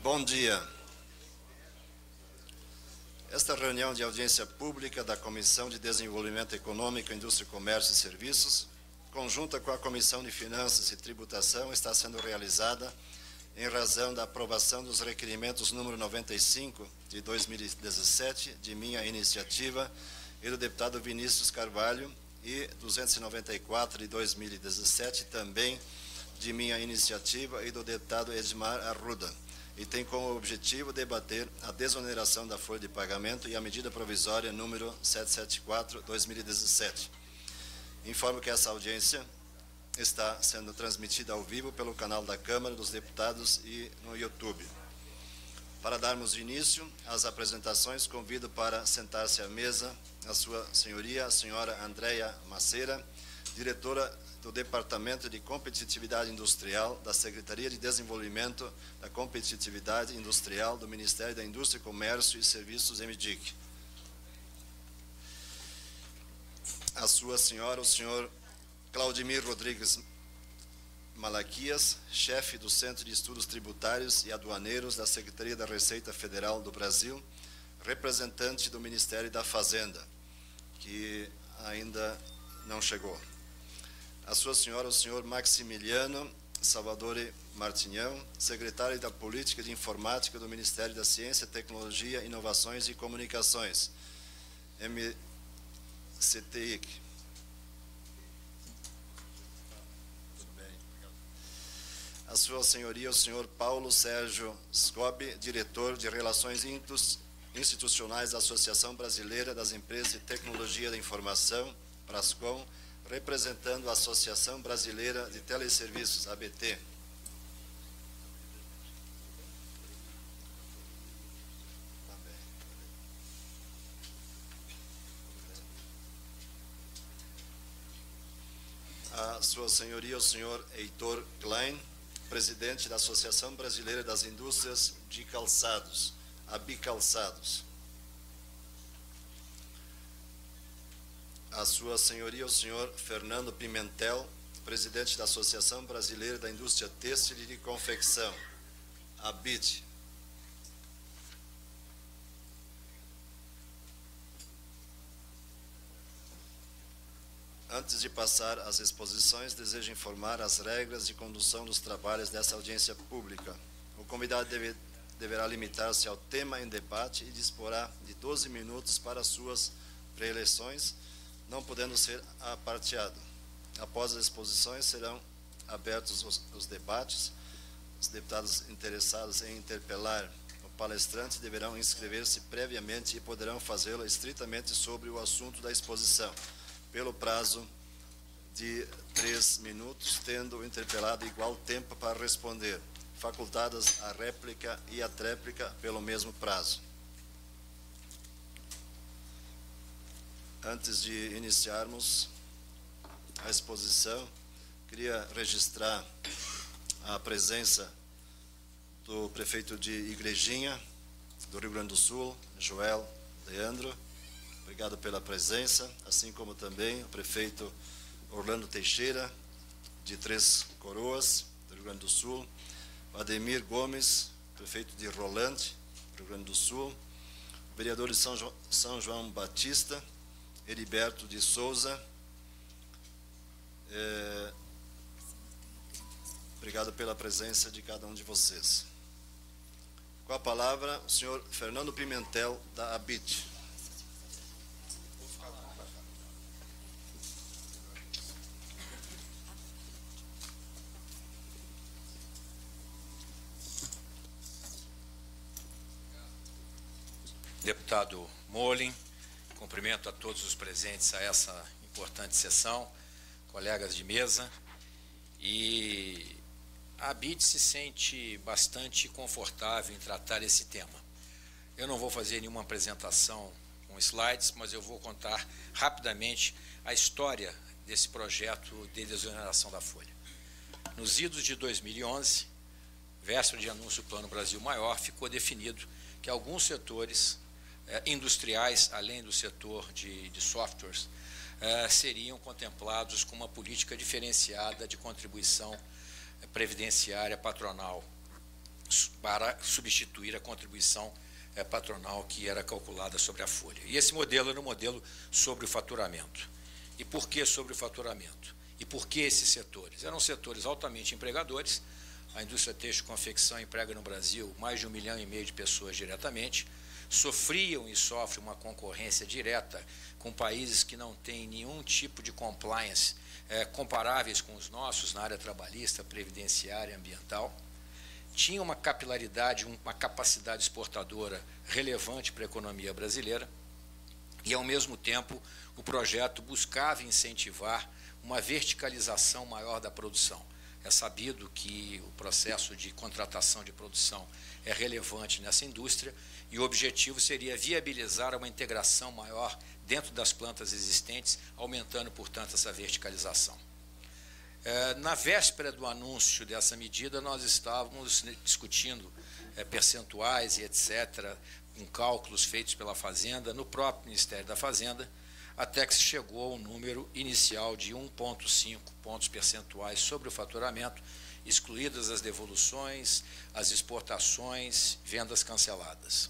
Bom dia. Esta reunião de audiência pública da Comissão de Desenvolvimento Econômico, Indústria, Comércio e Serviços, conjunta com a Comissão de Finanças e Tributação, está sendo realizada em razão da aprovação dos requerimentos número 95 de 2017, de minha iniciativa, e do deputado Vinícius Carvalho, e 294 de 2017, também de minha iniciativa, e do deputado Edmar Arruda, e tem como objetivo debater a desoneração da folha de pagamento e a medida provisória número 774/2017. Informo que essa audiência está sendo transmitida ao vivo pelo canal da Câmara dos Deputados e no YouTube. Para darmos início às apresentações, convido para sentar-se à mesa a sua senhoria, a senhora Andréia Maceira, diretora do Departamento de Competitividade Industrial da Secretaria de Desenvolvimento da Competitividade Industrial do Ministério da Indústria, Comércio e Serviços, MDIC. A sua senhora, o senhor Claudimir Rodrigues Malaquias, chefe do Centro de Estudos Tributários e Aduaneiros da Secretaria da Receita Federal do Brasil, representante do Ministério da Fazenda, que ainda não chegou. A sua senhora, o senhor Maximiliano Salvadore Martinhão, secretário da Política de Informática do Ministério da Ciência, Tecnologia, Inovações e Comunicações, MCTIC. Tudo bem. A sua senhoria, o senhor Paulo Sérgio Scobi, diretor de Relações Institucionais da Associação Brasileira das Empresas de Tecnologia da Informação, Brascom, representando a Associação Brasileira de Teleserviços, ABT. A sua senhoria, o senhor Heitor Klein, presidente da Associação Brasileira das Indústrias de Calçados, ABICalçados. A sua senhoria, o senhor Fernando Pimentel, presidente da Associação Brasileira da Indústria Têxtil e de Confecção, ABIT. Antes de passar às exposições, desejo informar as regras de condução dos trabalhos dessa audiência pública. O convidado deverá limitar-se ao tema em debate e disporá de 12 minutos para suas pré-eleições, não podendo ser aparteado. Após as exposições, serão abertos os debates. Os deputados interessados em interpelar o palestrante deverão inscrever-se previamente e poderão fazê-lo estritamente sobre o assunto da exposição, pelo prazo de 3 minutos, tendo o interpelado igual tempo para responder, facultadas a réplica e a tréplica pelo mesmo prazo. Antes de iniciarmos a exposição, queria registrar a presença do prefeito de Igrejinha, do Rio Grande do Sul, Joel Leandro. Obrigado pela presença, assim como também o prefeito Orlando Teixeira, de Três Coroas, do Rio Grande do Sul, Ademir Gomes, prefeito de Rolante, Rio Grande do Sul, o vereador de São João Batista, Heriberto de Souza. Obrigado pela presença de cada um de vocês. Com a palavra, o senhor Fernando Pimentel, da ABIT. Deputado Molin, cumprimento a todos os presentes a essa importante sessão, colegas de mesa, e a ABIT se sente bastante confortável em tratar esse tema. Eu não vou fazer nenhuma apresentação com slides, mas eu vou contar rapidamente a história desse projeto de desoneração da folha. Nos idos de 2011, véspera de anúncio do Plano Brasil Maior, ficou definido que alguns setores industriais, além do setor de softwares, seriam contemplados com uma política diferenciada de contribuição previdenciária patronal para substituir a contribuição patronal que era calculada sobre a folha. E esse modelo era um modelo sobre o faturamento. E por que sobre o faturamento? E por que esses setores? Eram setores altamente empregadores. A indústria têxtil e confecção emprega no Brasil mais de 1,5 milhão de pessoas diretamente. Sofriam e sofrem uma concorrência direta com países que não têm nenhum tipo de compliance comparáveis com os nossos na área trabalhista, previdenciária e ambiental. Tinha uma capilaridade, uma capacidade exportadora relevante para a economia brasileira e, ao mesmo tempo, o projeto buscava incentivar uma verticalização maior da produção. É sabido que o processo de contratação de produção é relevante nessa indústria e o objetivo seria viabilizar uma integração maior dentro das plantas existentes, aumentando, portanto, essa verticalização. Na véspera do anúncio dessa medida, nós estávamos discutindo percentuais e etc., com cálculos feitos pela Fazenda, no próprio Ministério da Fazenda, até que se chegou ao número inicial de 1,5 pontos percentuais sobre o faturamento, excluídas as devoluções, as exportações, vendas canceladas.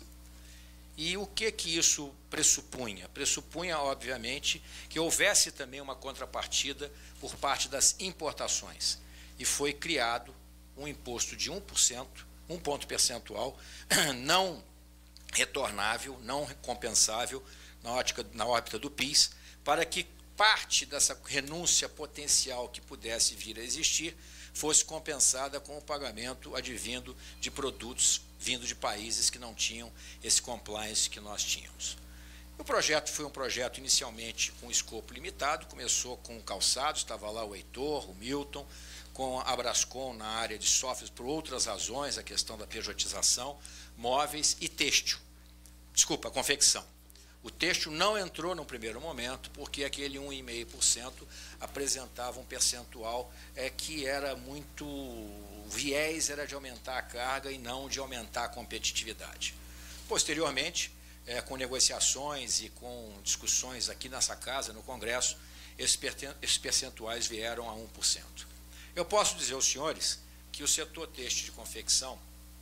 E o que isso pressupunha? Pressupunha, obviamente, que houvesse também uma contrapartida por parte das importações. E foi criado um imposto de 1%, 1 ponto percentual, não retornável, não compensável na órbita do PIS, para que parte dessa renúncia potencial que pudesse vir a existir fosse compensada com o pagamento advindo de produtos vindo de países que não tinham esse compliance que nós tínhamos. O projeto foi um projeto inicialmente com escopo limitado, começou com calçados, estava lá o Heitor, o Milton, com a Brascom na área de softwares por outras razões, a questão da pejotização, móveis e têxtil. Desculpa, a confecção. O têxtil não entrou no primeiro momento, porque aquele 1,5% apresentava um percentual que era muito... O viés era de aumentar a carga e não de aumentar a competitividade. Posteriormente, com negociações e com discussões aqui nessa casa, no Congresso, esses percentuais vieram a 1%. Eu posso dizer aos senhores que o setor têxtil de confecção,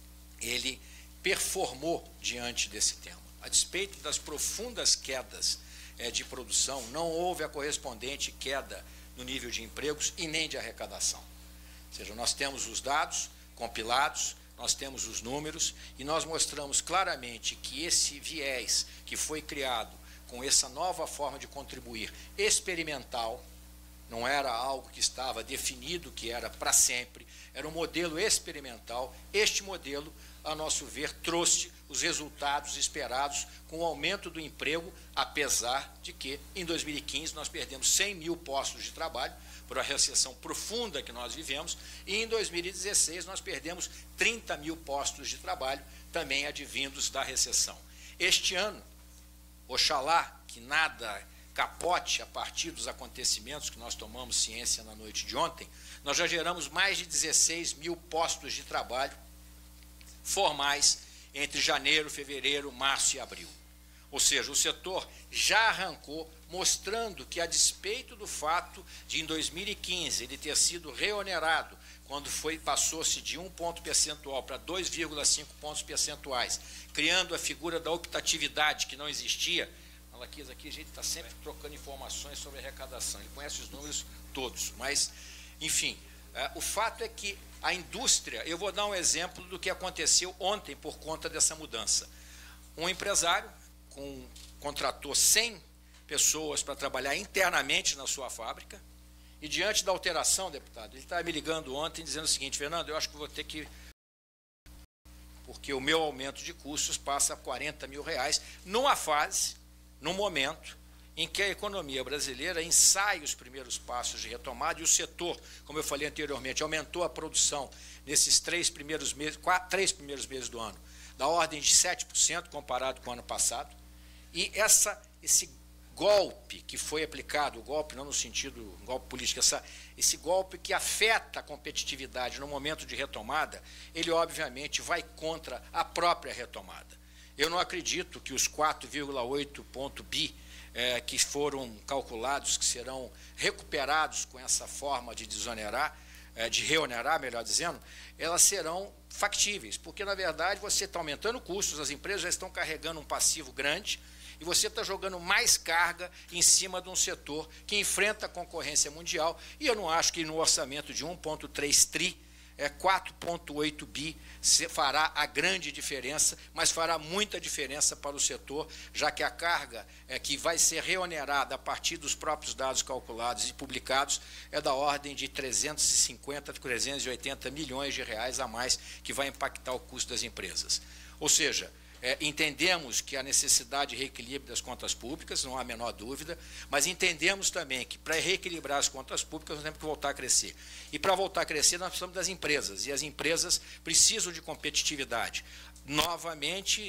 ele performou diante desse tema. A despeito das profundas quedas de produção, não houve a correspondente queda no nível de empregos e nem de arrecadação. Ou seja, nós temos os dados compilados, nós temos os números e nós mostramos claramente que esse viés que foi criado com essa nova forma de contribuir experimental, não era algo que estava definido, que era para sempre, era um modelo experimental. Este modelo, a nosso ver, trouxe os resultados esperados com o aumento do emprego, apesar de que, em 2015, nós perdemos 100 mil postos de trabalho, por a recessão profunda que nós vivemos, e em 2016 nós perdemos 30 mil postos de trabalho, também advindos da recessão. Este ano, oxalá que nada capote a partir dos acontecimentos que nós tomamos ciência na noite de ontem, nós já geramos mais de 16 mil postos de trabalho formais entre janeiro, fevereiro, março e abril. Ou seja, o setor já arrancou, mostrando que, a despeito do fato de, em 2015, ele ter sido reonerado, quando passou-se de 1 ponto percentual para 2,5 pontos percentuais, criando a figura da optatividade que não existia. Malaquias, aqui a gente está sempre trocando informações sobre arrecadação, ele conhece os números todos, mas, enfim, o fato é que a indústria, eu vou dar um exemplo do que aconteceu ontem por conta dessa mudança. Um empresário contratou 100 pessoas para trabalhar internamente na sua fábrica e, diante da alteração, deputado, ele estava me ligando ontem dizendo o seguinte: Fernando, eu acho que vou ter que... porque o meu aumento de custos passa a 40 mil reais, numa fase, num momento em que a economia brasileira ensaia os primeiros passos de retomada e o setor, como eu falei anteriormente, aumentou a produção nesses 3 primeiros meses do ano, da ordem de 7% comparado com o ano passado. E esse golpe que foi aplicado, o golpe não no sentido golpe político, esse golpe que afeta a competitividade no momento de retomada, ele obviamente vai contra a própria retomada. Eu não acredito que os 4,8 bi que foram calculados, que serão recuperados com essa forma de desonerar, de reonerar, melhor dizendo, elas serão factíveis, porque, na verdade, você está aumentando custos, as empresas já estão carregando um passivo grande, e você está jogando mais carga em cima de um setor que enfrenta a concorrência mundial, e eu não acho que no orçamento de 1,3 tri, 4,8 bi fará a grande diferença, mas fará muita diferença para o setor, já que a carga que vai ser reonerada a partir dos próprios dados calculados e publicados é da ordem de 350 a 380 milhões de reais a mais, que vai impactar o custo das empresas. Ou seja, entendemos que a necessidade de reequilíbrio das contas públicas, não há a menor dúvida, mas entendemos também que para reequilibrar as contas públicas nós temos que voltar a crescer. E para voltar a crescer nós precisamos das empresas, e as empresas precisam de competitividade. Novamente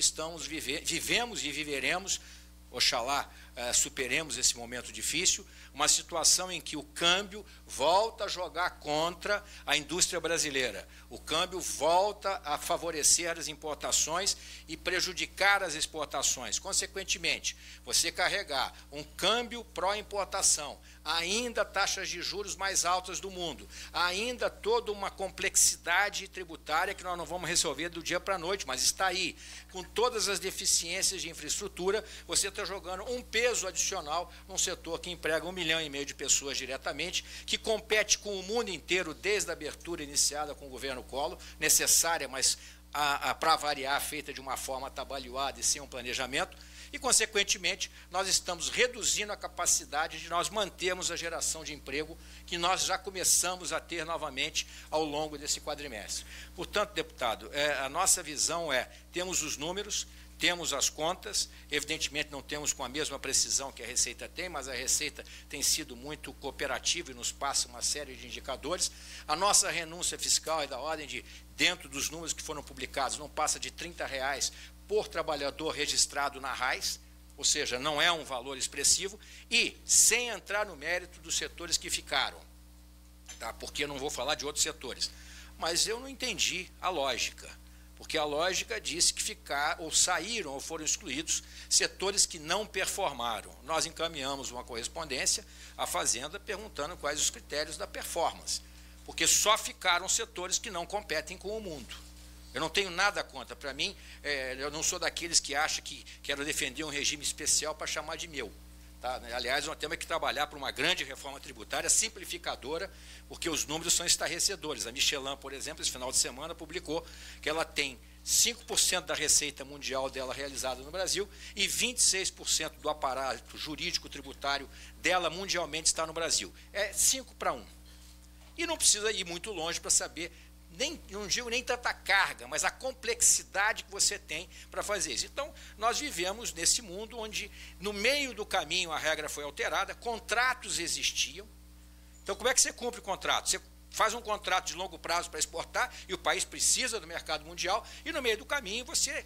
vivemos e viveremos, oxalá superemos esse momento difícil, uma situação em que o câmbio volta a jogar contra a indústria brasileira. O câmbio volta a favorecer as importações e prejudicar as exportações. Consequentemente, você carregar um câmbio pró-importação, ainda taxas de juros mais altas do mundo, ainda toda uma complexidade tributária que nós não vamos resolver do dia para a noite, mas está aí. Com todas as deficiências de infraestrutura, você está jogando um peso adicional num setor que emprega 1,5 milhão de pessoas diretamente, que compete com o mundo inteiro desde a abertura iniciada com o governo Collor, necessária, mas para variar, feita de uma forma atabalhoada e sem um planejamento, e, consequentemente, nós estamos reduzindo a capacidade de nós mantermos a geração de emprego que nós já começamos a ter novamente ao longo desse quadrimestre. Portanto, deputado, a nossa visão temos os números, temos as contas, evidentemente não temos com a mesma precisão que a Receita tem, mas a Receita tem sido muito cooperativa e nos passa uma série de indicadores. A nossa renúncia fiscal é da ordem de, dentro dos números que foram publicados, não passa de R$ 30 por trabalhador registrado na RAIS, ou seja, não é um valor expressivo, e sem entrar no mérito dos setores que ficaram, tá? Porque eu não vou falar de outros setores. Mas eu não entendi a lógica, porque a lógica disse que saíram ou foram excluídos setores que não performaram. Nós encaminhamos uma correspondência à Fazenda perguntando quais os critérios da performance, porque só ficaram setores que não competem com o mundo. Eu não tenho nada contra. Para mim, eu não sou daqueles que acham que quero defender um regime especial para chamar de meu. Tá? Aliás, nós temos que trabalhar para uma grande reforma tributária simplificadora, porque os números são estarrecedores. A Michelin, por exemplo, esse final de semana publicou que ela tem 5% da receita mundial dela realizada no Brasil e 26% do aparato jurídico tributário dela mundialmente está no Brasil. É 5-1. E não precisa ir muito longe para saber, não digo nem tanta carga, mas a complexidade que você tem para fazer isso. Então, nós vivemos nesse mundo onde, no meio do caminho, a regra foi alterada, contratos existiam. Então, como é que você cumpre o contrato? Você faz um contrato de longo prazo para exportar, e o país precisa do mercado mundial, e no meio do caminho você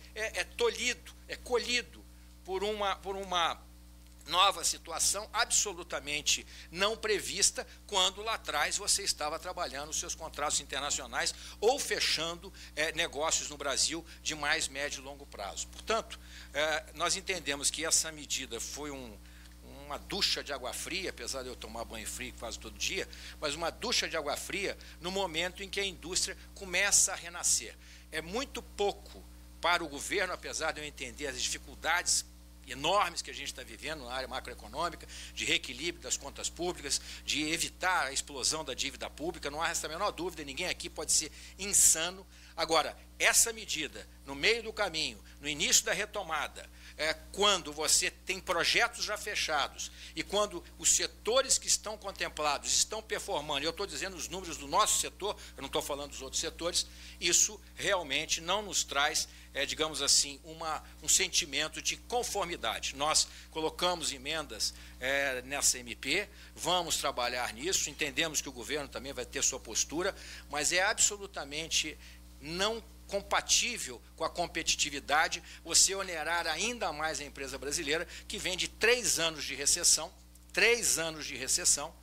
colhido por uma nova situação absolutamente não prevista, quando lá atrás você estava trabalhando os seus contratos internacionais ou fechando negócios no Brasil de mais médio e longo prazo. Portanto, nós entendemos que essa medida foi uma ducha de água fria, apesar de eu tomar banho frio quase todo dia, mas uma ducha de água fria no momento em que a indústria começa a renascer. É muito pouco para o governo, apesar de eu entender as dificuldades enormes que a gente está vivendo na área macroeconômica, de reequilíbrio das contas públicas, de evitar a explosão da dívida pública, não há essa menor dúvida, ninguém aqui pode ser insano. Agora, essa medida, no meio do caminho, no início da retomada, quando você tem projetos já fechados e quando os setores que estão contemplados estão performando, eu estou dizendo os números do nosso setor, eu não estou falando dos outros setores, isso realmente não nos traz, digamos assim, um sentimento de conformidade. Nós colocamos emendas nessa MP, vamos trabalhar nisso, entendemos que o governo também vai ter sua postura, mas é absolutamente não compatível com a competitividade você onerar ainda mais a empresa brasileira, que vem de 3 anos de recessão,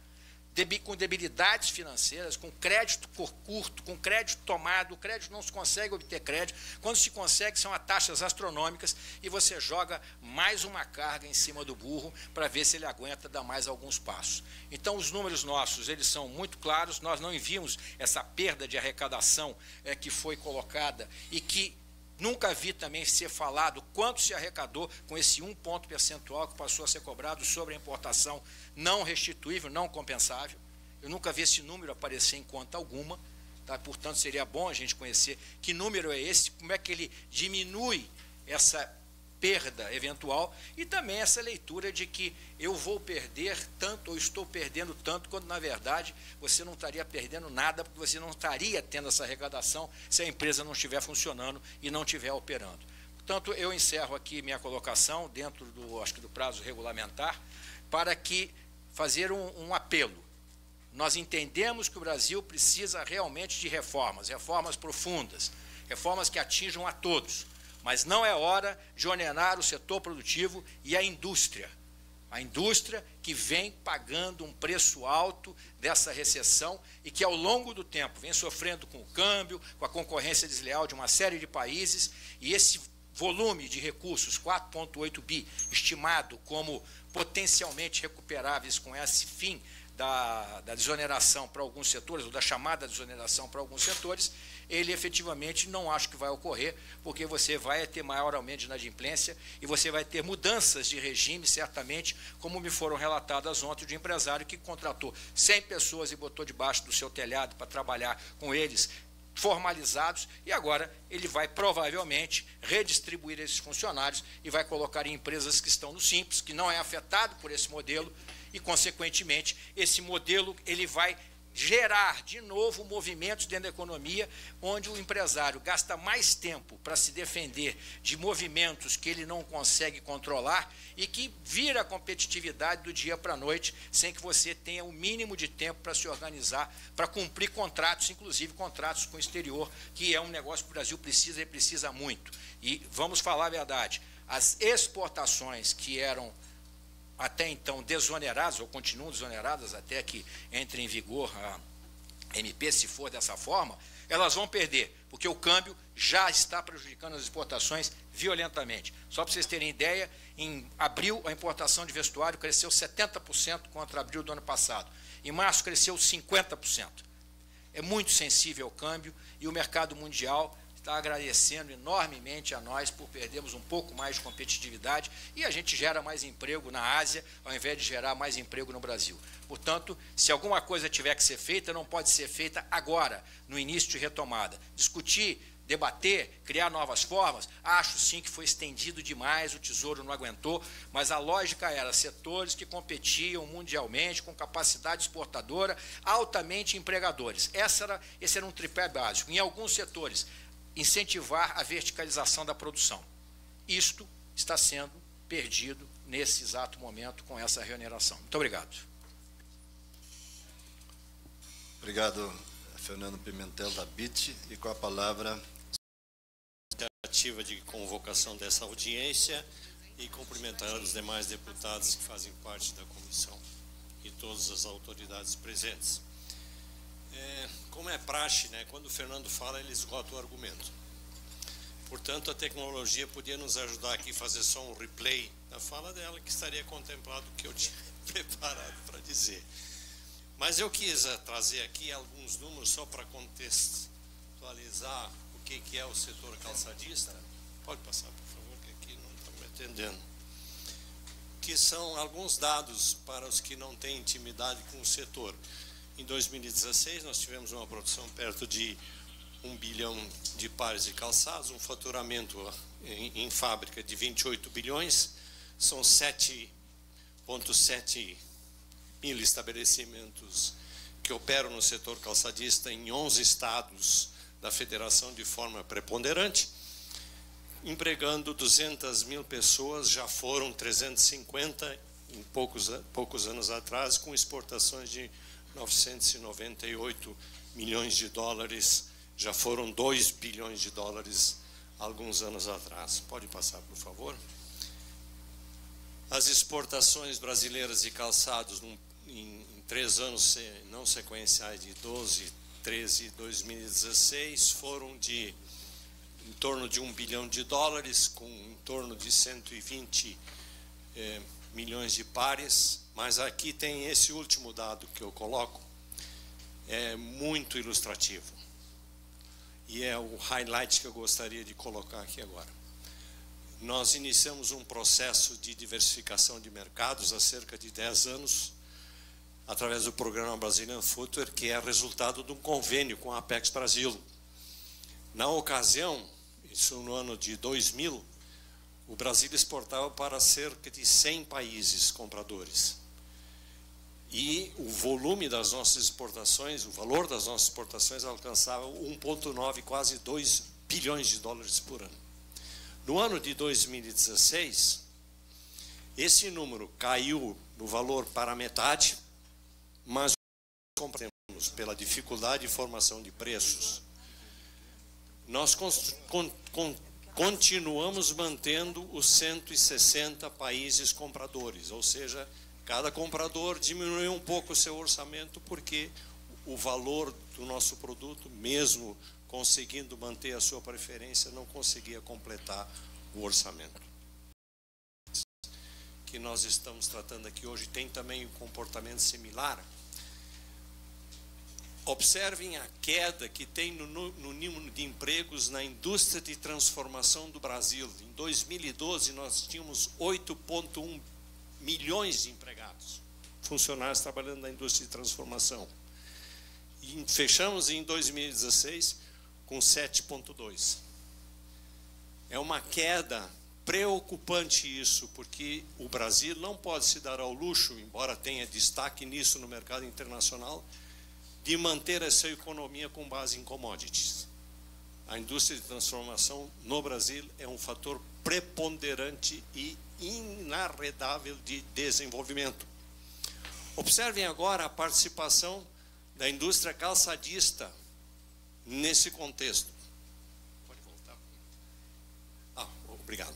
com debilidades financeiras, com crédito curto, com crédito tomado, o crédito não se consegue obter crédito, quando se consegue são a taxas astronômicas e você joga mais uma carga em cima do burro para ver se ele aguenta dar mais alguns passos. Então os números nossos, eles são muito claros, nós não vimos essa perda de arrecadação que foi colocada e que nunca vi também ser falado quanto se arrecadou com esse 1 ponto percentual que passou a ser cobrado sobre a importação não restituível, não compensável. Eu nunca vi esse número aparecer em conta alguma, tá? Portanto, seria bom a gente conhecer que número é esse, como é que ele diminui essa perda eventual e também essa leitura de que eu vou perder tanto ou estou perdendo tanto, quando na verdade você não estaria perdendo nada, porque você não estaria tendo essa arrecadação se a empresa não estiver funcionando e não estiver operando. Portanto, eu encerro aqui minha colocação dentro acho que do prazo regulamentar, para que fazer um apelo. Nós entendemos que o Brasil precisa realmente de reformas profundas, reformas que atinjam a todos. Mas não é hora de onerar o setor produtivo e a indústria. A indústria que vem pagando um preço alto dessa recessão e que, ao longo do tempo, vem sofrendo com o câmbio, com a concorrência desleal de uma série de países, e esse volume de recursos, 4,8 bi, estimado como potencialmente recuperáveis com esse fim da desoneração para alguns setores, ou da chamada desoneração para alguns setores, ele efetivamente não acho que vai ocorrer, porque você vai ter maior aumento de inadimplência e você vai ter mudanças de regime, certamente, como me foram relatadas ontem de um empresário que contratou 100 pessoas e botou debaixo do seu telhado para trabalhar com eles, formalizados, e agora ele vai provavelmente redistribuir esses funcionários e vai colocar em empresas que estão no Simples, que não é afetado por esse modelo, e, consequentemente, esse modelo ele vai gerar, de novo, movimentos dentro da economia, onde o empresário gasta mais tempo para se defender de movimentos que ele não consegue controlar e que vira a competitividade do dia para a noite, sem que você tenha o mínimo de tempo para se organizar, para cumprir contratos, inclusive contratos com o exterior, que é um negócio que o Brasil precisa e precisa muito. E vamos falar a verdade, as exportações que eram até então desoneradas, ou continuam desoneradas até que entre em vigor a MP, se for dessa forma, elas vão perder, porque o câmbio já está prejudicando as exportações violentamente. Só para vocês terem ideia, em abril a importação de vestuário cresceu 70% contra abril do ano passado. Em março cresceu 50%. É muito sensível ao câmbio e o mercado mundial está agradecendo enormemente a nós por perdermos um pouco mais de competitividade e a gente gera mais emprego na Ásia, ao invés de gerar mais emprego no Brasil. Portanto, se alguma coisa tiver que ser feita, não pode ser feita agora, no início de retomada. Discutir, debater, criar novas formas, acho sim que foi estendido demais, o Tesouro não aguentou, mas a lógica era setores que competiam mundialmente, com capacidade exportadora, altamente empregadores. Esse era um tripé básico. Em alguns setores, incentivar a verticalização da produção. Isto está sendo perdido nesse exato momento com essa reoneração. Muito obrigado. Obrigado, Fernando Pimentel, da BIT, e com a palavra... Ativa de convocação dessa audiência e cumprimentar os demais deputados que fazem parte da comissão e todas as autoridades presentes. Como é praxe, né, quando o Fernando fala, ele esgota o argumento. Portanto, a tecnologia podia nos ajudar aqui a fazer só um replay da fala dela, que estaria contemplado o que eu tinha preparado para dizer. Mas eu quis trazer aqui alguns números só para contextualizar o que é o setor calçadista. Pode passar, por favor, que aqui não está me atendendo. Que são alguns dados para os que não têm intimidade com o setor. Em 2016, nós tivemos uma produção perto de 1 bilhão de pares de calçados, um faturamento em fábrica de 28 bilhões, são 7,7 mil estabelecimentos que operam no setor calçadista em 11 estados da federação de forma preponderante, empregando 200 mil pessoas, já foram 350 em poucos anos atrás, com exportações de 998 milhões de dólares, já foram 2 bilhões de dólares alguns anos atrás. Pode passar, por favor. As exportações brasileiras de calçados em 3 anos não sequenciais de 12, 13 e 2016 foram de em torno de $1 bilhão, com em torno de 120 milhões de pares, mas aqui tem esse último dado que eu coloco, é muito ilustrativo, e é o highlight que eu gostaria de colocar aqui agora. Nós iniciamos um processo de diversificação de mercados há cerca de 10 anos, através do programa Brazilian Footwear, que é resultado de um convênio com a Apex Brasil. Na ocasião, isso no ano de 2000, o Brasil exportava para cerca de 100 países compradores. E o volume das nossas exportações, o valor das nossas exportações alcançava 1,9, quase 2 bilhões de dólares por ano. No ano de 2016, esse número caiu no valor para metade, mas compramos pela dificuldade de formação de preços. Nós continuamos mantendo os 160 países compradores, ou seja, cada comprador diminuiu um pouco o seu orçamento porque o valor do nosso produto, mesmo conseguindo manter a sua preferência, não conseguia completar o orçamento. Que nós estamos tratando aqui hoje tem também um comportamento similar. Observem a queda que tem no número de empregos na indústria de transformação do Brasil. Em 2012, nós tínhamos 8,1 milhões de empregados, funcionários trabalhando na indústria de transformação. E fechamos em 2016 com 7,2. É uma queda preocupante isso, porque o Brasil não pode se dar ao luxo, embora tenha destaque nisso no mercado internacional, de manter essa economia com base em commodities. A indústria de transformação no Brasil é um fator preponderante e inarredável de desenvolvimento. Observem agora a participação da indústria calçadista nesse contexto. Pode voltar? Obrigado.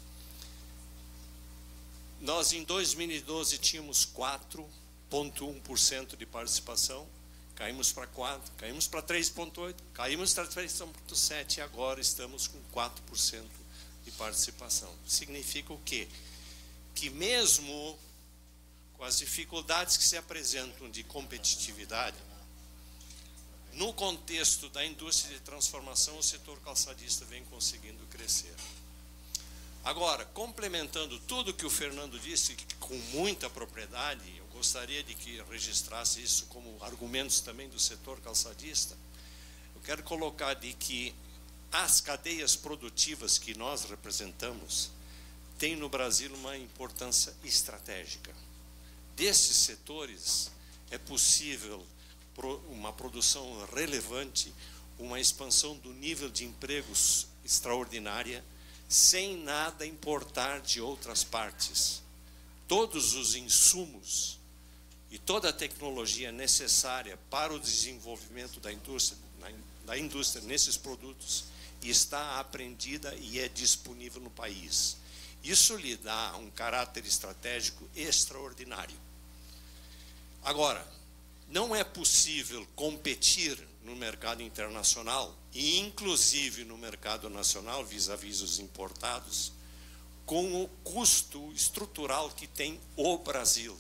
Nós, em 2012, tínhamos 4,1% de participação, caímos para 4%, caímos para 3,8%, caímos para 3,7% e agora estamos com 4% de participação. Significa o quê? Que mesmo com as dificuldades que se apresentam de competitividade, no contexto da indústria de transformação, o setor calçadista vem conseguindo crescer. Agora, complementando tudo que o Fernando disse, com muita propriedade, eu gostaria de que registrasse isso como argumentos também do setor calçadista. Eu quero colocar de que as cadeias produtivas que nós representamos têm no Brasil uma importância estratégica. Desses setores é possível uma produção relevante, uma expansão do nível de empregos extraordinária, sem nada importar de outras partes. Todos os insumos e toda a tecnologia necessária para o desenvolvimento da indústria nesses produtos está apreendida e é disponível no país. Isso lhe dá um caráter estratégico extraordinário. Agora, não é possível competir no mercado internacional e inclusive no mercado nacional, vis-à-vis os importados, com o custo estrutural que tem o Brasil.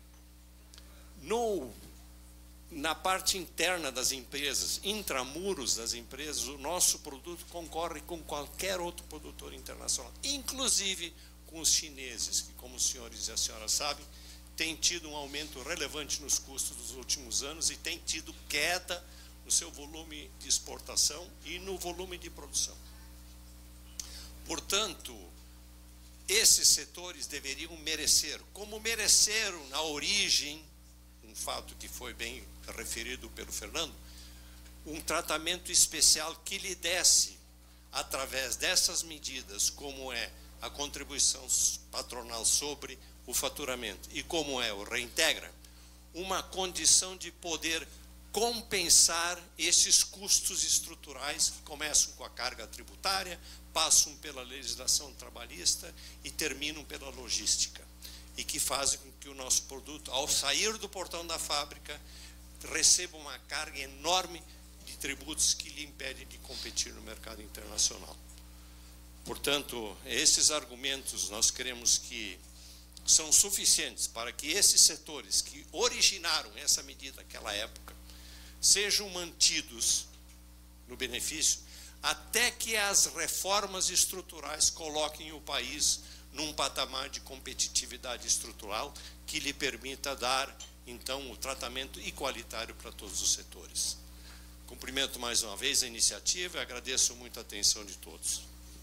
Na parte interna das empresas, intramuros das empresas, o nosso produto concorre com qualquer outro produtor internacional, inclusive com os chineses, que, como os senhores e a senhora sabem, tem tido um aumento relevante nos custos dos últimos anos e tem tido queda no seu volume de exportação e no volume de produção. Portanto, esses setores deveriam merecer, como mereceram na origem, um fato que foi bem referido pelo Fernando, um tratamento especial que lhe desse, através dessas medidas, como é a contribuição patronal sobre o faturamento e como é o Reintegra, uma condição de poder compensar esses custos estruturais que começam com a carga tributária, passam pela legislação trabalhista e terminam pela logística. e que fazem com que o nosso produto, ao sair do portão da fábrica, receba uma carga enorme de tributos que lhe impedem de competir no mercado internacional. Portanto, esses argumentos nós queremos que são suficientes para que esses setores que originaram essa medida naquela época sejam mantidos no benefício até que as reformas estruturais coloquem o país num patamar de competitividade estrutural que lhe permita dar, então, o tratamento igualitário para todos os setores. Cumprimento mais uma vez a iniciativa e agradeço muito a atenção de todos.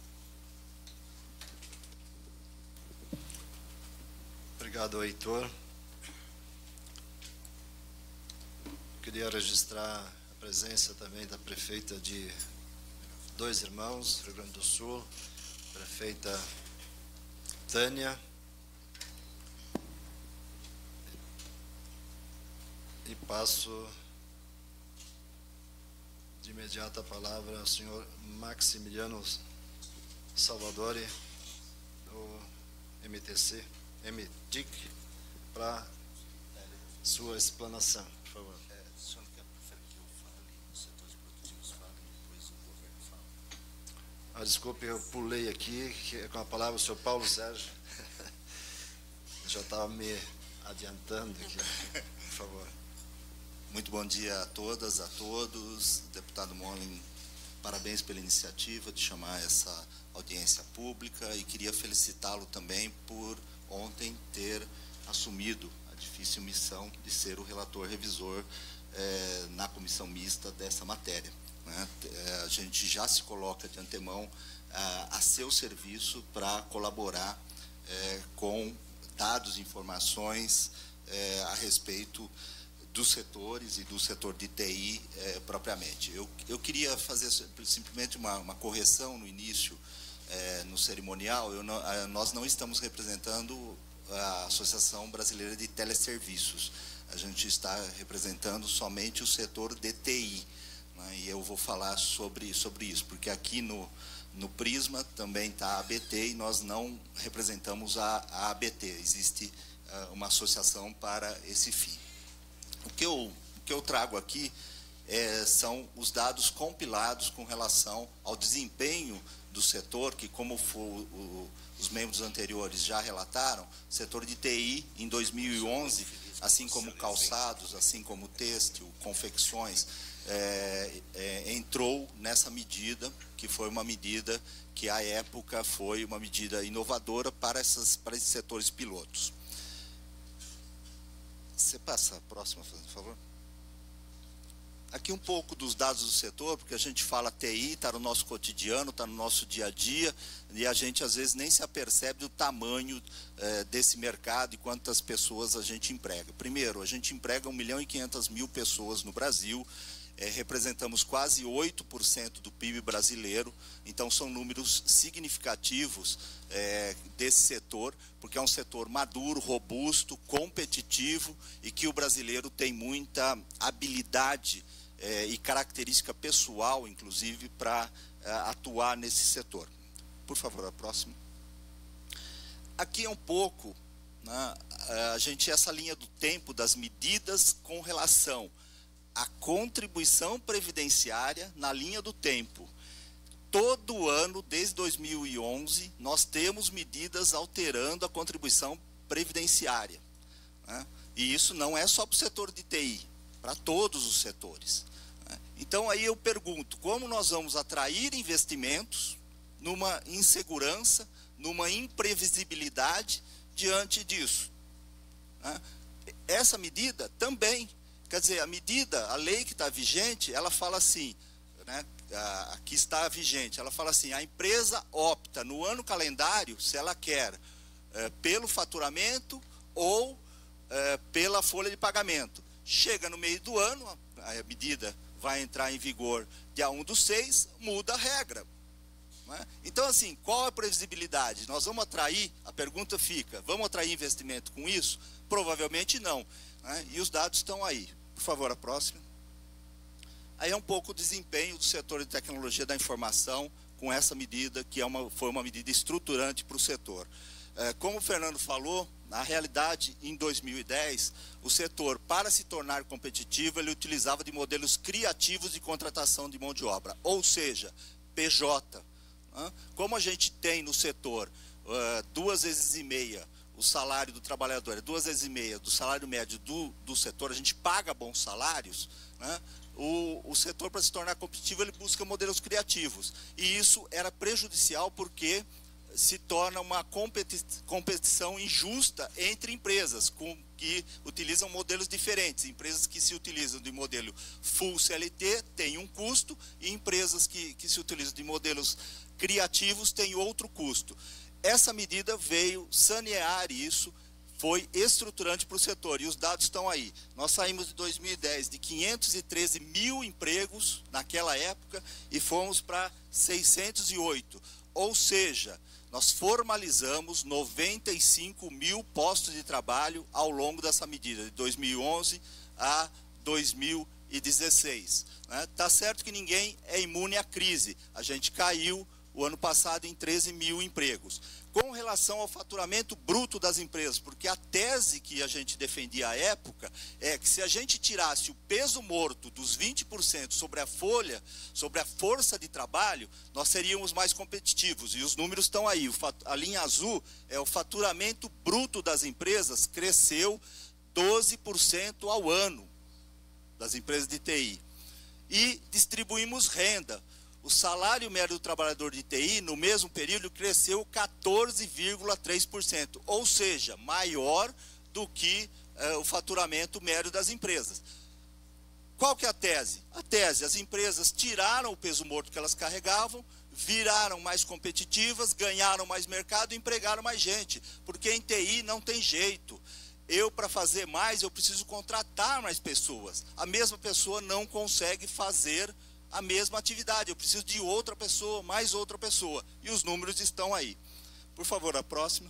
Obrigado, Heitor. Queria registrar a presença também da prefeita de Dois Irmãos, Rio Grande do Sul, prefeita Tânia. E passo de imediato a palavra ao senhor Maximiliano Salvadori, do MDIC, para sua explanação, por favor. O senhor prefere que eu fale, os setores produtivos falem, depois o governo fala? Desculpe, eu pulei aqui, com a palavra o senhor Paulo Sérgio. Já estava me adiantando aqui, por favor. Muito bom dia a todas, a todos. Deputado Mollin, parabéns pela iniciativa de chamar essa audiência pública e queria felicitá-lo também por ontem ter assumido a difícil missão de ser o relator revisor na comissão mista dessa matéria, né? A gente já se coloca de antemão a seu serviço para colaborar com dados e informações a respeito dos setores e do setor de TI propriamente. Eu queria fazer simplesmente uma correção no início, no cerimonial. Nós não estamos representando a Associação Brasileira de Teleserviços. A gente está representando somente o setor de TI, né? E eu vou falar sobre isso, porque aqui no Prisma também está a ABT e nós não representamos a ABT. Existe uma associação para esse fim. O que eu trago aqui são os dados compilados com relação ao desempenho do setor, que, como os membros anteriores já relataram, o setor de TI, em 2011, assim como calçados, assim como têxtil, confecções, entrou nessa medida, que foi uma medida que, à época, foi uma medida inovadora para esses setores pilotos. Você passa a próxima, por favor. Aqui um pouco dos dados do setor, porque a gente fala TI, está no nosso cotidiano, está no nosso dia a dia, e a gente às vezes nem se apercebe do tamanho desse mercado e quantas pessoas a gente emprega. Primeiro, a gente emprega 1.500.000 pessoas no Brasil, representamos quase 8% do PIB brasileiro, então são números significativos desse setor, porque é um setor maduro, robusto, competitivo e que o brasileiro tem muita habilidade e característica pessoal, inclusive, para atuar nesse setor. Por favor, a próxima. Aqui é um pouco, né, essa linha do tempo das medidas com relação à contribuição previdenciária na linha do tempo. Todo ano, desde 2011, nós temos medidas alterando a contribuição previdenciária, né? E isso não é só para o setor de TI, para todos os setores, né? Então, aí eu pergunto, como nós vamos atrair investimentos numa insegurança, numa imprevisibilidade diante disso, né? Essa medida também, quer dizer, a lei que está vigente, ela fala assim, né? Aqui está vigente, ela fala assim, a empresa opta no ano calendário se ela quer pelo faturamento ou pela folha de pagamento. Chega no meio do ano, a medida vai entrar em vigor dia 1/6, muda a regra, né? Então, assim, qual a previsibilidade? Nós vamos atrair, a pergunta fica, vamos atrair investimento com isso? Provavelmente não, né? E os dados estão aí. Por favor, a próxima. Aí é um pouco o desempenho do setor de tecnologia da informação com essa medida, que foi uma medida estruturante para o setor. Como o Fernando falou, na realidade, em 2010, o setor, para se tornar competitivo, ele utilizava de modelos criativos de contratação de mão de obra, ou seja, PJ. Como a gente tem no setor 2,5 vezes o salário do trabalhador, 2,5 vezes do salário médio do setor, a gente paga bons salários, né? O setor, para se tornar competitivo, ele busca modelos criativos. E isso era prejudicial porque se torna uma competição injusta entre empresas que utilizam modelos diferentes. Empresas que se utilizam de modelo full CLT têm um custo, e empresas que se utilizam de modelos criativos têm outro custo. Essa medida veio sanear isso, foi estruturante para o setor, e os dados estão aí. Nós saímos de 2010 de 513 mil empregos naquela época e fomos para 608, ou seja, nós formalizamos 95 mil postos de trabalho ao longo dessa medida, de 2011 a 2016. Está certo que ninguém é imune à crise. A gente caiu o ano passado em 13 mil empregos. Com relação ao faturamento bruto das empresas, porque a tese que a gente defendia à época é que se a gente tirasse o peso morto dos 20% sobre a folha, sobre a força de trabalho, nós seríamos mais competitivos. E os números estão aí. A linha azul é o faturamento bruto das empresas, cresceu 12% ao ano das empresas de TI. E distribuímos renda. O salário médio do trabalhador de TI, no mesmo período, cresceu 14,3%, ou seja, maior do que o faturamento médio das empresas. Qual que é a tese? A tese, as empresas tiraram o peso morto que elas carregavam, viraram mais competitivas, ganharam mais mercado e empregaram mais gente, porque em TI não tem jeito. Para fazer mais, eu preciso contratar mais pessoas. A mesma pessoa não consegue fazer a mesma atividade, eu preciso de outra pessoa, mais outra pessoa, e os números estão aí. Por favor, a próxima.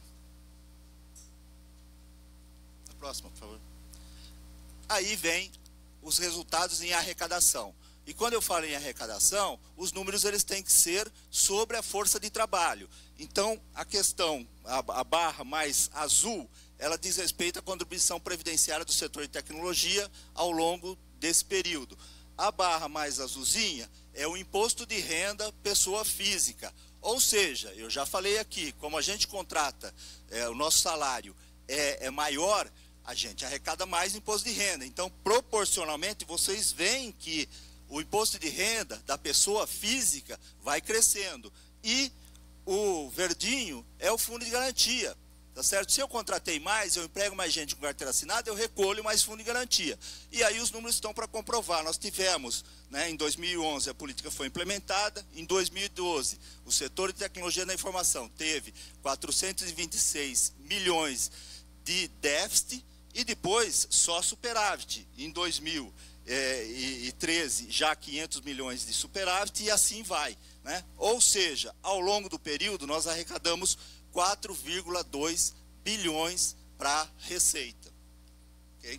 A próxima, por favor. Aí vem os resultados em arrecadação. E quando eu falo em arrecadação, os números eles têm que ser sobre a força de trabalho. Então, a questão, a barra mais azul, ela diz respeito à contribuição previdenciária do setor de tecnologia ao longo desse período. A barra mais azulzinha é o imposto de renda pessoa física. Ou seja, eu já falei aqui, como a gente contrata, o nosso salário é maior, a gente arrecada mais imposto de renda. Então, proporcionalmente, vocês veem que o imposto de renda da pessoa física vai crescendo. E o verdinho é o fundo de garantia. Tá certo? Se eu contratei mais, eu emprego mais gente com carteira assinada, eu recolho mais fundo de garantia. E aí os números estão para comprovar. Nós tivemos, em 2011, a política foi implementada. Em 2012, o setor de tecnologia da informação teve 426 milhões de déficit e depois só superávit. Em 2013, já 500 milhões de superávit e assim vai. Ou seja, ao longo do período, nós arrecadamos 4,2 bilhões para receita. Okay?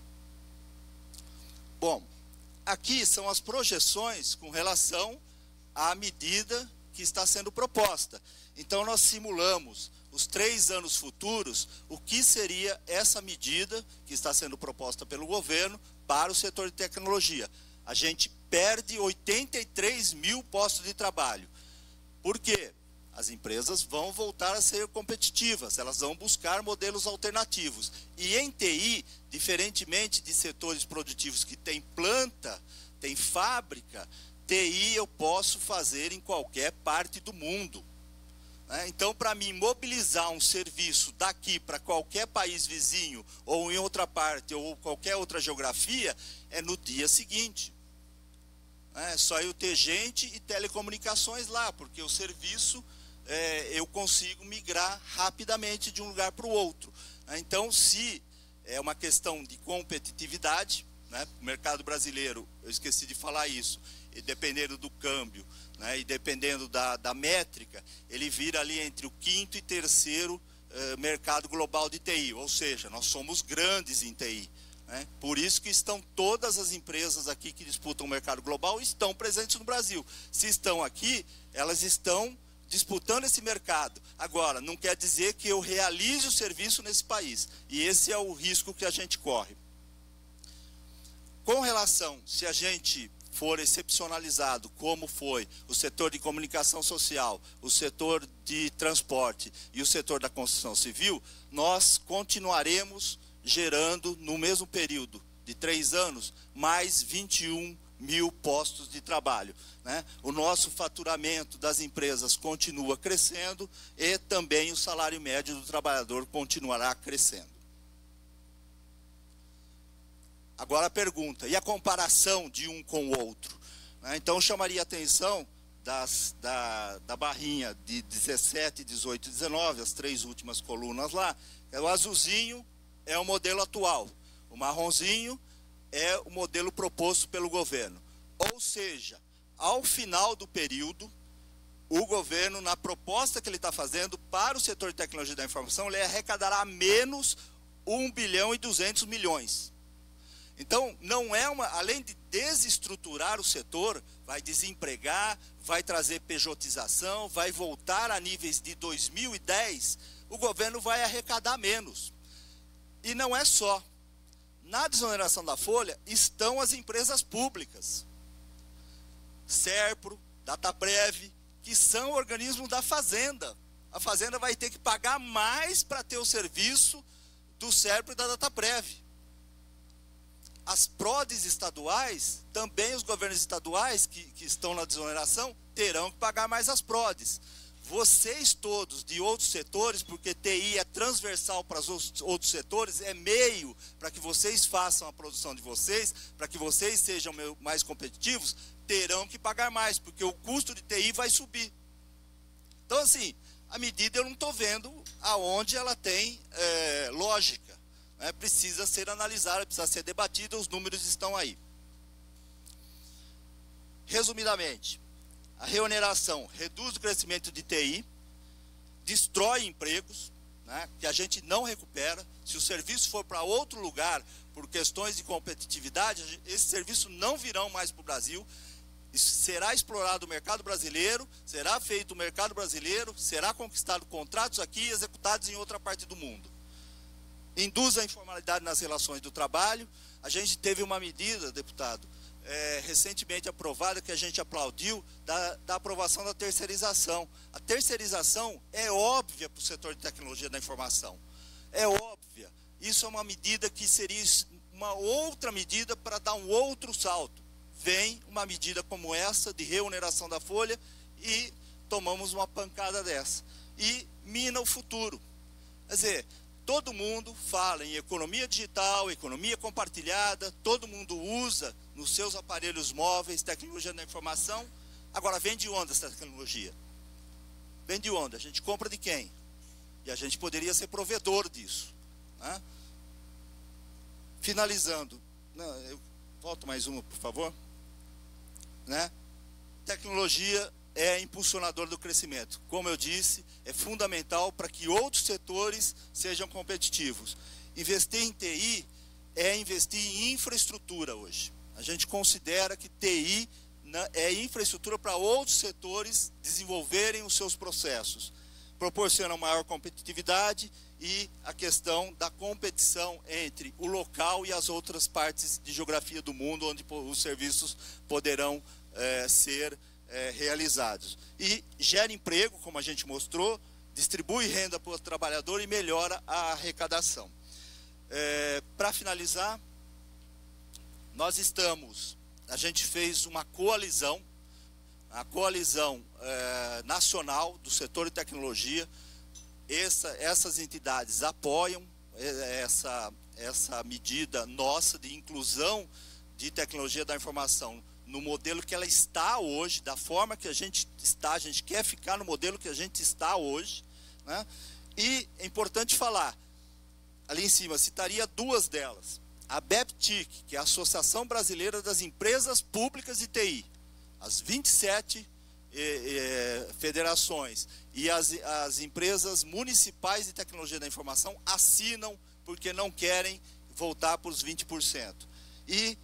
Bom, aqui são as projeções com relação à medida que está sendo proposta. Então, nós simulamos os 3 anos futuros, o que seria essa medida que está sendo proposta pelo governo para o setor de tecnologia. A gente perde 83 mil postos de trabalho. Por quê? As empresas vão voltar a ser competitivas, elas vão buscar modelos alternativos. E em TI, diferentemente de setores produtivos que tem planta, tem fábrica, TI eu posso fazer em qualquer parte do mundo. Então, para mim mobilizar um serviço daqui para qualquer país vizinho, ou em outra parte, ou qualquer outra geografia, é no dia seguinte. É só eu ter gente e telecomunicações lá, porque o serviço eu consigo migrar rapidamente de um lugar para o outro. Então, se é uma questão de competitividade, o mercado brasileiro, eu esqueci de falar isso, e dependendo do câmbio, e dependendo da métrica, ele vira ali entre o 5º e 3º mercado global de TI, ou seja, nós somos grandes em TI. Por isso que estão todas as empresas aqui que disputam o mercado global estão presentes no Brasil. Se estão aqui, elas estão disputando esse mercado. Agora, não quer dizer que eu realize o serviço nesse país. E esse é o risco que a gente corre. Com relação, se a gente for excepcionalizado, como foi o setor de comunicação social, o setor de transporte e o setor da construção civil, nós continuaremos gerando, no mesmo período de 3 anos, mais 21 mil postos de trabalho, né? O nosso faturamento das empresas continua crescendo e também o salário médio do trabalhador continuará crescendo. Agora a pergunta, e a comparação de um com o outro? Então, chamaria a atenção da barrinha de 17, 18 e 19, as 3 últimas colunas lá. O azulzinho é o modelo atual, o marronzinho é o modelo proposto pelo governo. Ou seja, ao final do período, o governo, na proposta que ele está fazendo para o setor de tecnologia da informação, ele arrecadará menos 1 bilhão e 200 milhões. Então, não é além de desestruturar o setor, vai desempregar, vai trazer pejotização, vai voltar a níveis de 2010, o governo vai arrecadar menos. E não é só. Na desoneração da folha estão as empresas públicas. Serpro, Dataprev, que são organismos da Fazenda. A Fazenda vai ter que pagar mais para ter o serviço do Serpro e da Dataprev. As PRODES estaduais, também os governos estaduais que estão na desoneração, terão que pagar mais as PRODES. Vocês todos de outros setores, porque TI é transversal para os outros setores, é meio para que vocês façam a produção de vocês, para que vocês sejam mais competitivos, terão que pagar mais, porque o custo de TI vai subir. Então, assim, a medida eu não estou vendo aonde ela tem lógica. Precisa ser analisada, precisa ser debatida, os números estão aí. Resumidamente, a reoneração reduz o crescimento de TI, destrói empregos, né, que a gente não recupera. Se o serviço for para outro lugar, por questões de competitividade, esses serviços não virão mais para o Brasil. Será explorado o mercado brasileiro, será feito o mercado brasileiro, será conquistado contratos aqui e executados em outra parte do mundo. Induz a informalidade nas relações do trabalho. A gente teve uma medida, deputado, recentemente aprovada, que a gente aplaudiu, da aprovação da terceirização. A terceirização é óbvia para o setor de tecnologia da informação. É óbvia. Isso é uma medida que seria uma outra medida para dar um outro salto. Vem uma medida como essa, de reoneração da folha, e tomamos uma pancada dessa. E mina o futuro. Quer dizer, todo mundo fala em economia digital, economia compartilhada, todo mundo usa nos seus aparelhos móveis tecnologia da informação. Agora, vem de onde essa tecnologia? Vem de onde? A gente compra de quem? E a gente poderia ser provedor disso, né? Finalizando, volta mais uma, por favor. Né? Tecnologia é impulsionador do crescimento. Como eu disse, é fundamental para que outros setores sejam competitivos. Investir em TI é investir em infraestrutura hoje. A gente considera que TI é infraestrutura para outros setores desenvolverem os seus processos. Proporciona maior competitividade e a questão da competição entre o local e as outras partes de geografia do mundo, onde os serviços poderão ser realizados. E gera emprego, como a gente mostrou, distribui renda para o trabalhador e melhora a arrecadação. Para finalizar, a gente fez uma coalizão, a coalizão nacional do setor de tecnologia. Essas entidades apoiam essa medida nossa de inclusão de tecnologia da informação no modelo que ela está hoje, da forma que a gente está. A gente quer ficar no modelo que a gente está hoje, né? E é importante falar, ali em cima, citaria 2 delas. A BEPTIC, que é a Associação Brasileira das Empresas Públicas de TI, as 27 federações e as empresas municipais de tecnologia da informação assinam porque não querem voltar para os 20%. E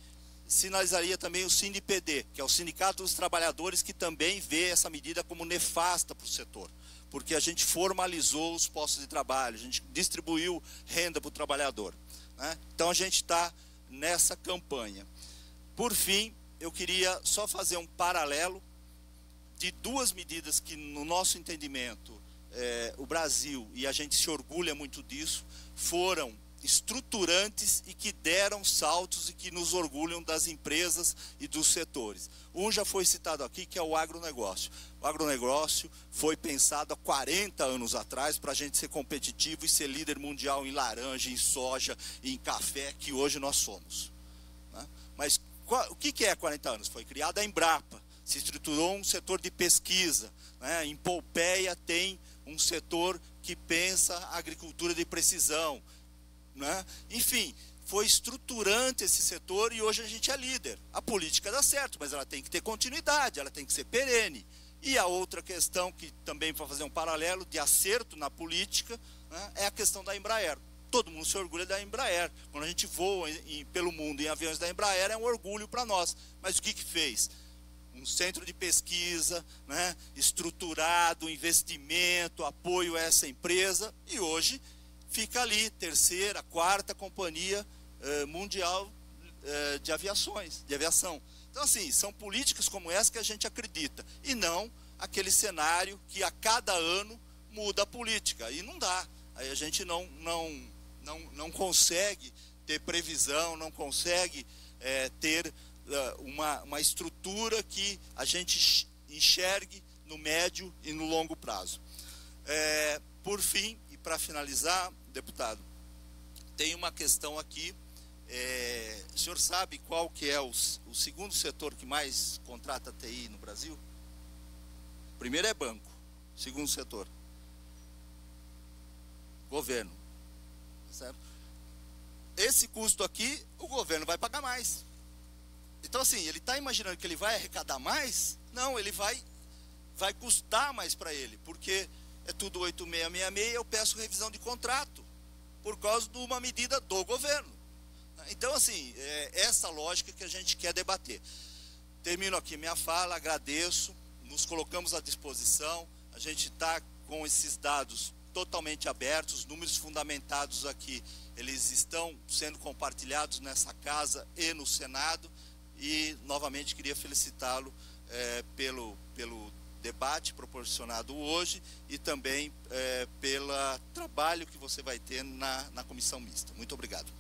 sinalizaria também o SINDPD, que é o Sindicato dos Trabalhadores, que também vê essa medida como nefasta para o setor, porque a gente formalizou os postos de trabalho, a gente distribuiu renda para o trabalhador, né? Então a gente está nessa campanha. Por fim, eu queria só fazer um paralelo de duas medidas que, no nosso entendimento, o Brasil, e a gente se orgulha muito disso, foram estruturantes e que deram saltos e que nos orgulham das empresas e dos setores. Um já foi citado aqui, que é o agronegócio. O agronegócio foi pensado há 40 anos atrás para a gente ser competitivo e ser líder mundial em laranja, em soja, em café, que hoje nós somos, né? Mas o que é 40 anos? Foi criada a Embrapa, se estruturou um setor de pesquisa, né? Em Pompeia tem um setor que pensa agricultura de precisão, né? Enfim, foi estruturante esse setor e hoje a gente é líder. A política dá certo, mas ela tem que ter continuidade, ela tem que ser perene. E a outra questão, que também para fazer um paralelo de acerto na política, né, é a questão da Embraer. Todo mundo se orgulha da Embraer. Quando a gente voa pelo mundo em aviões da Embraer, é um orgulho para nós. Mas o que fez? Um centro de pesquisa, né, estruturado, investimento, apoio a essa empresa, e hoje fica ali, terceira, quarta companhia mundial de aviação. Então, assim, são políticas como essa que a gente acredita, e não aquele cenário que a cada ano muda a política. Aí não dá, aí a gente não consegue ter previsão, não consegue ter uma estrutura que a gente enxergue no médio e no longo prazo. Por fim, e para finalizar, deputado, tem uma questão aqui. O senhor sabe qual que é o segundo setor que mais contrata TI no Brasil? O primeiro é banco, segundo setor, governo, certo? Esse custo aqui, o governo vai pagar mais. Então, assim, ele está imaginando que ele vai arrecadar mais? Não, ele vai custar mais para ele, porque é tudo 8666, eu peço revisão de contrato, por causa de uma medida do governo. Então, assim, essa lógica que a gente quer debater. Termino aqui minha fala, agradeço, nos colocamos à disposição, a gente está com esses dados totalmente abertos, os números fundamentados aqui, eles estão sendo compartilhados nessa casa e no Senado, e novamente queria felicitá-lo pelo debate proporcionado hoje e também pelo trabalho que você vai ter na comissão mista. Muito obrigado.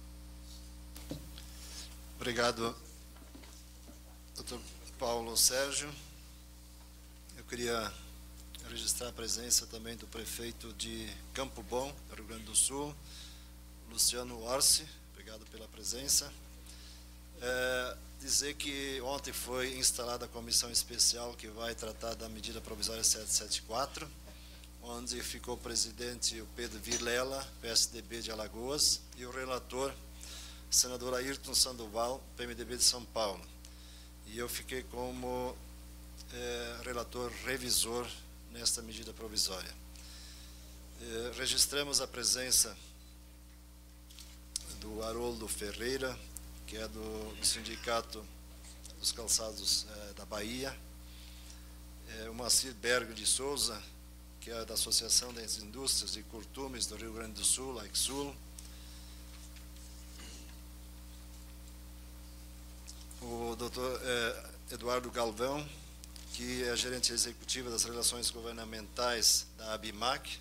Obrigado, doutor Paulo Sérgio. Eu queria registrar a presença também do prefeito de Campo Bom, Rio Grande do Sul, Luciano Orsi. Obrigado pela presença. Dizer que ontem foi instalada a comissão especial que vai tratar da medida provisória 774, onde ficou presidente o Pedro Vilela, PSDB de Alagoas, e o relator, senador Ayrton Sandoval, PMDB de São Paulo. E eu fiquei como relator revisor nesta medida provisória. Registramos a presença do Haroldo Ferreira, que é do Sindicato dos Calçados da Bahia, o Macir Bergo de Souza, que é da Associação das Indústrias de Curtumes do Rio Grande do Sul, AICSUL, o doutor Eduardo Galvão, que é gerente executiva das relações governamentais da ABIMAC,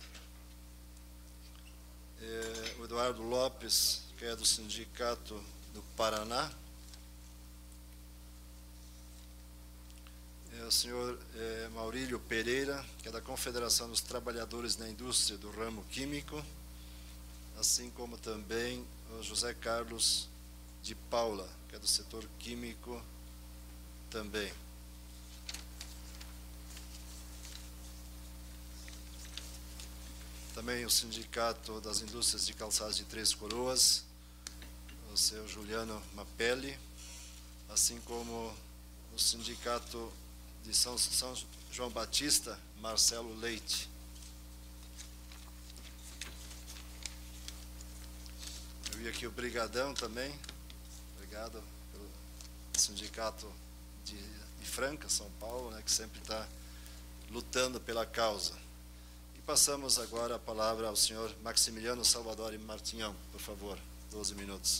o Eduardo Lopes, que é do Sindicato do Paraná, o senhor Maurílio Pereira, que é da Confederação dos Trabalhadores da Indústria do Ramo Químico, assim como também o José Carlos de Paula, que é do setor químico também. Também o Sindicato das Indústrias de Calçados de Três Coroas, o seu Juliano Mapelli, assim como o Sindicato de São João Batista, Marcelo Leite. Eu vi aqui o Brigadão também, obrigado pelo sindicato de Franca, São Paulo, né, que sempre está lutando pela causa. E passamos agora a palavra ao senhor Maximiliano Salvadori Martinhão, por favor, 12 minutos.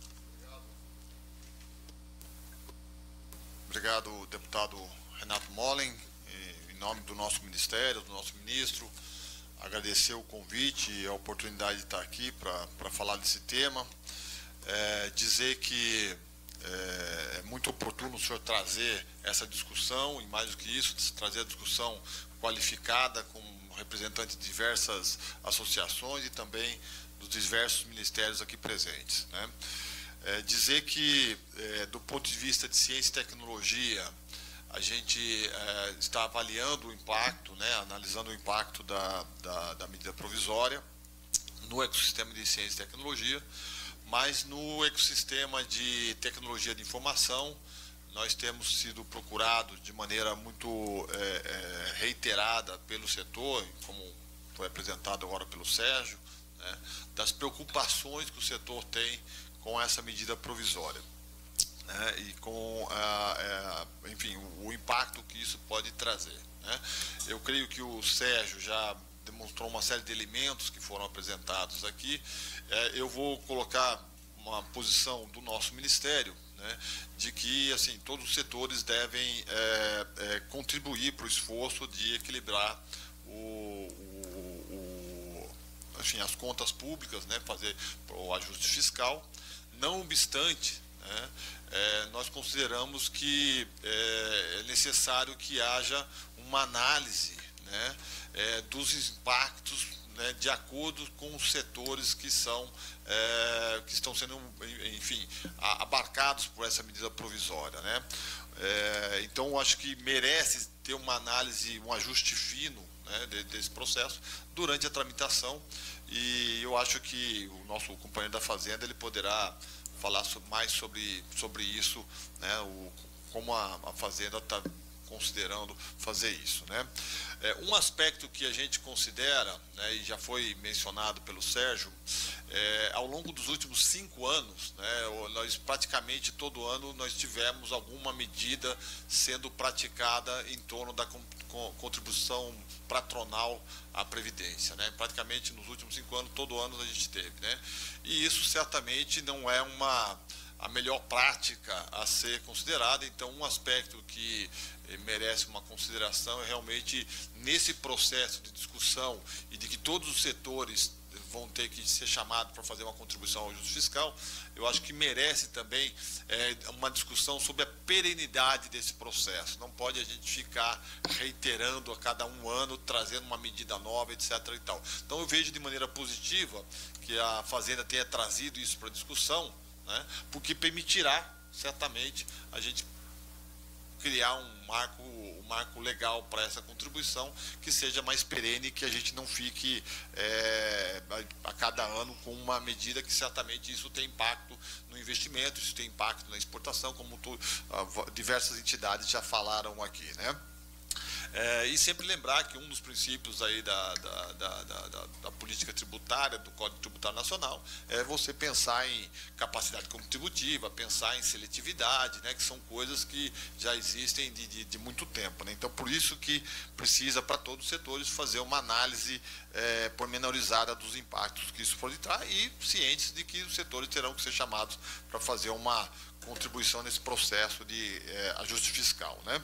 Obrigado, deputado Renato Mollen, em nome do nosso ministério, do nosso ministro, agradecer o convite e a oportunidade de estar aqui para falar desse tema, dizer que é muito oportuno o senhor trazer essa discussão, e mais do que isso, trazer a discussão qualificada com representantes de diversas associações e também dos diversos ministérios aqui presentes, né? Dizer que, do ponto de vista de ciência e tecnologia, a gente está avaliando o impacto, né, analisando o impacto da medida provisória no ecossistema de ciência e tecnologia, mas no ecossistema de tecnologia de informação, nós temos sido procurados de maneira muito reiterada pelo setor, como foi apresentado agora pelo Sérgio, né, das preocupações que o setor tem com essa medida provisória, né, e com enfim, o impacto que isso pode trazer, né. Eu creio que o Sérgio já demonstrou uma série de elementos que foram apresentados aqui. Eu vou colocar uma posição do nosso ministério, né, de que assim, todos os setores devem contribuir para o esforço de equilibrar enfim, as contas públicas, né, fazer o ajuste fiscal. Não obstante, né, nós consideramos que é necessário que haja uma análise, né, dos impactos, né, de acordo com os setores que estão sendo, enfim, abarcados por essa medida provisória, né. Então, eu acho que merece ter uma análise, um ajuste fino, né, desse processo durante a tramitação, e eu acho que o nosso companheiro da Fazenda ele poderá falar mais sobre isso, né, como a Fazenda está considerando fazer isso, né. Um aspecto que a gente considera, né, e já foi mencionado pelo Sérgio, ao longo dos últimos 5 anos, né, nós praticamente todo ano nós tivemos alguma medida sendo praticada em torno da contribuição patronal à Previdência, né. Praticamente nos últimos 5 anos, todo ano a gente teve, né, e isso certamente não é a melhor prática a ser considerada. Então, um aspecto que merece uma consideração é realmente nesse processo de discussão e de que todos os setores vão ter que ser chamados para fazer uma contribuição ao ajuste fiscal, eu acho que merece também uma discussão sobre a perenidade desse processo. Não pode a gente ficar reiterando a cada 1 ano, trazendo uma medida nova, etc. e tal. Então, eu vejo de maneira positiva que a Fazenda tenha trazido isso para discussão, né, porque permitirá, certamente, a gente criar um marco legal para essa contribuição que seja mais perene, que a gente não fique a cada ano com uma medida que certamente isso tem impacto no investimento, isso tem impacto na exportação, como diversas entidades já falaram aqui, né? E sempre lembrar que um dos princípios aí da política tributária, do Código Tributário Nacional, é você pensar em capacidade contributiva, pensar em seletividade, né, que são coisas que já existem de muito tempo, né? Então, por isso que precisa, para todos os setores, fazer uma análise pormenorizada dos impactos que isso pode trazer, e cientes de que os setores terão que ser chamados para fazer uma contribuição nesse processo de ajuste fiscal, né?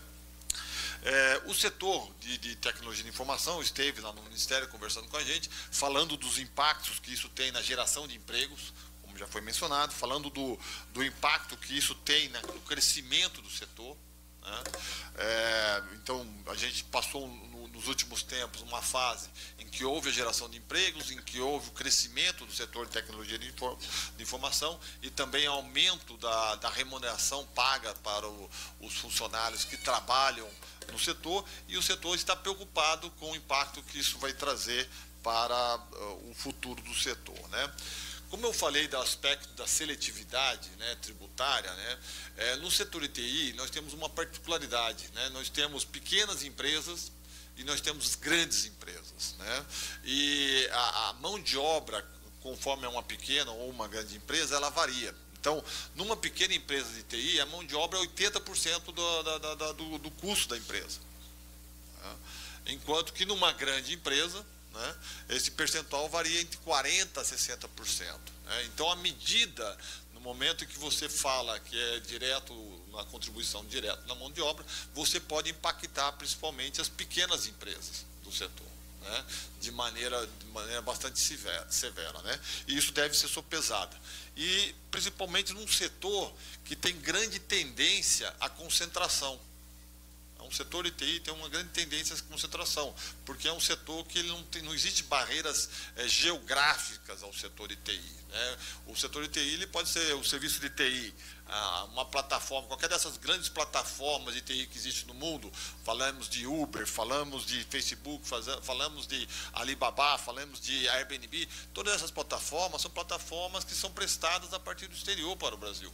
O setor de tecnologia de informação esteve lá no Ministério conversando com a gente, falando dos impactos que isso tem na geração de empregos, como já foi mencionado, falando do impacto que isso tem no crescimento do setor, né? Então, a gente passou nos últimos tempos uma fase em que houve a geração de empregos, em que houve o crescimento do setor de tecnologia de informação e também aumento da remuneração paga para os funcionários que trabalham no setor, e o setor está preocupado com o impacto que isso vai trazer para o futuro do setor, né? Como eu falei do aspecto da seletividade, né, tributária, né, no setor de TI nós temos uma particularidade, né? Nós temos pequenas empresas e nós temos grandes empresas, né? E a mão de obra, conforme é uma pequena ou uma grande empresa, ela varia. Então, numa pequena empresa de TI, a mão de obra é 80% do custo da empresa. Né? Enquanto que numa grande empresa, né, esse percentual varia entre 40% a 60%. Né? Então, a medida, no momento em que você fala que é direto, uma contribuição direta na mão de obra, você pode impactar principalmente as pequenas empresas do setor, né, de maneira bastante severa, né? E isso deve ser sopesado. E principalmente num setor que tem grande tendência à concentração. Um setor de TI tem uma grande tendência à concentração, porque é um setor que ele não existe barreiras geográficas ao setor de TI. Né? O setor de TI ele pode ser o serviço de TI, uma plataforma, qualquer dessas grandes plataformas de TI que existe no mundo. Falamos de Uber, falamos de Facebook, falamos de Alibaba, falamos de Airbnb. Todas essas plataformas são plataformas que são prestadas a partir do exterior para o Brasil.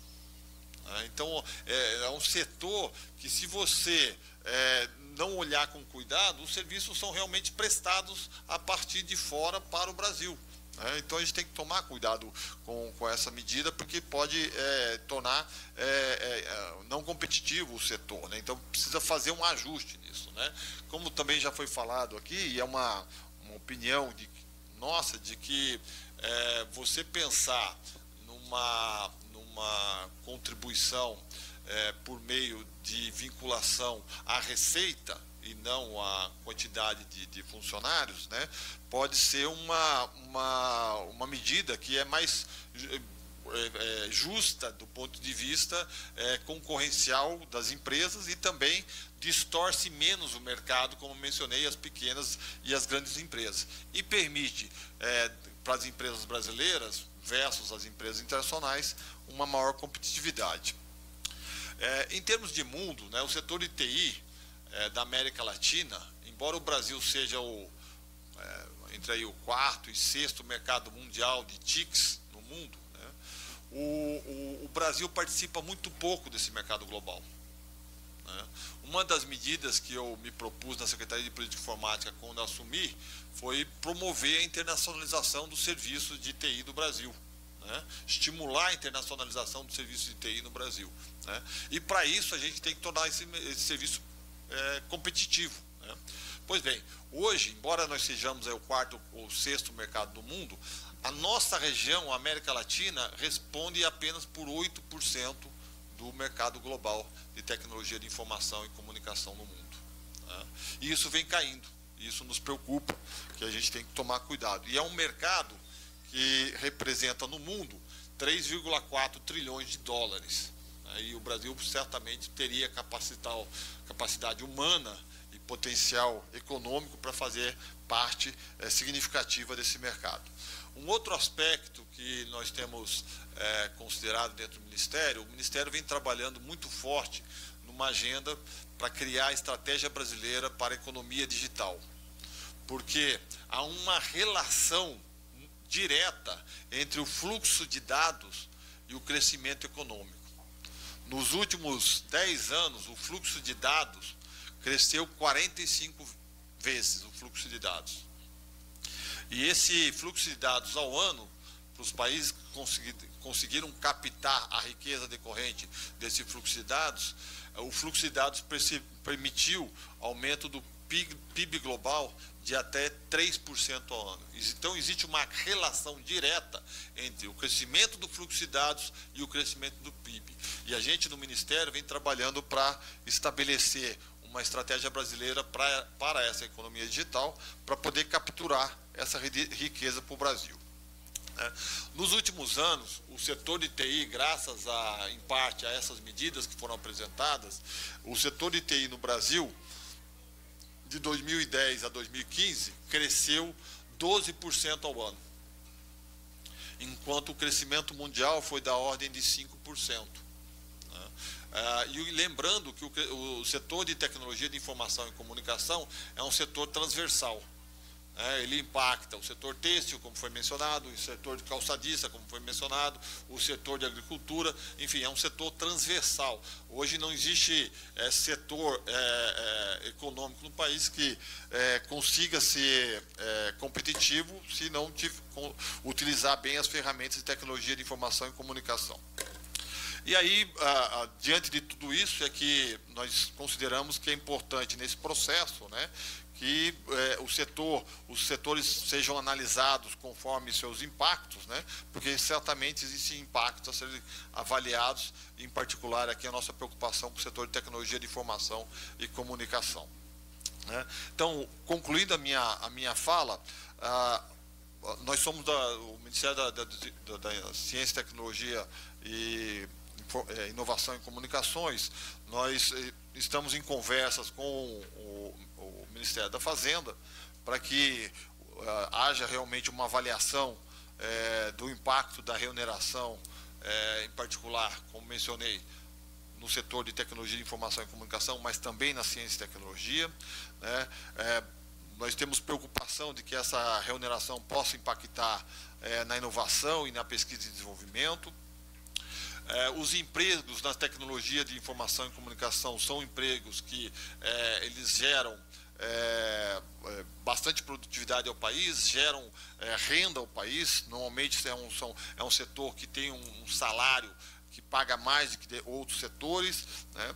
Então, é um setor que, se você não olhar com cuidado, os serviços são realmente prestados a partir de fora para o Brasil. Então, a gente tem que tomar cuidado com essa medida, porque pode tornar não competitivo o setor. Né? Então, precisa fazer um ajuste nisso. Né? Como também já foi falado aqui, e é uma opinião nossa, de que você pensar numa contribuição por meio de vinculação à receita e não à quantidade de funcionários, né, pode ser uma medida que é mais justa do ponto de vista concorrencial das empresas, e também distorce menos o mercado, como mencionei, as pequenas e as grandes empresas, e permite para as empresas brasileiras versus as empresas internacionais uma maior competitividade. Em termos de mundo, né, o setor de TI da América Latina, embora o Brasil seja entre aí o 4º e 6º mercado mundial de TICs no mundo, né, o Brasil participa muito pouco desse mercado global. Né? Uma das medidas que eu me propus na Secretaria de Política Informática quando assumi foi promover a internacionalização dos serviços de TI do Brasil. Né? Estimular a internacionalização do serviço de TI no Brasil. Né? E para isso a gente tem que tornar esse serviço competitivo. Né? Pois bem, hoje, embora nós sejamos o 4º ou 6º mercado do mundo, a nossa região, a América Latina, responde apenas por 8% do mercado global de tecnologia de informação e comunicação no mundo. Né? E isso vem caindo, isso nos preocupa, que a gente tem que tomar cuidado. E é um mercado que representa no mundo 3,4 trilhões de dólares. E o Brasil certamente teria capacidade humana e potencial econômico para fazer parte significativa desse mercado. Um outro aspecto que nós temos considerado dentro do Ministério, o Ministério vem trabalhando muito forte numa agenda para criar a estratégia brasileira para a economia digital, porque há uma relação direta entre o fluxo de dados e o crescimento econômico. Nos últimos 10 anos, o fluxo de dados cresceu 45 vezes, o fluxo de dados. E esse fluxo de dados ao ano, para os países que conseguiram captar a riqueza decorrente desse fluxo de dados, o fluxo de dados permitiu aumento do PIB global de até 3% ao ano. Então, existe uma relação direta entre o crescimento do fluxo de dados e o crescimento do PIB. E a gente, no Ministério, vem trabalhando para estabelecer uma estratégia brasileira para essa economia digital, para poder capturar essa riqueza para o Brasil. Nos últimos anos, o setor de TI, graças em parte a essas medidas que foram apresentadas, o setor de TI no Brasil, de 2010 a 2015, cresceu 12% ao ano, enquanto o crescimento mundial foi da ordem de 5%. E lembrando que o setor de tecnologia de informação e comunicação é um setor transversal. ele impacta o setor têxtil, como foi mencionado, o setor de calçadista, como foi mencionado, o setor de agricultura, enfim, é um setor transversal. Hoje não existe setor econômico no país que consiga ser competitivo se não utilizar bem as ferramentas de tecnologia de informação e comunicação. E aí, diante de tudo isso, é que nós consideramos que é importante nesse processo, né, que os setores sejam analisados conforme seus impactos, né, porque certamente existem impactos a serem avaliados, em particular aqui a nossa preocupação com o setor de tecnologia de informação e comunicação. Né. Então, concluindo a minha fala, nós somos o Ministério da Ciência, Tecnologia e Inovação em Comunicações. Nós estamos em conversas com o Ministério da Fazenda para que haja realmente uma avaliação do impacto da remuneração, em particular, como mencionei, no setor de tecnologia de informação e comunicação, mas também na ciência e tecnologia, né? Nós temos preocupação de que essa remuneração possa impactar na inovação e na pesquisa e desenvolvimento. Os empregos na tecnologia de informação e comunicação são empregos que eles geram bastante produtividade ao país, geram renda ao país. Normalmente é um setor que tem um salário que paga mais do que outros setores, né?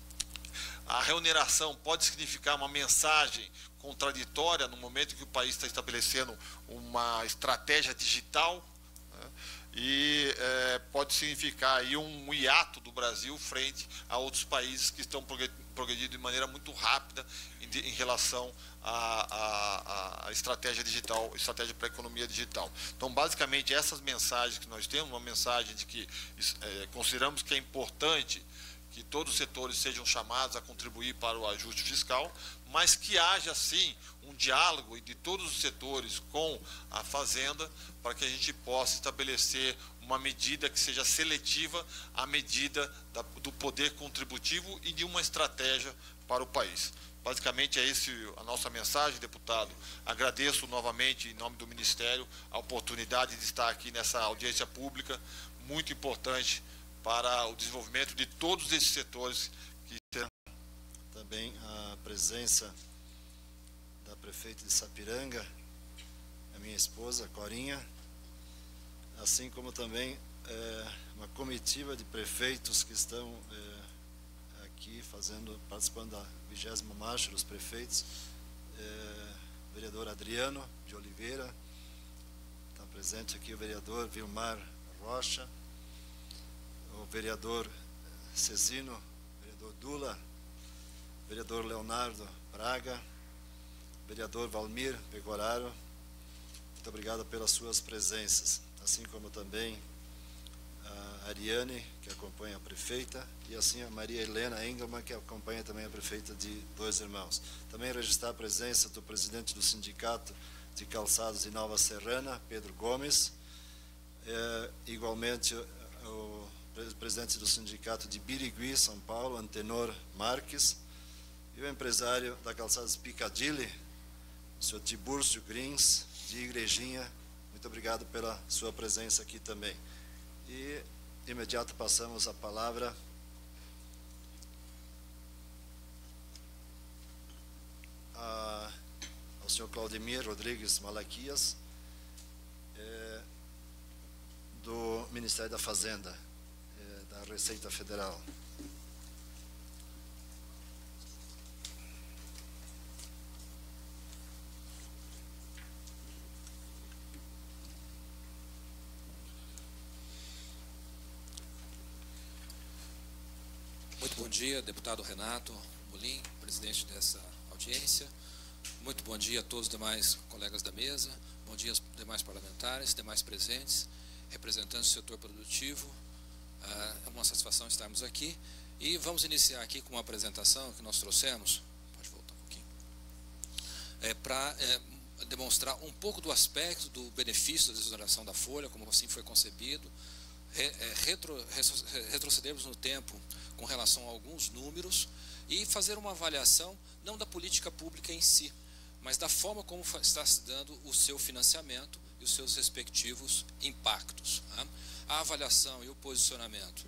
A remuneração pode significar uma mensagem contraditória no momento em que o país está estabelecendo uma estratégia digital, né? E pode significar aí um hiato do Brasil frente a outros países que estão progredindo de maneira muito rápida em relação à estratégia digital, estratégia para a economia digital. Então, basicamente, essas mensagens que nós temos, uma mensagem de que consideramos que é importante que todos os setores sejam chamados a contribuir para o ajuste fiscal, mas que haja, sim, um diálogo de todos os setores com a Fazenda para que a gente possa estabelecer uma medida que seja seletiva à medida do poder contributivo e de uma estratégia para o país. Basicamente, é essa a nossa mensagem, deputado. Agradeço novamente, em nome do Ministério, a oportunidade de estar aqui nessa audiência pública, muito importante para o desenvolvimento de todos esses setores que serão. Também a presença da prefeita de Sapiranga, a minha esposa, Corinha, assim como também uma comitiva de prefeitos que estão aqui participando da 20ª Marcha dos Prefeitos, vereador Adriano de Oliveira, está presente aqui o vereador Vilmar Rocha, o vereador Cezino, vereador Dula, vereador Leonardo Braga, vereador Valmir Pegoraro. Muito obrigado pelas suas presenças, assim como também a Ariane, que acompanha a prefeita, e assim a Maria Helena Engelmann, que acompanha também a prefeita de Dois Irmãos. Também registrar a presença do presidente do Sindicato de Calçados de Nova Serrana, Pedro Gomes, igualmente o presidente do Sindicato de Birigui, São Paulo, Antenor Marques, e o empresário da Calçadas Piccadilly, o senhor Tibúrcio Grins, de Igrejinha. Muito obrigado pela sua presença aqui também. E, de imediato, passamos a palavra ao senhor Claudemir Rodrigues Malaquias, do Ministério da Fazenda, da Receita Federal. Muito bom dia, deputado Renato Molim, presidente dessa audiência. Muito bom dia a todos os demais colegas da mesa. Bom dia aos demais parlamentares, demais presentes, representantes do setor produtivo. É uma satisfação estarmos aqui. E vamos iniciar aqui com uma apresentação que nós trouxemos. Pode voltar um pouquinho. Para demonstrar um pouco do aspecto do benefício da desoneração da folha, como assim foi concebido, retrocedermos no tempo com relação a alguns números e fazer uma avaliação não da política pública em si, mas da forma como está se dando o seu financiamento e os seus respectivos impactos. A avaliação e o posicionamento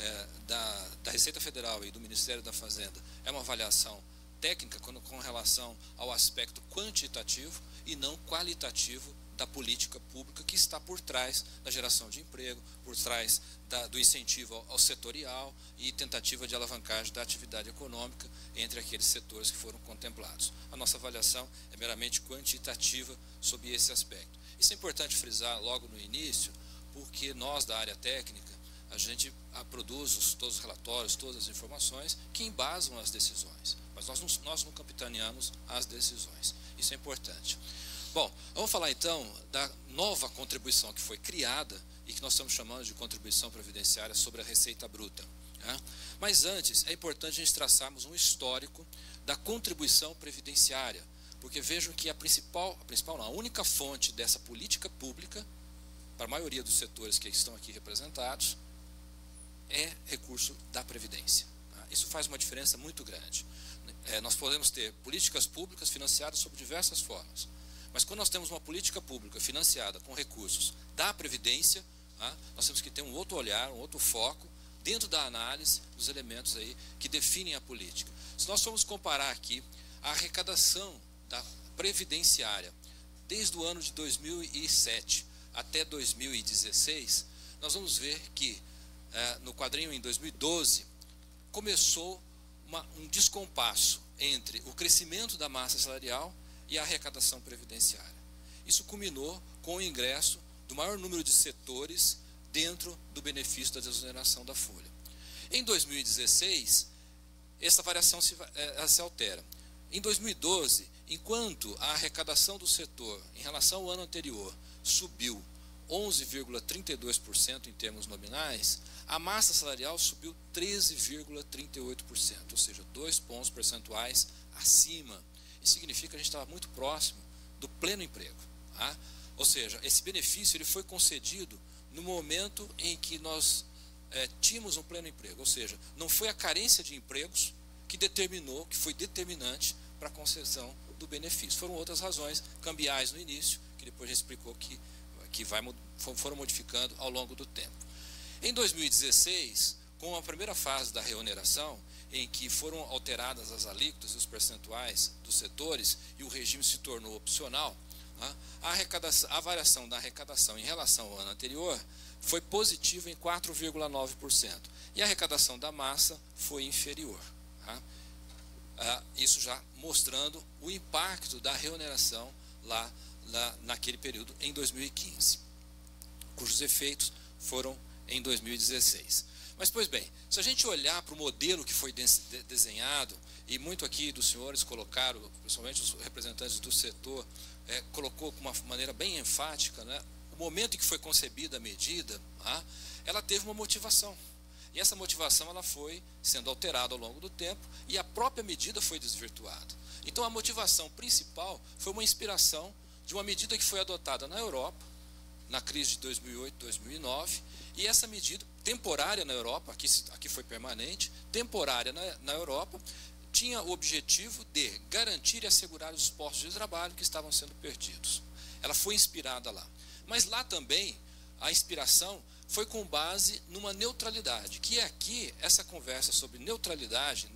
da Receita Federal e do Ministério da Fazenda é uma avaliação técnica com relação ao aspecto quantitativo e não qualitativo da política pública que está por trás da geração de emprego, por trás do incentivo ao setorial e tentativa de alavancagem da atividade econômica entre aqueles setores que foram contemplados. A nossa avaliação é meramente quantitativa sobre esse aspecto. Isso é importante frisar logo no início, porque nós da área técnica, a gente produz todos os relatórios, todas as informações que embasam as decisões, mas nós não capitaneamos as decisões. Isso é importante. Bom, vamos falar então da nova contribuição que foi criada e que nós estamos chamando de contribuição previdenciária sobre a receita bruta. Mas antes, é importante a gente traçarmos um histórico da contribuição previdenciária, porque vejam que a única fonte dessa política pública, para a maioria dos setores que estão aqui representados, é recurso da Previdência. Isso faz uma diferença muito grande. Nós podemos ter políticas públicas financiadas sob diversas formas, mas quando nós temos uma política pública financiada com recursos da Previdência, nós temos que ter um outro olhar, um outro foco, dentro da análise dos elementos aí que definem a política. Se nós formos comparar aqui a arrecadação da previdenciária desde o ano de 2007 até 2016, nós vamos ver que no quadrinho em 2012 começou um descompasso entre o crescimento da massa salarial e a arrecadação previdenciária. Isso culminou com o ingresso do maior número de setores dentro do benefício da desoneração da folha. Em 2016, essa variação se altera. Em 2012, enquanto a arrecadação do setor em relação ao ano anterior subiu 11,32% em termos nominais, a massa salarial subiu 13,38%, ou seja, 2 pontos percentuais acima. Isso significa que a gente estava muito próximo do pleno emprego. Ou seja, esse benefício ele foi concedido no momento em que nós tínhamos um pleno emprego, ou seja, não foi a carência de empregos que foi determinante para a concessão do benefício. Foram outras razões cambiais no início, que depois a gente explicou que foram modificando ao longo do tempo. Em 2016, com a primeira fase da reoneração, em que foram alteradas as alíquotas e os percentuais dos setores e o regime se tornou opcional, a variação da arrecadação em relação ao ano anterior foi positiva em 4,9%. E a arrecadação da massa foi inferior. Isso já mostrando o impacto da reoneração lá naquele período em 2015, cujos efeitos foram em 2016. Mas, pois bem, se a gente olhar para o modelo que foi desenhado, e muito aqui dos senhores colocaram, principalmente os representantes do setor, colocou com uma maneira bem enfática, o momento em que foi concebida a medida, ela teve uma motivação. E essa motivação ela foi sendo alterada ao longo do tempo e a própria medida foi desvirtuada. Então, a motivação principal foi uma inspiração de uma medida que foi adotada na Europa, na crise de 2008, 2009, e essa medida temporária na Europa, aqui foi permanente, temporária na Europa, tinha o objetivo de garantir e assegurar os postos de trabalho que estavam sendo perdidos. Ela foi inspirada lá. Mas lá também, a inspiração foi com base numa neutralidade, que é aqui, essa conversa sobre neutralidade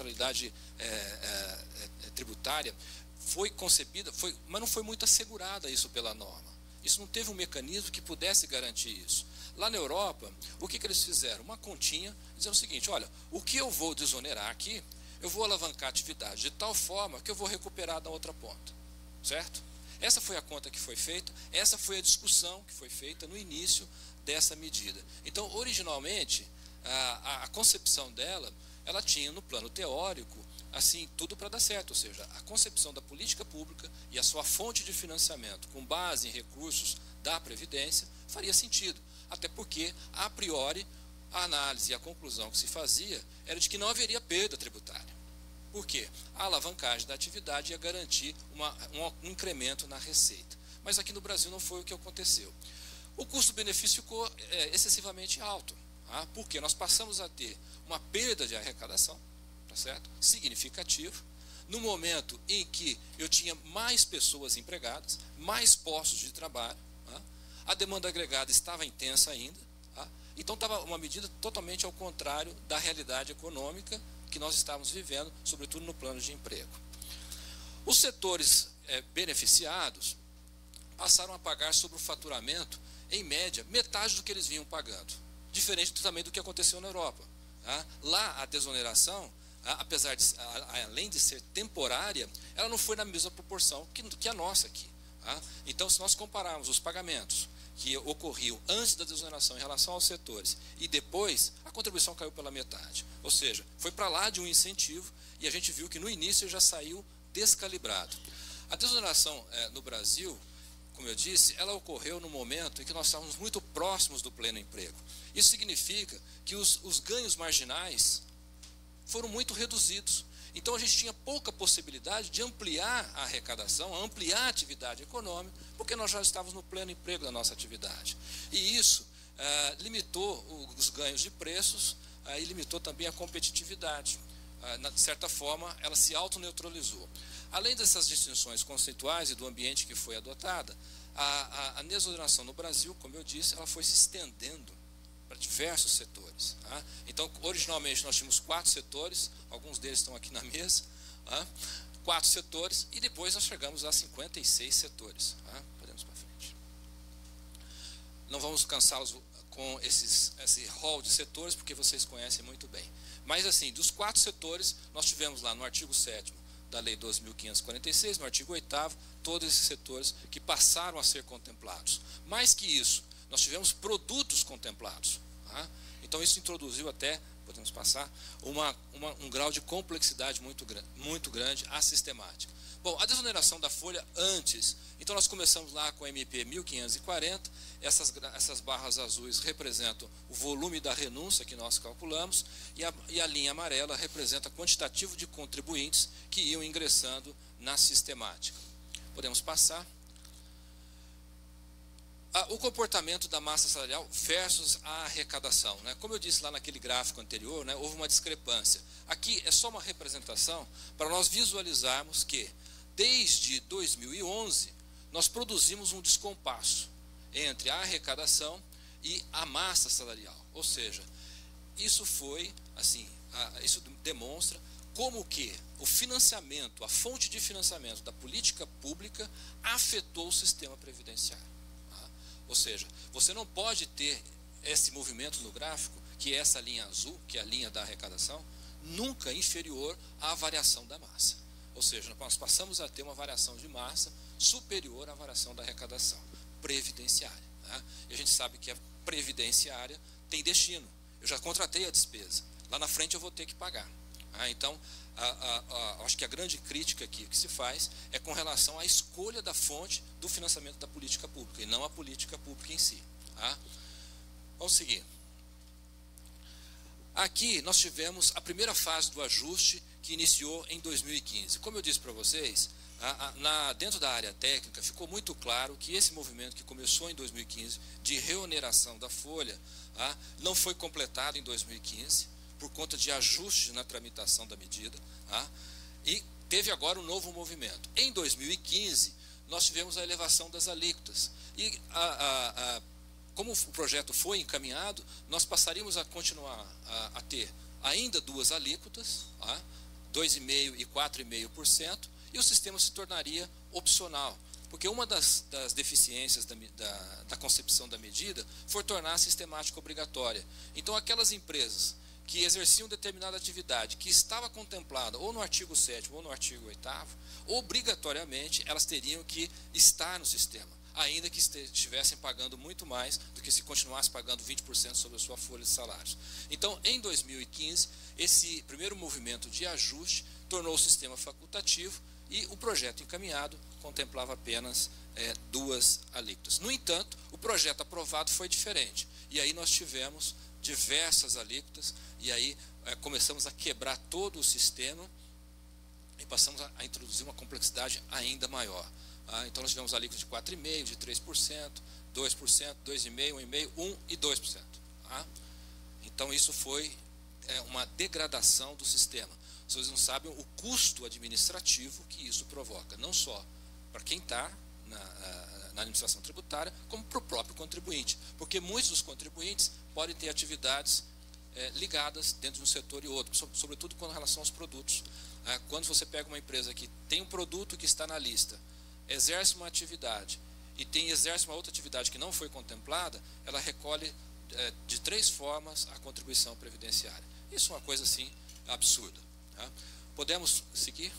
tributária, foi concebida, mas não foi muito assegurada isso pela norma. Isso não teve um mecanismo que pudesse garantir isso. Lá na Europa, o que eles fizeram? Uma continha, dizendo o seguinte, olha, o que eu vou desonerar aqui, eu vou alavancar a atividade de tal forma que eu vou recuperar da outra ponta. Certo? Essa foi a conta que foi feita, essa foi a discussão que foi feita no início dessa medida. Então, originalmente, a concepção dela, ela tinha no plano teórico, assim, tudo para dar certo, ou seja, a concepção da política pública e a sua fonte de financiamento com base em recursos da Previdência faria sentido, até porque, a priori, a análise e a conclusão que se fazia era de que não haveria perda tributária. Por quê? A alavancagem da atividade ia garantir um incremento na receita. Mas aqui no Brasil não foi o que aconteceu. O custo-benefício ficou excessivamente alto, porque nós passamos a ter uma perda de arrecadação, tá certo? Significativo, no momento em que eu tinha mais pessoas empregadas, mais postos de trabalho, tá? A demanda agregada estava intensa ainda, tá? Então estava uma medida totalmente ao contrário da realidade econômica que nós estávamos vivendo, sobretudo no plano de emprego. Os setores beneficiados passaram a pagar sobre o faturamento, em média, metade do que eles vinham pagando, diferente também do que aconteceu na Europa. Tá? Lá a desoneração, apesar de, além de ser temporária, ela não foi na mesma proporção que a nossa aqui. Tá? Então, se nós compararmos os pagamentos que ocorriam antes da desoneração em relação aos setores e depois, a contribuição caiu pela metade. Ou seja, foi para lá de um incentivo e a gente viu que no início já saiu descalibrado. A desoneração no Brasil, como eu disse, ela ocorreu no momento em que nós estávamos muito próximos do pleno emprego. Isso significa que os ganhos marginais foram muito reduzidos. Então a gente tinha pouca possibilidade de ampliar a arrecadação, ampliar a atividade econômica, porque nós já estávamos no pleno emprego da nossa atividade. E isso limitou os ganhos de preços e limitou também a competitividade. De certa forma, ela se autoneutralizou. Além dessas distinções conceituais e do ambiente que foi adotada, a desoneração no Brasil, como eu disse, ela foi se estendendo para diversos setores. Tá? Então, originalmente, nós tínhamos 4 setores, alguns deles estão aqui na mesa, tá? 4 setores, e depois nós chegamos a 56 setores. Tá? Podemos para frente. Não vamos cansá-los com esse rol de setores, porque vocês conhecem muito bem. Mas, assim, dos 4 setores, nós tivemos lá no artigo 7º da Lei 12.546, no artigo 8º, todos esses setores que passaram a ser contemplados. Mais que isso, nós tivemos produtos contemplados. Tá? Então, isso introduziu até, podemos passar, um grau de complexidade muito grande à sistemática. Bom, a desoneração da folha antes, então nós começamos lá com a MP 1540, essas barras azuis representam o volume da renúncia que nós calculamos, e a linha amarela representa o quantitativo de contribuintes que iam ingressando na sistemática. Podemos passar. O comportamento da massa salarial versus a arrecadação. Né? Como eu disse lá naquele gráfico anterior, né, houve uma discrepância. Aqui é só uma representação para nós visualizarmos que, desde 2011, nós produzimos um descompasso entre a arrecadação e a massa salarial. Ou seja, isso foi, assim, isso demonstra como que o financiamento, a fonte de financiamento da política pública afetou o sistema previdenciário. Ou seja, você não pode ter esse movimento no gráfico, que é essa linha azul, que é a linha da arrecadação, nunca inferior à variação da massa. Ou seja, nós passamos a ter uma variação de massa superior à variação da arrecadação previdenciária. Tá? E a gente sabe que a previdenciária tem destino. Eu já contratei a despesa. Lá na frente eu vou ter que pagar. Então, acho que a grande crítica aqui que se faz é com relação à escolha da fonte do financiamento da política pública, e não a política pública em si. Tá? Vamos seguir. Aqui nós tivemos a primeira fase do ajuste que iniciou em 2015. Como eu disse para vocês, dentro da área técnica ficou muito claro que esse movimento que começou em 2015 de reoneração da folha não foi completado em 2015, por conta de ajustes na tramitação da medida, e teve agora um novo movimento. Em 2015, nós tivemos a elevação das alíquotas, e como o projeto foi encaminhado, nós passaríamos a continuar a ter ainda 2 alíquotas, 2,5% e 4,5%, e o sistema se tornaria opcional, porque uma das deficiências da concepção da medida foi tornar a sistemática obrigatória. Então, aquelas empresas que exerciam determinada atividade que estava contemplada ou no artigo 7º ou no artigo 8º, obrigatoriamente elas teriam que estar no sistema, ainda que estivessem pagando muito mais do que se continuasse pagando 20% sobre a sua folha de salários. Então, em 2015, esse primeiro movimento de ajuste tornou o sistema facultativo e o projeto encaminhado contemplava apenas 2 alíquotas. No entanto, o projeto aprovado foi diferente, e aí nós tivemos diversas alíquotas, e aí começamos a quebrar todo o sistema e passamos a introduzir uma complexidade ainda maior. Então nós tivemos alíquotas de 4,5%, de 3%, 2%, 2,5%, 1,5%, 1% e 2%. Então isso foi uma degradação do sistema. vocês não sabem o custo administrativo que isso provoca, não só para quem está na administração tributária, como para o próprio contribuinte, porque muitos dos contribuintes podem ter atividades ligadas dentro de um setor e outro, sobretudo com relação aos produtos. Quando você pega uma empresa que tem um produto que está na lista, exerce uma atividade e exerce uma outra atividade que não foi contemplada, ela recolhe de 3 formas a contribuição previdenciária. Isso é uma coisa assim absurda. Tá? Podemos seguir?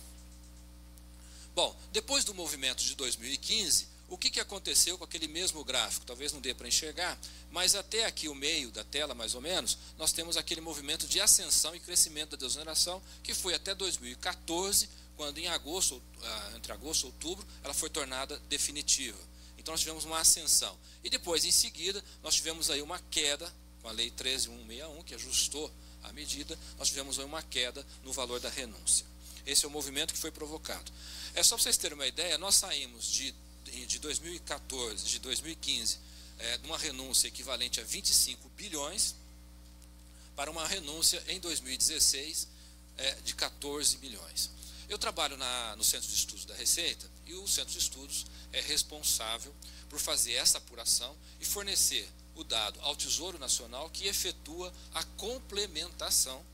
Bom, depois do movimento de 2015, o que aconteceu com aquele mesmo gráfico? Talvez não dê para enxergar, mas até aqui o meio da tela, mais ou menos, nós temos aquele movimento de ascensão e crescimento da desoneração, que foi até 2014, quando em agosto, entre agosto e outubro, ela foi tornada definitiva. Então nós tivemos uma ascensão. E depois, em seguida, nós tivemos aí uma queda, com a Lei 13.161, que ajustou a medida, nós tivemos aí uma queda no valor da renúncia. Esse é o movimento que foi provocado. Só para vocês terem uma ideia, nós saímos de 2014, de 2015, de uma renúncia equivalente a 25 bilhões, para uma renúncia em 2016 de 14 bilhões. Eu trabalho no Centro de Estudos da Receita, e o Centro de Estudos é responsável por fazer essa apuração e fornecer o dado ao Tesouro Nacional, que efetua a complementação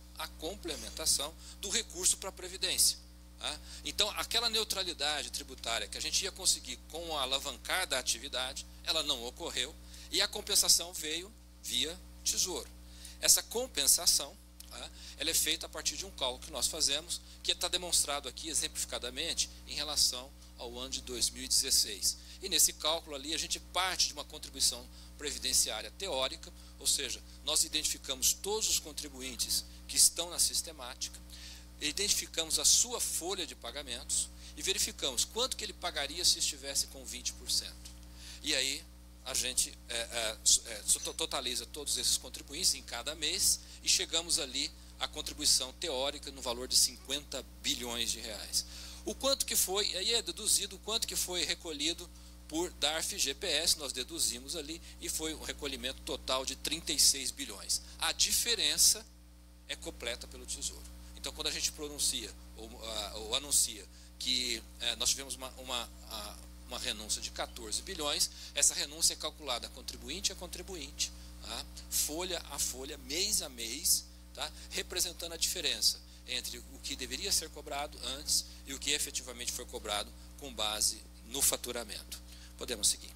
do recurso para a Previdência. Tá? Então, aquela neutralidade tributária que a gente ia conseguir com a alavancar da atividade, ela não ocorreu, e a compensação veio via Tesouro. Essa compensação, tá, ela é feita a partir de um cálculo que nós fazemos, que está demonstrado aqui exemplificadamente em relação ao ano de 2016. E nesse cálculo ali a gente parte de uma contribuição previdenciária teórica, ou seja, nós identificamos todos os contribuintes que estão na sistemática, identificamos a sua folha de pagamentos e verificamos quanto que ele pagaria se estivesse com 20%. E aí a gente totaliza todos esses contribuintes em cada mês e chegamos ali à contribuição teórica no valor de 50 bilhões de reais. O quanto que foi, aí é deduzido o quanto que foi recolhido por DARF-GPS, nós deduzimos ali, e foi um recolhimento total de 36 bilhões. A diferença é completa pelo Tesouro. Então, quando a gente pronuncia ou anuncia que nós tivemos uma renúncia de 14 bilhões, essa renúncia é calculada contribuinte a contribuinte, tá? Folha a folha, mês a mês, tá? Representando a diferença entre o que deveria ser cobrado antes e o que efetivamente foi cobrado com base no faturamento. Podemos seguir.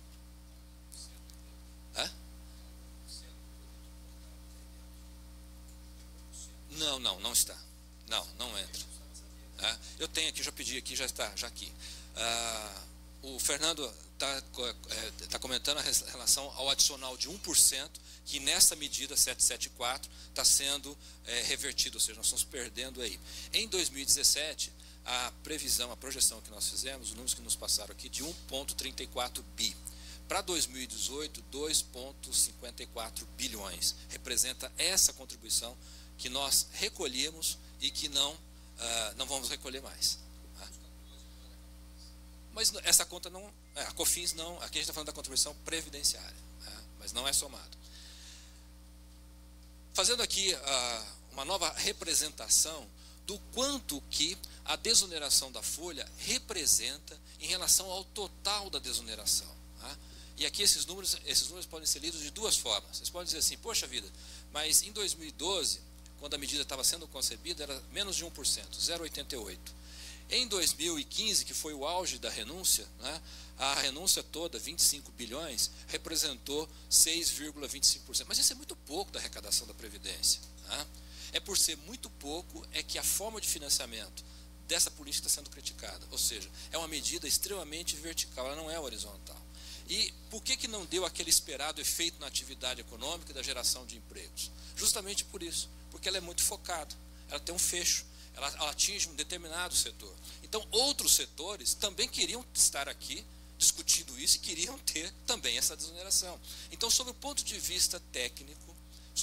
Não está. Não entra. Eu tenho aqui, já pedi aqui, já está, já aqui. O Fernando está comentando a relação ao adicional de 1%, que nessa medida 774 está sendo revertido, ou seja, nós estamos perdendo aí. Em 2017, a projeção que nós fizemos, os números que nos passaram aqui, de 1,34 bi. Para 2018, 2,54 bilhões. Representa essa contribuição que nós recolhemos e que não vamos recolher mais. Tá? Mas essa conta não... a COFINS não... Aqui a gente está falando da contribuição previdenciária, tá? Mas não é somado. Fazendo aqui uma nova representação do quanto que a desoneração da folha representa em relação ao total da desoneração. Tá? E aqui esses números podem ser lidos de duas formas. Vocês podem dizer assim, poxa vida, mas em 2012, quando a medida estava sendo concebida, era menos de 1%, 0,88%. Em 2015, que foi o auge da renúncia, né, a renúncia toda, 25 bilhões, representou 6,25%. Mas isso é muito pouco da arrecadação da Previdência. Tá? É por ser muito pouco é que a forma de financiamento dessa política está sendo criticada. Ou seja, é uma medida extremamente vertical, ela não é horizontal. E por que não deu aquele esperado efeito na atividade econômica e da geração de empregos? Justamente por isso, porque ela é muito focada, ela tem um fecho, ela atinge um determinado setor. Então, outros setores também queriam estar aqui discutindo isso e queriam ter também essa desoneração. Então, sob o ponto de vista técnico,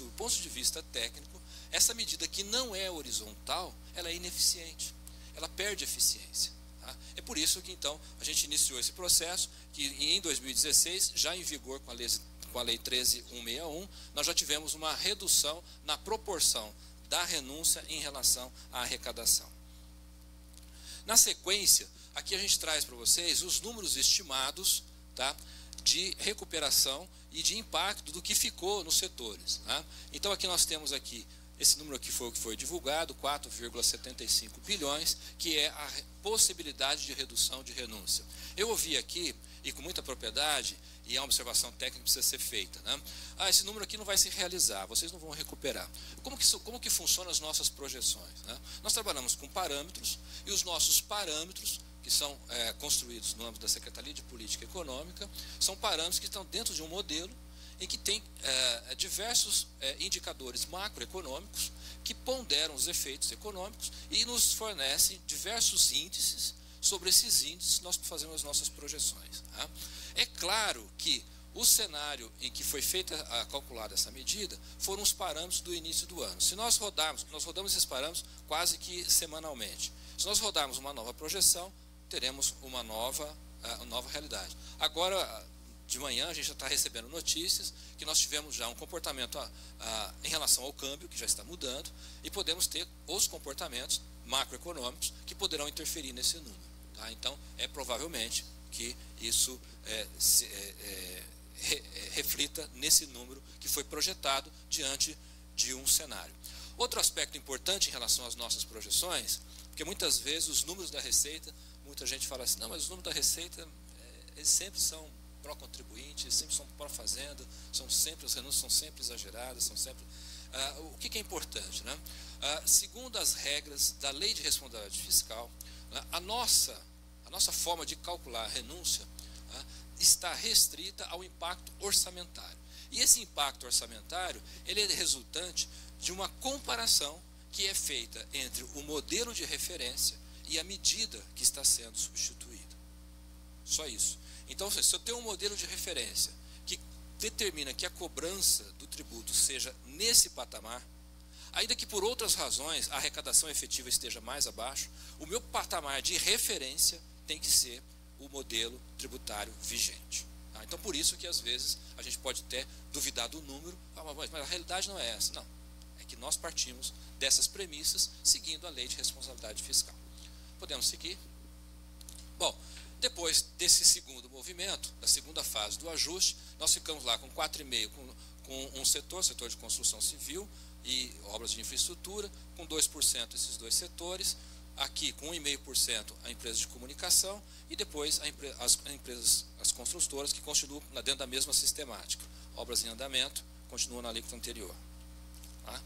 essa medida que não é horizontal, ela é ineficiente, ela perde eficiência. Tá? É por isso que, então, a gente iniciou esse processo, que em 2016, já em vigor com a Lei 13.161, nós já tivemos uma redução na proporção da renúncia em relação à arrecadação. Na sequência, aqui a gente traz para vocês os números estimados, tá, de recuperação e de impacto do que ficou nos setores. Tá? Então aqui nós temos aqui, esse número aqui foi o que foi divulgado, 4,75 bilhões, que é a possibilidade de redução de renúncia. Eu ouvi aqui, e com muita propriedade, e é uma observação técnica que precisa ser feita, né? Esse número aqui não vai se realizar, vocês não vão recuperar. Como que funcionam as nossas projeções? Né? Nós trabalhamos com parâmetros, e os nossos parâmetros, que são construídos no âmbito da Secretaria de Política Econômica, são parâmetros que estão dentro de um modelo em que tem diversos indicadores macroeconômicos que ponderam os efeitos econômicos e nos fornecem diversos índices. Sobre esses índices nós fazemos as nossas projeções. Tá? É claro que o cenário em que foi feita calculada essa medida foram os parâmetros do início do ano. Se nós rodamos esses parâmetros quase que semanalmente. Se nós rodarmos uma nova projeção, teremos uma nova realidade. Agora, de manhã, a gente já está recebendo notícias que nós tivemos já um comportamento em relação ao câmbio, que já está mudando, e podemos ter os comportamentos macroeconômicos que poderão interferir nesse número. Tá? Então, provavelmente que isso reflita nesse número que foi projetado diante de um cenário. Outro aspecto importante em relação às nossas projeções, porque muitas vezes os números da Receita, muita gente fala assim, não, mas os números da Receita, eles sempre são pró-contribuinte, sempre são pró-fazenda, as renúncias são sempre exageradas, são sempre... o que é importante? Né? Segundo as regras da Lei de Responsabilidade Fiscal, a nossa forma de calcular a renúncia está restrita ao impacto orçamentário. E esse impacto orçamentário, ele é resultante de uma comparação que é feita entre o modelo de referência e a medida que está sendo substituída. Só isso. Então, se eu tenho um modelo de referência que determina que a cobrança do tributo seja nesse patamar, ainda que por outras razões a arrecadação efetiva esteja mais abaixo, o meu patamar de referência tem que ser o modelo tributário vigente. Tá? Então, por isso que às vezes a gente pode até duvidar do número, mas a realidade não é essa. Não, é que nós partimos dessas premissas seguindo a Lei de Responsabilidade Fiscal. Podemos seguir? Bom, depois desse segundo movimento, da segunda fase do ajuste, nós ficamos lá com 4,5% com um setor de construção civil e obras de infraestrutura, com 2% esses dois setores, aqui com 1,5% a empresa de comunicação e depois as construtoras que continuam dentro da mesma sistemática. Obras em andamento continuam na alíquota anterior. Tá?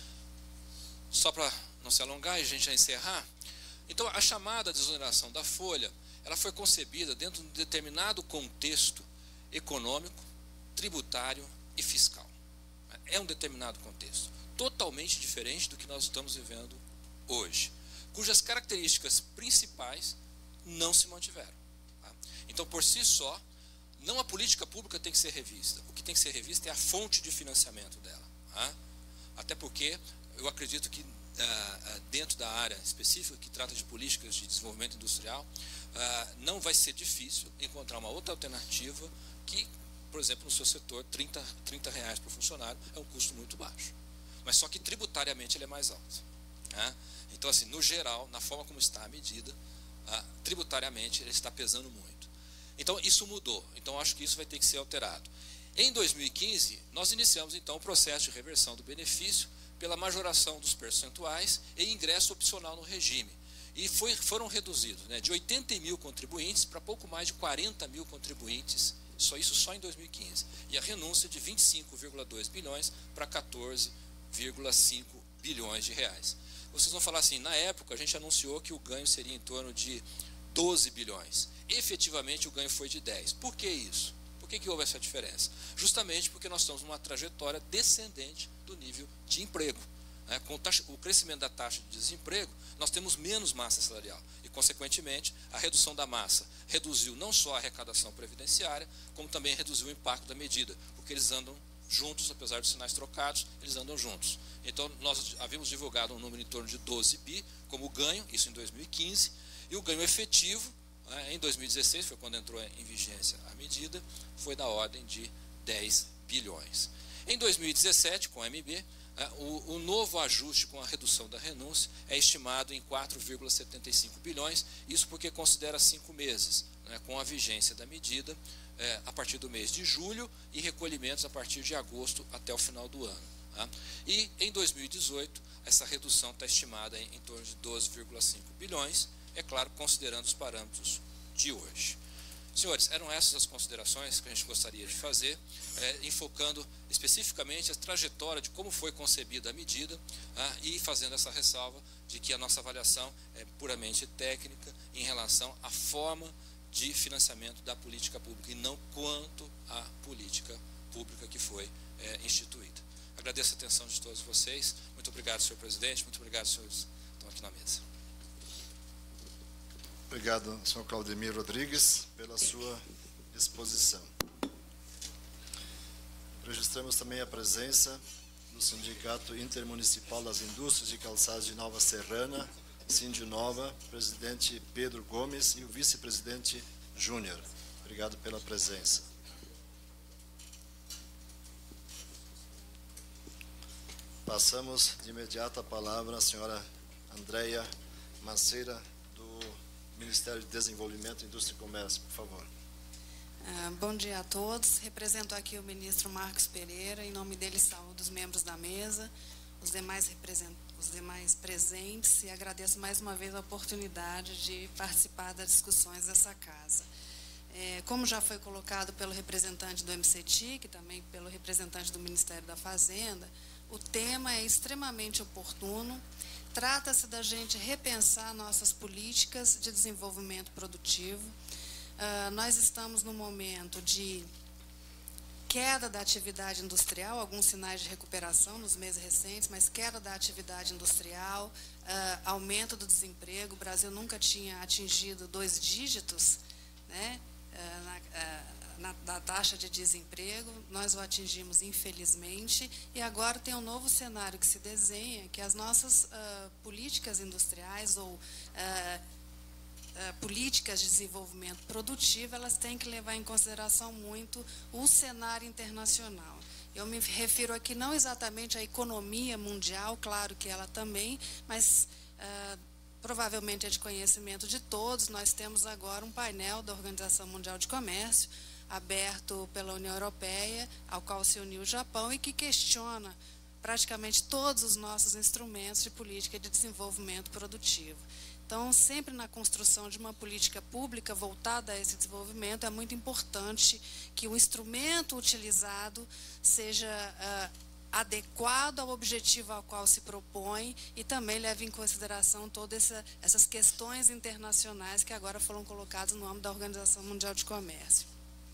Só para não se alongar e a gente já encerrar, então a chamada desoneração da folha, ela foi concebida dentro de um determinado contexto econômico, tributário e fiscal. É um determinado contexto, totalmente diferente do que nós estamos vivendo hoje, cujas características principais não se mantiveram. Tá? Então, por si só, não a política pública tem que ser revista. O que tem que ser revista é a fonte de financiamento dela. Tá? Até porque eu acredito que dentro da área específica que trata de políticas de desenvolvimento industrial, não vai ser difícil encontrar uma outra alternativa que, por exemplo, no seu setor, R$30 por funcionário é um custo muito baixo. Mas só que tributariamente ele é mais alto. Tá? Então, assim, no geral, na forma como está a medida, tributariamente ele está pesando muito. Então, isso mudou. Então, acho que isso vai ter que ser alterado. Em 2015, nós iniciamos, então, o processo de reversão do benefício pela majoração dos percentuais e ingresso opcional no regime. E foram reduzidos, né, de 80 mil contribuintes para pouco mais de 40 mil contribuintes, isso só em 2015. E a renúncia de 25,2 bilhões para 14,5 bilhões de reais. Vocês vão falar assim, na época a gente anunciou que o ganho seria em torno de 12 bilhões. Efetivamente o ganho foi de 10. Por que isso? Por que houve essa diferença? Justamente porque nós estamos numa trajetória descendente do nível de emprego. Né? Com o crescimento da taxa de desemprego, nós temos menos massa salarial. E, consequentemente, a redução da massa reduziu não só a arrecadação previdenciária, como também reduziu o impacto da medida, porque eles andam juntos, apesar dos sinais trocados, eles andam juntos. Então, nós havíamos divulgado um número em torno de 12 bi como ganho, isso em 2015, e o ganho efetivo, em 2016, foi quando entrou em vigência a medida, foi da ordem de 10 bilhões. Em 2017, com a MB, O novo ajuste com a redução da renúncia é estimado em 4,75 bilhões, isso porque considera 5 meses, né, com a vigência da medida a partir do mês de julho e recolhimentos a partir de agosto até o final do ano. Tá? E em 2018, essa redução está estimada em torno de 12,5 bilhões, é claro, considerando os parâmetros de hoje. Senhores, eram essas as considerações que a gente gostaria de fazer, enfocando especificamente a trajetória de como foi concebida a medida e fazendo essa ressalva de que a nossa avaliação é puramente técnica em relação à forma de financiamento da política pública e não quanto à política pública que foi instituída. Agradeço a atenção de todos vocês. Muito obrigado, senhor presidente. Muito obrigado, senhores que estão aqui na mesa. Obrigado, senhor Claudemir Rodrigues, pela sua exposição. Registramos também a presença do Sindicato Intermunicipal das Indústrias de Calçados de Nova Serrana, Sindinova, presidente Pedro Gomes e o vice-presidente Júnior. Obrigado pela presença. Passamos de imediato a palavra à senhora Andréia Maceira, Ministério de Desenvolvimento, Indústria e Comércio, por favor. Bom dia a todos. Represento aqui o ministro Marcos Pereira. Em nome dele, saúdo os membros da mesa, os demais presentes, e agradeço mais uma vez a oportunidade de participar das discussões dessa casa. Como já foi colocado pelo representante do MCTIC, também pelo representante do Ministério da Fazenda, o tema é extremamente oportuno. Trata-se da gente repensar nossas políticas de desenvolvimento produtivo. Nós estamos num momento de queda da atividade industrial, alguns sinais de recuperação nos meses recentes, mas queda da atividade industrial, aumento do desemprego. O Brasil nunca tinha atingido 2 dígitos, né, da taxa de desemprego. Nós o atingimos, infelizmente, e agora tem um novo cenário que se desenha, que as nossas políticas industriais ou políticas de desenvolvimento produtivo, elas têm que levar em consideração muito o cenário internacional. Eu me refiro aqui não exatamente à economia mundial, claro que ela também, mas provavelmente é de conhecimento de todos. Nós temos agora um painel da Organização Mundial de Comércio, aberto pela União Europeia, ao qual se uniu o Japão, e que questiona praticamente todos os nossos instrumentos de política de desenvolvimento produtivo. Então, sempre na construção de uma política pública voltada a esse desenvolvimento, é muito importante que o instrumento utilizado seja adequado ao objetivo ao qual se propõe e também leve em consideração todas essas questões internacionais que agora foram colocadas no âmbito da Organização Mundial de Comércio.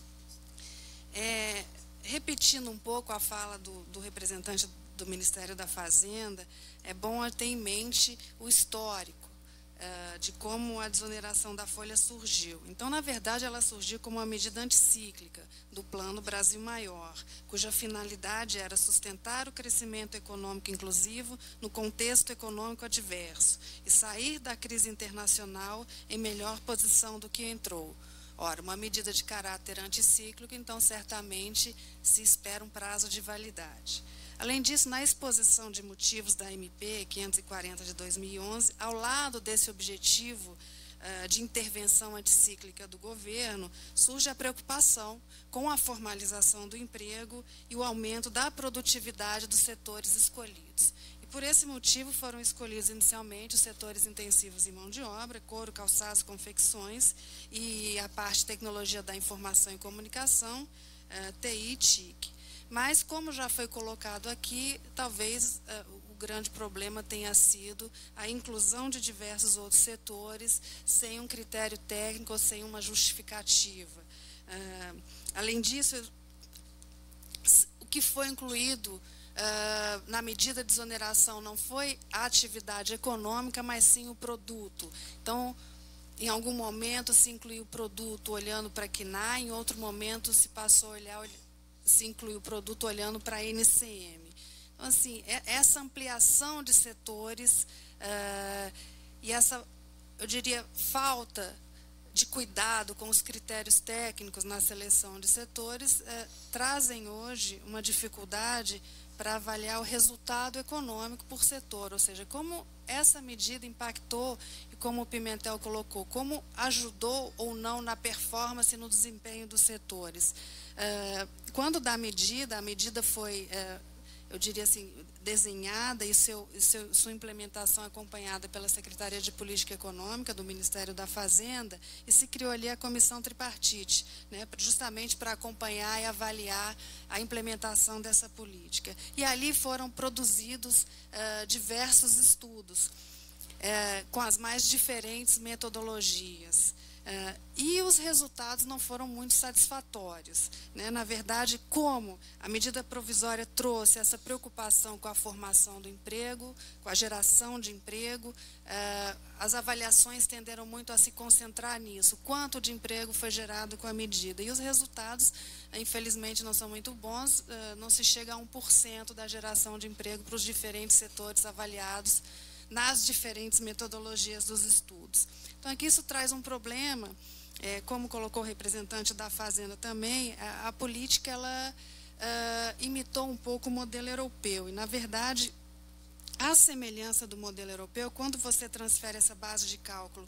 Repetindo um pouco a fala do representante do Ministério da Fazenda, é bom ter em mente o histórico de como a desoneração da folha surgiu. Então, na verdade, ela surgiu como uma medida anticíclica do Plano Brasil Maior, cuja finalidade era sustentar o crescimento econômico inclusivo no contexto econômico adverso e sair da crise internacional em melhor posição do que entrou. Ora, uma medida de caráter anticíclico, então, certamente, se espera um prazo de validade. Além disso, na exposição de motivos da MP 540 de 2011, ao lado desse objetivo de intervenção anticíclica do governo, surge a preocupação com a formalização do emprego e o aumento da produtividade dos setores escolhidos. E por esse motivo foram escolhidos inicialmente os setores intensivos em mão de obra, couro, calçados, confecções, e a parte de tecnologia da informação e comunicação, TI e TIC. Mas, como já foi colocado aqui, talvez o grande problema tenha sido a inclusão de diversos outros setores sem um critério técnico ou sem uma justificativa. Além disso, o que foi incluído na medida de desoneração não foi a atividade econômica, mas sim o produto. Então, em algum momento se incluiu o produto olhando para a CNA, em outro momento se passou a se inclui o produto olhando para a NCM. Então, assim, essa ampliação de setores e essa, eu diria, falta de cuidado com os critérios técnicos na seleção de setores trazem hoje uma dificuldade para avaliar o resultado econômico por setor, ou seja, como essa medida impactou, e como o Pimentel colocou, como ajudou ou não na performance e no desempenho dos setores. Quando da medida, a medida foi, eu diria assim, desenhada e sua implementação acompanhada pela Secretaria de Política Econômica do Ministério da Fazenda, e se criou ali a comissão tripartite, né, justamente para acompanhar e avaliar a implementação dessa política. E ali foram produzidos diversos estudos, com as mais diferentes metodologias. E os resultados não foram muito satisfatórios, né? Na verdade, como a medida provisória trouxe essa preocupação com a formação do emprego, com a geração de emprego, as avaliações tenderam muito a se concentrar nisso, quanto de emprego foi gerado com a medida. E os resultados, infelizmente, não são muito bons, não se chega a 1% da geração de emprego para os diferentes setores avaliados nas diferentes metodologias dos estudos. Então, aqui isso traz um problema, como colocou o representante da Fazenda também, a política ela imitou um pouco o modelo europeu, e, na verdade, a semelhança do modelo europeu, quando você transfere essa base de cálculo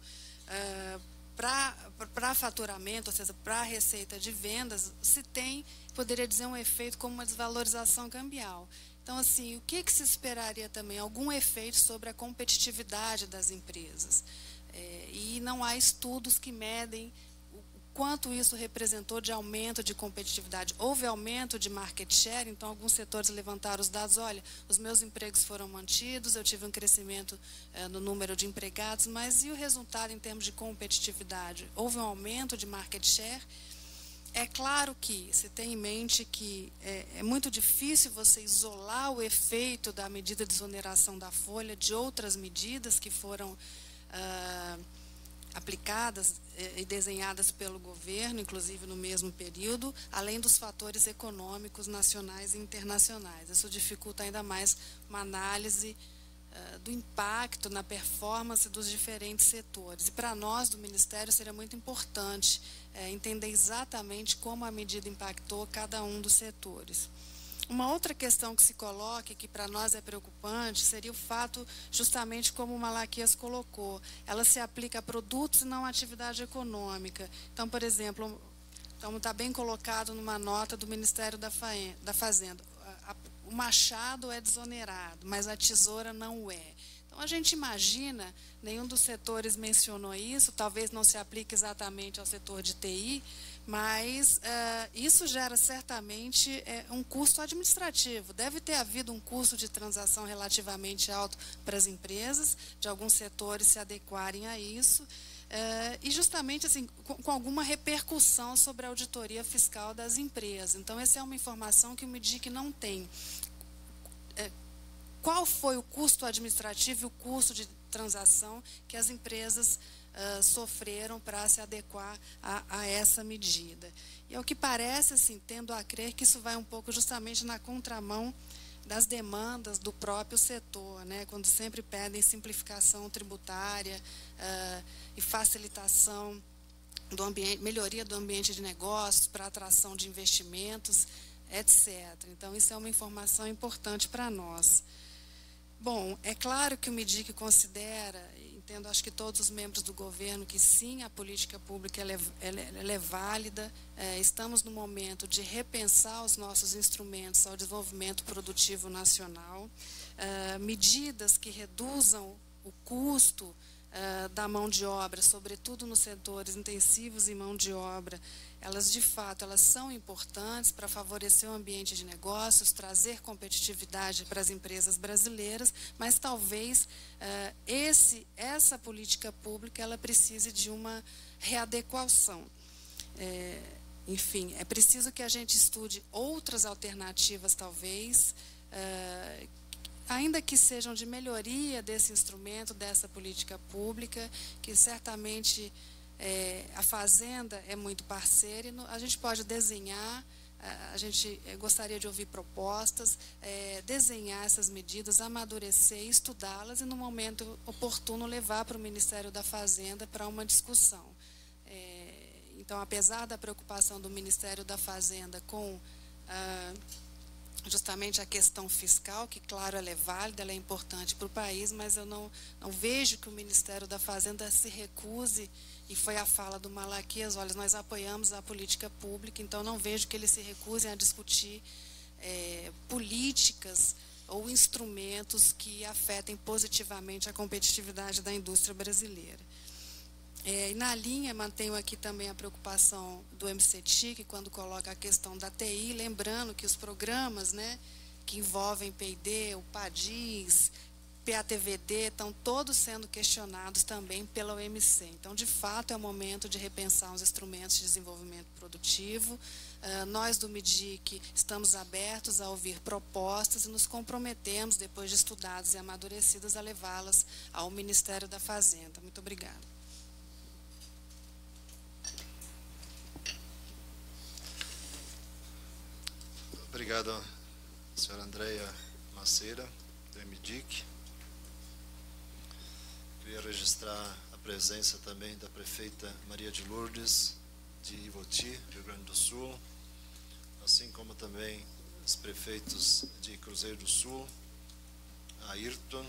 para faturamento, ou seja, para a receita de vendas, se tem, poderia dizer, um efeito como uma desvalorização cambial. Então, assim, o que se esperaria também? Algum efeito sobre a competitividade das empresas. E não há estudos que medem o quanto isso representou de aumento de competitividade. Houve aumento de market share, então alguns setores levantaram os dados, olha, os meus empregos foram mantidos, eu tive um crescimento no número de empregados, mas e o resultado em termos de competitividade? Houve um aumento de market share? É claro que se tem em mente que é muito difícil você isolar o efeito da medida de exoneração da folha de outras medidas que foram aplicadas e desenhadas pelo governo, inclusive no mesmo período, além dos fatores econômicos nacionais e internacionais. Isso dificulta ainda mais uma análise do impacto na performance dos diferentes setores. E para nós, do Ministério, seria muito importante entender exatamente como a medida impactou cada um dos setores. Uma outra questão que se coloca, e que para nós é preocupante, seria o fato, justamente como o Malaquias colocou, ela se aplica a produtos e não a atividade econômica. Então, por exemplo, está bem colocado numa nota do Ministério da Fazenda, o machado é desonerado, mas a tesoura não é. Então, a gente imagina, nenhum dos setores mencionou isso, talvez não se aplique exatamente ao setor de TI, mas isso gera certamente um custo administrativo. Deve ter havido um custo de transação relativamente alto para as empresas, de alguns setores se adequarem a isso, e justamente assim, com alguma repercussão sobre a auditoria fiscal das empresas. Então, essa é uma informação que o MIDIC não tem. Qual foi o custo administrativo e o custo de transação que as empresas sofreram para se adequar a essa medida? E ao que parece, assim, tendo a crer que isso vai um pouco justamente na contramão das demandas do próprio setor, né, quando sempre pedem simplificação tributária e facilitação do ambiente, melhoria do ambiente de negócios para atração de investimentos, etc. Então, isso é uma informação importante para nós. Bom, é claro que o MIDIC considera, entendo, acho que todos os membros do governo, que sim, a política pública ela é válida, estamos no momento de repensar os nossos instrumentos ao desenvolvimento produtivo nacional, medidas que reduzam o custo da mão de obra, sobretudo nos setores intensivos em mão de obra, elas de fato elas são importantes para favorecer o ambiente de negócios, trazer competitividade para as empresas brasileiras, mas talvez essa política pública ela precise de uma readequação. Enfim, é preciso que a gente estude outras alternativas, talvez, ainda que sejam de melhoria desse instrumento, dessa política pública, que certamente a Fazenda é muito parceira, e a gente pode desenhar, a gente gostaria de ouvir propostas, desenhar essas medidas, amadurecer, estudá-las e, no momento oportuno, levar para o Ministério da Fazenda para uma discussão. Então, apesar da preocupação do Ministério da Fazenda com justamente a questão fiscal, que, claro, ela é válida, ela é importante para o país, mas eu não vejo que o Ministério da Fazenda se recuse, e foi a fala do Malaquias, olha, nós apoiamos a política pública, então não vejo que eles se recusem a discutir políticas ou instrumentos que afetem positivamente a competitividade da indústria brasileira. E na linha, mantenho aqui também a preocupação do MCTIC, quando coloca a questão da TI, lembrando que os programas, né, que envolvem P&D, o PADIS, PATVD, estão todos sendo questionados também pela OMC. Então, de fato, é o momento de repensar os instrumentos de desenvolvimento produtivo. Nós, do MIDIC, estamos abertos a ouvir propostas e nos comprometemos, depois de estudadas e amadurecidas, a levá-las ao Ministério da Fazenda. Muito obrigada. Obrigado, senhora Andréia Macera, do MIDIC. Queria registrar a presença também da prefeita Maria de Lourdes, de Ivoti, Rio Grande do Sul, assim como também os prefeitos de Cruzeiro do Sul, Ayrton,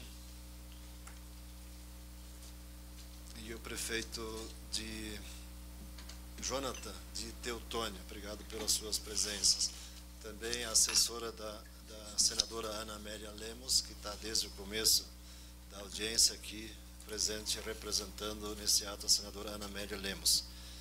e o prefeito de Jonathan, de Teutônia. Obrigado pelas suas presenças. Também a assessora da senadora Ana Amélia Lemos, que está desde o começo da audiência aqui, presente, representando nesse ato a senadora Ana Amélia Lemos.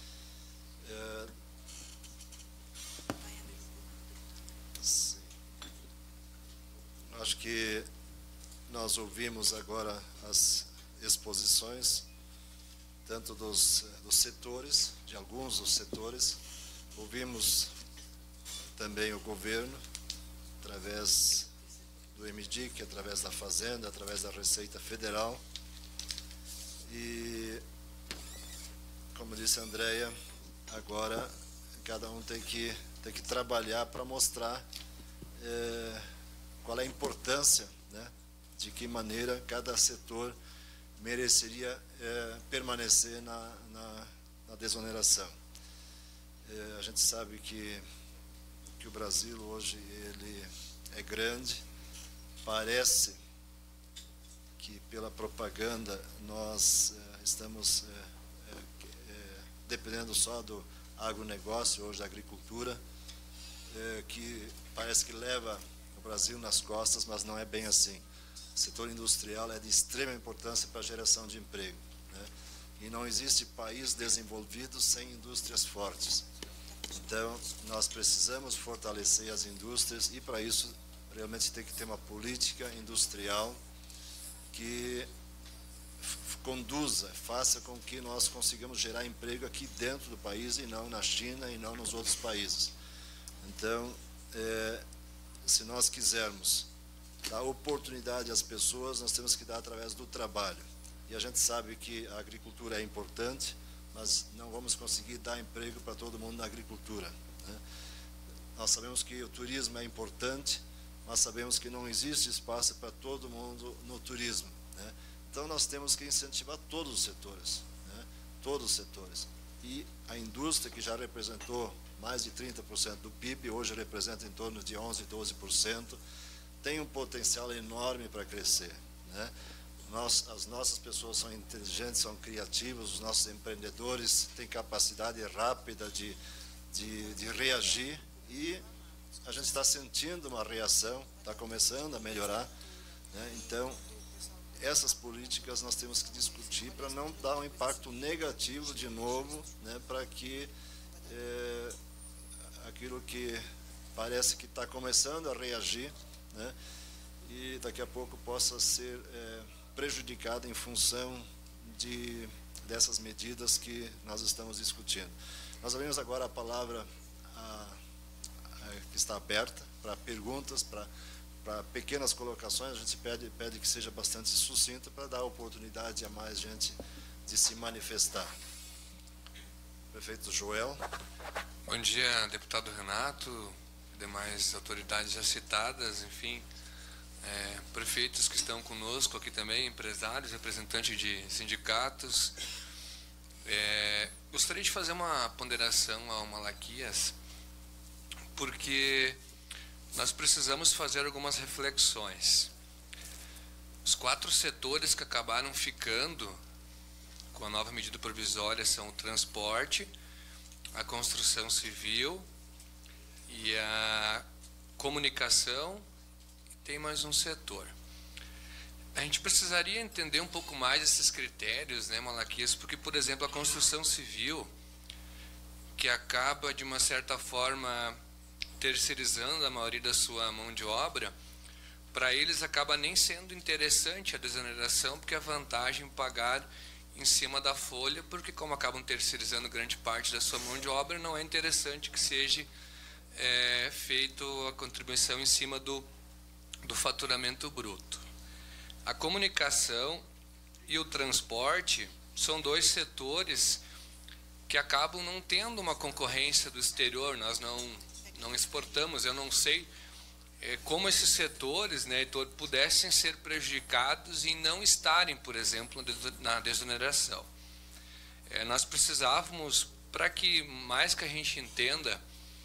Acho que nós ouvimos agora as exposições, tanto dos setores, de alguns dos setores, ouvimos também o governo, através do MIDIC, através da Fazenda, através da Receita Federal. E, como disse a Andréia, agora cada um tem que trabalhar para mostrar qual é a importância, né, de que maneira cada setor mereceria permanecer na desoneração. A gente sabe que o Brasil hoje ele é grande, parece que pela propaganda nós estamos dependendo só do agronegócio, hoje da agricultura, que parece que leva o Brasil nas costas, mas não é bem assim. O setor industrial é de extrema importância para a geração de emprego, né? E não existe país desenvolvido sem indústrias fortes. Então, nós precisamos fortalecer as indústrias e, para isso, realmente tem que ter uma política industrial que conduza, faça com que nós consigamos gerar emprego aqui dentro do país e não na China e não nos outros países. Então, se nós quisermos dar oportunidade às pessoas, nós temos que dar através do trabalho. E a gente sabe que a agricultura é importante, mas não vamos conseguir dar emprego para todo mundo na agricultura, né? Nós sabemos que o turismo é importante, mas sabemos que não existe espaço para todo mundo no turismo, né? Então nós temos que incentivar todos os setores, né? Todos os setores. E a indústria, que já representou mais de 30% do PIB, hoje representa em torno de 11%, 12%, tem um potencial enorme para crescer, né? As nossas pessoas são inteligentes, são criativos, os nossos empreendedores têm capacidade rápida de reagir, e a gente está sentindo uma reação, está começando a melhorar, né? Então, essas políticas nós temos que discutir para não dar um impacto negativo de novo, né? Para que aquilo que parece que está começando a reagir, né? E daqui a pouco possa ser prejudicada em função dessas medidas que nós estamos discutindo. Nós abrimos agora a palavra que está aberta para perguntas, para pequenas colocações. A gente pede que seja bastante sucinto para dar oportunidade a mais gente de se manifestar. Prefeito Joel. Bom dia, deputado Renato, demais autoridades já citadas, enfim, prefeitos que estão conosco aqui também, empresários, representantes de sindicatos. Gostaria de fazer uma ponderação ao Malaquias, porque nós precisamos fazer algumas reflexões. Os 4 setores que acabaram ficando com a nova medida provisória são o transporte, a construção civil e a comunicação, e tem mais um setor. A gente precisaria entender um pouco mais esses critérios, né, Malaquias, porque, por exemplo, a construção civil, que acaba, de uma certa forma, terceirizando a maioria da sua mão de obra, para eles acaba nem sendo interessante a desoneração, porque a vantagem pagar em cima da folha, porque como acabam terceirizando grande parte da sua mão de obra, não é interessante que seja feito a contribuição em cima do faturamento bruto. A comunicação e o transporte são 2 setores que acabam não tendo uma concorrência do exterior. Nós não exportamos. Eu não sei como esses setores, né, pudessem ser prejudicados e não estarem, por exemplo, na desoneração. Nós precisávamos, para que mais que a gente entenda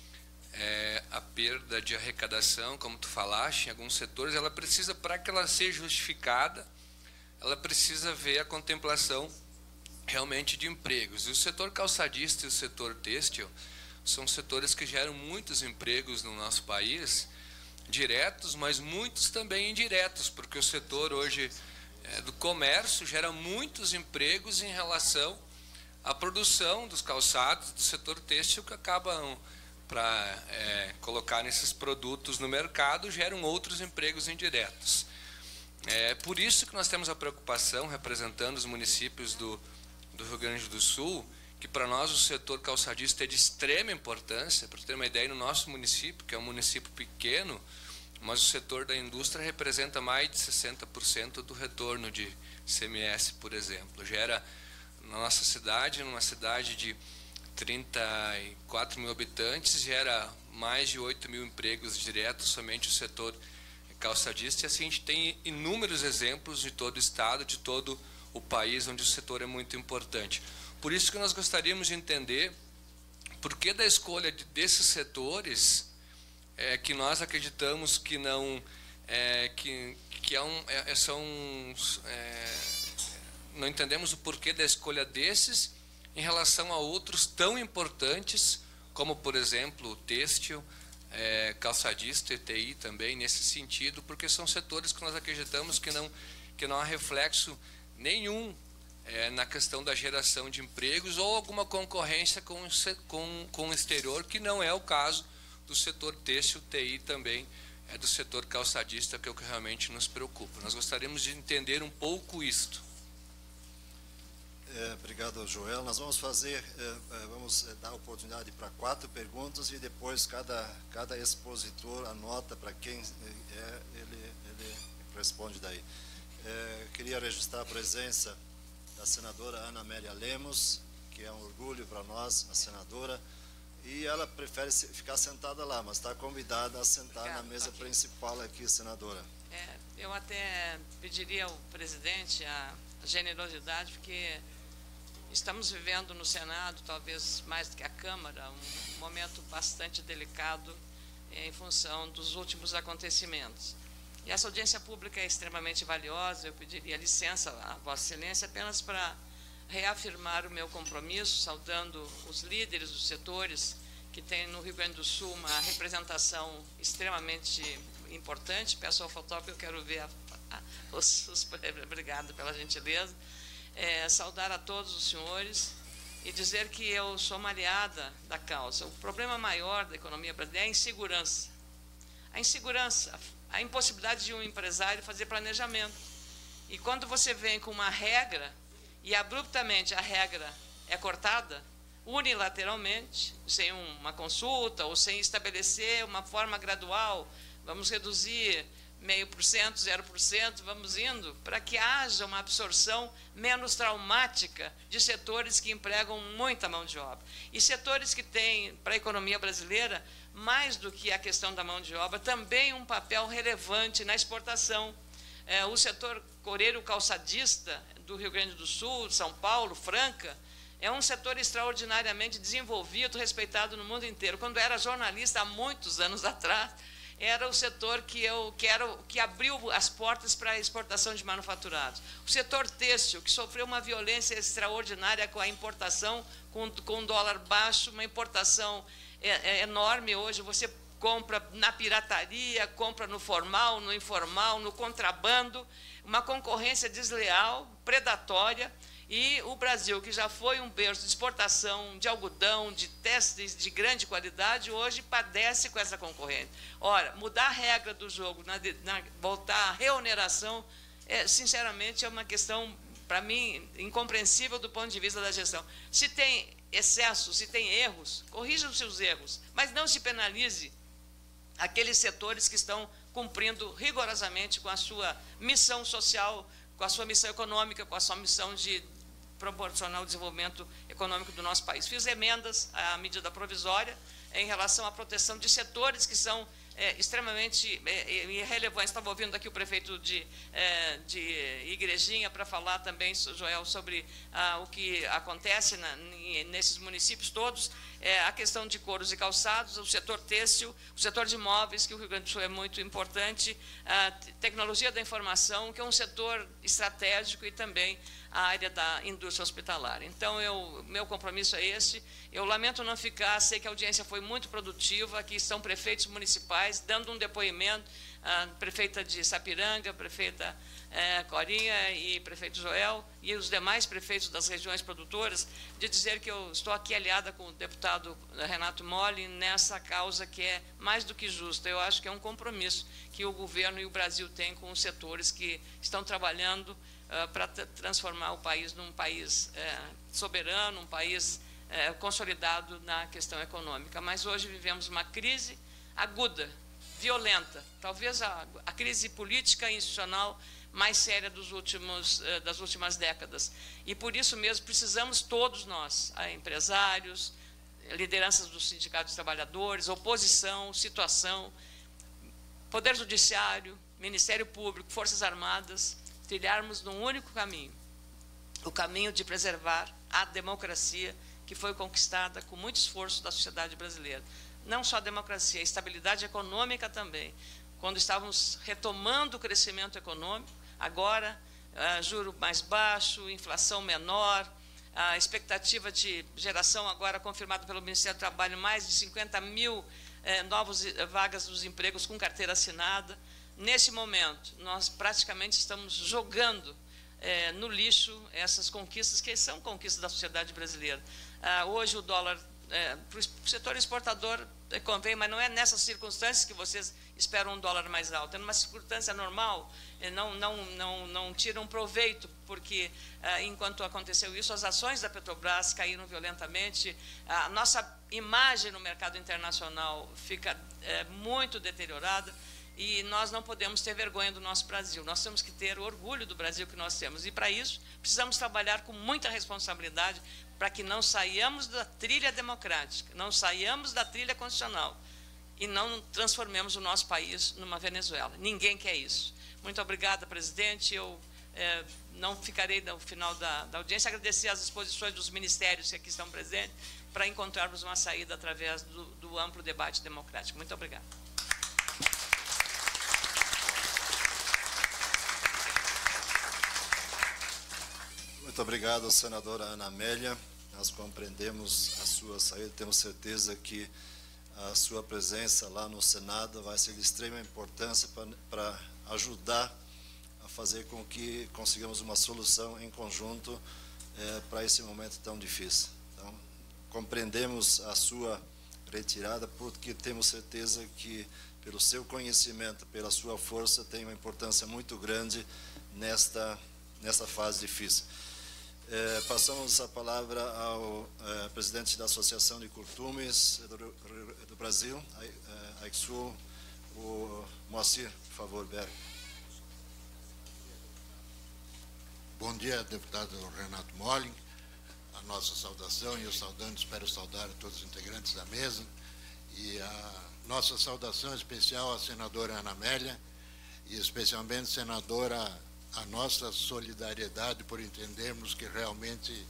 a perda de arrecadação, como tu falaste, em alguns setores, ela precisa, para que ela seja justificada, ela precisa ver a contemplação realmente de empregos. E o setor calçadista e o setor têxtil são setores que geram muitos empregos no nosso país, diretos, mas muitos também indiretos, porque o setor hoje do comércio gera muitos empregos em relação à produção dos calçados do setor têxtil, que acabam para colocar esses produtos no mercado, geram outros empregos indiretos. Por isso que nós temos a preocupação, representando os municípios do Rio Grande do Sul, que para nós o setor calçadista é de extrema importância. Para ter uma ideia, no nosso município, que é um município pequeno, mas o setor da indústria representa mais de 60% do retorno de ICMS, por exemplo. Gera, na nossa cidade, numa cidade de 34 mil habitantes, gera mais de 8 mil empregos diretos, somente o setor calçadista, e assim a gente tem inúmeros exemplos de todo o estado, de todo o país, onde o setor é muito importante. Por isso que nós gostaríamos de entender por que da escolha desses setores que nós acreditamos que não não entendemos o porquê da escolha desses em relação a outros tão importantes, como, por exemplo, o têxtil, calçadista e TI também, nesse sentido, porque são setores que nós acreditamos que não há reflexo nenhum na questão da geração de empregos ou alguma concorrência com o exterior, que não é o caso do setor têxtil, TI também, do setor calçadista, que é o que realmente nos preocupa. Nós gostaríamos de entender um pouco isto. Obrigado, Joel. Nós vamos vamos dar oportunidade para 4 perguntas e depois cada expositor anota para quem ele responde daí. Queria registrar a presença da senadora Ana Amélia Lemos, que é um orgulho para nós, a senadora, e ela prefere ficar sentada lá, mas está convidada a sentar na mesa principal aqui, senadora. Eu até pediria ao presidente a generosidade, porque estamos vivendo no Senado, talvez mais do que a Câmara, um momento bastante delicado em função dos últimos acontecimentos. E essa audiência pública é extremamente valiosa. Eu pediria licença a Vossa Excelência apenas para reafirmar o meu compromisso, saudando os líderes dos setores que têm no Rio Grande do Sul uma representação extremamente importante. Peço ao fotógrafo, eu quero ver obrigado pela gentileza. Saudar a todos os senhores e dizer que eu sou uma aliada da causa. O problema maior da economia brasileira é a insegurança. A insegurança, a impossibilidade de um empresário fazer planejamento. E quando você vem com uma regra e abruptamente a regra é cortada, unilateralmente, sem uma consulta ou sem estabelecer uma forma gradual, vamos reduzir 0,5%, 0%, vamos indo, para que haja uma absorção menos traumática de setores que empregam muita mão de obra. E setores que têm, para a economia brasileira, mais do que a questão da mão de obra, também um papel relevante na exportação. O setor coreiro calçadista do Rio Grande do Sul, São Paulo, Franca, é um setor extraordinariamente desenvolvido, respeitado no mundo inteiro. Quando eu era jornalista, há muitos anos atrás, era o setor que abriu as portas para a exportação de manufaturados. O setor têxtil, que sofreu uma violência extraordinária com a importação, com um dólar baixo, uma importação enorme hoje. Você compra na pirataria, compra no formal, no informal, no contrabando, uma concorrência desleal, predatória. E o Brasil, que já foi um berço de exportação de algodão, de têxteis de grande qualidade, hoje padece com essa concorrência. Ora, mudar a regra do jogo, voltar à reoneração, sinceramente, é uma questão, para mim, incompreensível do ponto de vista da gestão. Se tem excessos, se tem erros, corrija os seus erros, mas não se penalize aqueles setores que estão cumprindo rigorosamente com a sua missão social, com a sua missão econômica, com a sua missão de proporcionar o desenvolvimento econômico do nosso país. Fiz emendas à medida provisória em relação à proteção de setores que são extremamente irrelevantes. Estava ouvindo aqui o prefeito de Igrejinha para falar também, Joel, sobre o que acontece nesses municípios todos, a questão de couros e calçados, o setor têxtil, o setor de imóveis, que o Rio Grande do Sul é muito importante, a tecnologia da informação, que é um setor estratégico, e também a área da indústria hospitalar. Então, meu compromisso é esse. Eu lamento não ficar, sei que a audiência foi muito produtiva, aqui estão prefeitos municipais dando um depoimento, a prefeita de Sapiranga, a prefeita Corinha e prefeito Joel, e os demais prefeitos das regiões produtoras, de dizer que eu estou aqui aliada com o deputado Renato Molli nessa causa que é mais do que justa. Eu acho que é um compromisso que o governo e o Brasil têm com os setores que estão trabalhando para transformar o país num país soberano, um país consolidado na questão econômica. Mas hoje vivemos uma crise aguda, violenta, talvez a crise política e institucional mais séria das últimas décadas. E por isso mesmo precisamos todos nós, empresários, lideranças dos sindicatos de trabalhadores, oposição, situação, Poder Judiciário, Ministério Público, Forças Armadas, trilharmos num único caminho, o caminho de preservar a democracia que foi conquistada com muito esforço da sociedade brasileira. Não só a democracia, a estabilidade econômica também. Quando estávamos retomando o crescimento econômico, agora, juro mais baixo, inflação menor, a expectativa de geração agora confirmada pelo Ministério do Trabalho, mais de 50 mil novas vagas dos empregos com carteira assinada. Nesse momento, nós praticamente estamos jogando no lixo essas conquistas, que são conquistas da sociedade brasileira. Hoje o dólar, para o setor exportador, convém, mas não é nessas circunstâncias que vocês esperam um dólar mais alto. É numa circunstância normal, não tiram proveito, porque enquanto aconteceu isso, as ações da Petrobras caíram violentamente, a nossa imagem no mercado internacional fica muito deteriorada, e nós não podemos ter vergonha do nosso Brasil. Nós temos que ter orgulho do Brasil que nós temos. E, para isso, precisamos trabalhar com muita responsabilidade para que não saiamos da trilha democrática, não saiamos da trilha constitucional e não transformemos o nosso país numa Venezuela. Ninguém quer isso. Muito obrigada, presidente. Eu não ficarei no final da audiência. Agradecer as exposições dos ministérios que aqui estão presentes para encontrarmos uma saída através do amplo debate democrático. Muito obrigada. Muito obrigado, senadora Ana Amélia. Nós compreendemos a sua saída, temos certeza que a sua presença lá no Senado vai ser de extrema importância para ajudar a fazer com que consigamos uma solução em conjunto para esse momento tão difícil. Então, compreendemos a sua retirada, porque temos certeza que, pelo seu conhecimento, pela sua força, tem uma importância muito grande nesta fase difícil. Passamos a palavra ao presidente da Associação de Curtumes do Brasil, a AICSUL, o Moacir, por favor, Berg. Bom dia, deputado Renato Molli. A nossa saudação, e eu espero saudar a todos os integrantes da mesa, e a nossa saudação especial à senadora Ana Amélia, e especialmente, senadora, a nossa solidariedade por entendermos que realmente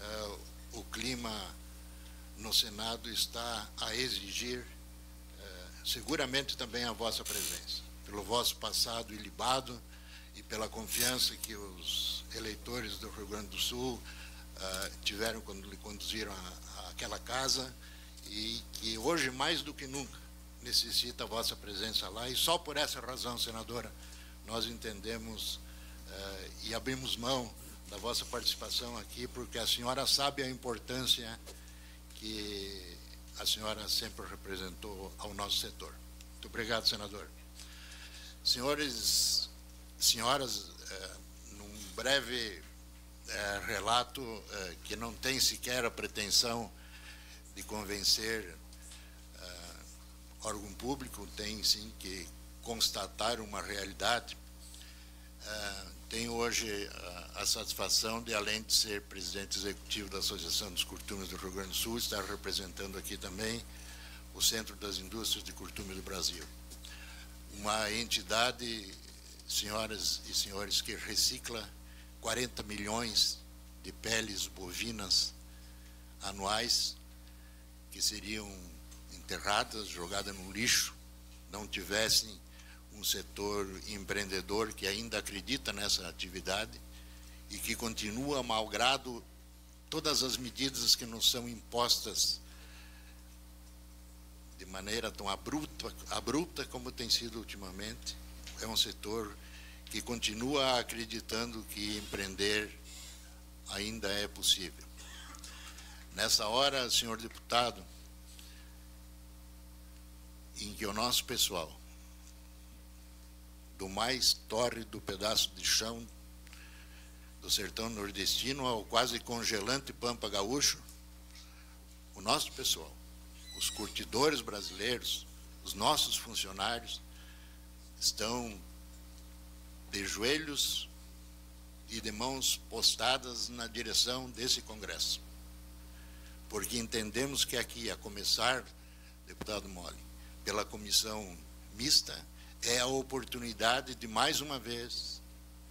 o clima no Senado está a exigir seguramente também a vossa presença, pelo vosso passado ilibado e pela confiança que os eleitores do Rio Grande do Sul tiveram quando lhe conduziram àquela casa, e que hoje, mais do que nunca, necessita a vossa presença lá. E só por essa razão, senadora, nós entendemos e abrimos mão da vossa participação aqui, porque a senhora sabe a importância que a senhora sempre representou ao nosso setor. Muito obrigado, senador. Senhores, senhoras, num breve relato que não tem sequer a pretensão de convencer órgão público, tem sim que constatar uma realidade. Tenho hoje a satisfação de, além de ser presidente executivo da Associação dos Curtumes do Rio Grande do Sul, estar representando aqui também o Centro das Indústrias de Curtume do Brasil. Uma entidade, senhoras e senhores, que recicla 40 milhões de peles bovinas anuais, que seriam enterradas, jogadas no lixo, não tivessem um setor empreendedor que ainda acredita nessa atividade e que continua, malgrado todas as medidas que nos são impostas de maneira tão abrupta como tem sido ultimamente. É um setor que continua acreditando que empreender ainda é possível. Nessa hora, senhor deputado, em que o nosso pessoal, do mais tórrido pedaço de chão do sertão nordestino ao quase congelante Pampa Gaúcho, o nosso pessoal, os curtidores brasileiros, os nossos funcionários, estão de joelhos e de mãos postadas na direção desse Congresso. Porque entendemos que aqui, a começar, deputado Molly, pela comissão mista, é a oportunidade de, mais uma vez,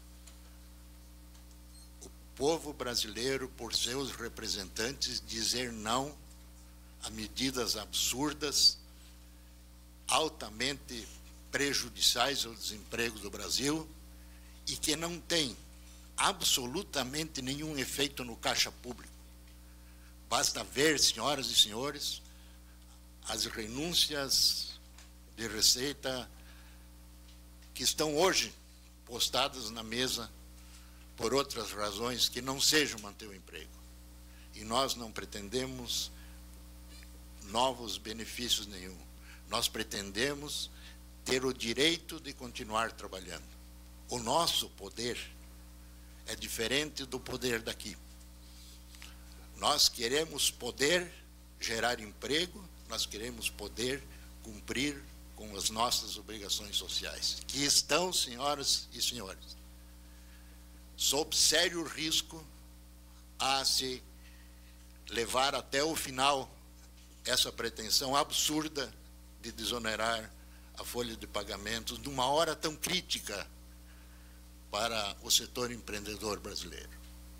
o povo brasileiro, por seus representantes, dizer não a medidas absurdas, altamente prejudiciais ao desemprego do Brasil e que não tem absolutamente nenhum efeito no caixa público. Basta ver, senhoras e senhores, as renúncias de receita que estão hoje postadas na mesa por outras razões que não sejam manter o emprego. E nós não pretendemos novos benefícios nenhum. Nós pretendemos ter o direito de continuar trabalhando. O nosso poder é diferente do poder daqui. Nós queremos poder gerar emprego, nós queremos poder cumprir com as nossas obrigações sociais, que estão, senhoras e senhores, sob sério risco a se levar até o final essa pretensão absurda de desonerar a folha de pagamentos numa hora tão crítica para o setor empreendedor brasileiro.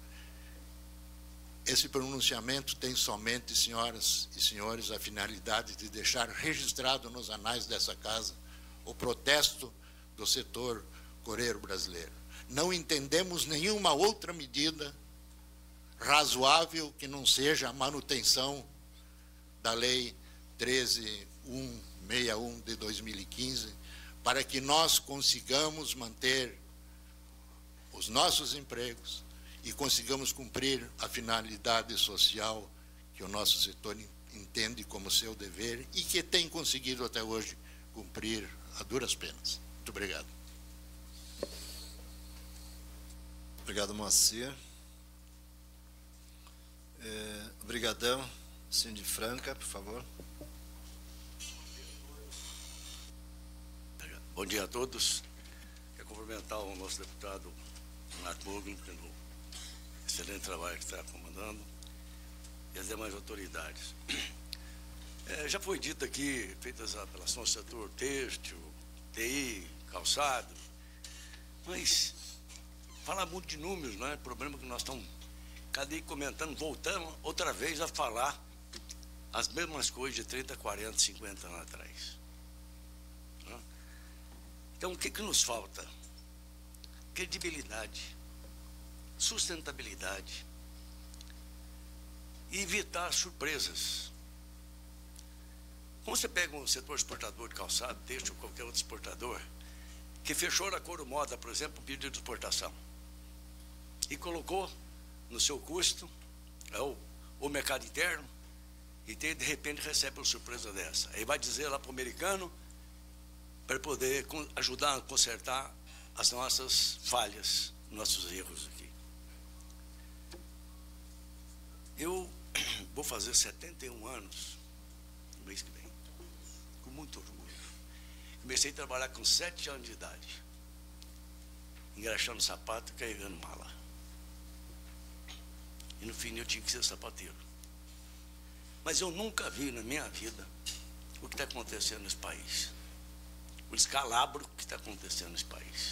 Esse pronunciamento tem somente, senhoras e senhores, a finalidade de deixar registrado nos anais dessa casa o protesto do setor coreiro brasileiro. Não entendemos nenhuma outra medida razoável que não seja a manutenção da Lei 13.161 de 2015, para que nós consigamos manter os nossos empregos e consigamos cumprir a finalidade social que o nosso setor entende como seu dever e que tem conseguido até hoje cumprir a duras penas. Muito obrigado. Obrigado, Moacir. Obrigadão, Cindy Franca, por favor. Bom dia a todos. Quero cumprimentar o nosso deputado Renato Mogli pelo excelente trabalho que está comandando e as demais autoridades. Já foi dito aqui, feitas as apelações ao setor têxtil, TI, calçado, mas falar muito de números, não é? O problema é que nós estamos cada dia comentando, voltando outra vez a falar as mesmas coisas de 30, 40, 50 anos atrás. Então, o que nos falta? Credibilidade, sustentabilidade e evitar surpresas. Como você pega um setor exportador de calçado, têxtil ou qualquer outro exportador, que fechou na Coro Moda, por exemplo, um pedido de exportação, e colocou no seu custo o mercado interno, e de repente recebe uma surpresa dessa. Aí vai dizer lá para o americano, para poder ajudar a consertar as nossas falhas, nossos erros aqui. Eu vou fazer 71 anos no mês que vem, com muito orgulho. Comecei a trabalhar com 7 anos de idade, engraxando sapato e carregando mala. E no fim eu tinha que ser sapateiro. Mas eu nunca vi na minha vida o que está acontecendo nesse país. O descalabro que está acontecendo nesse país.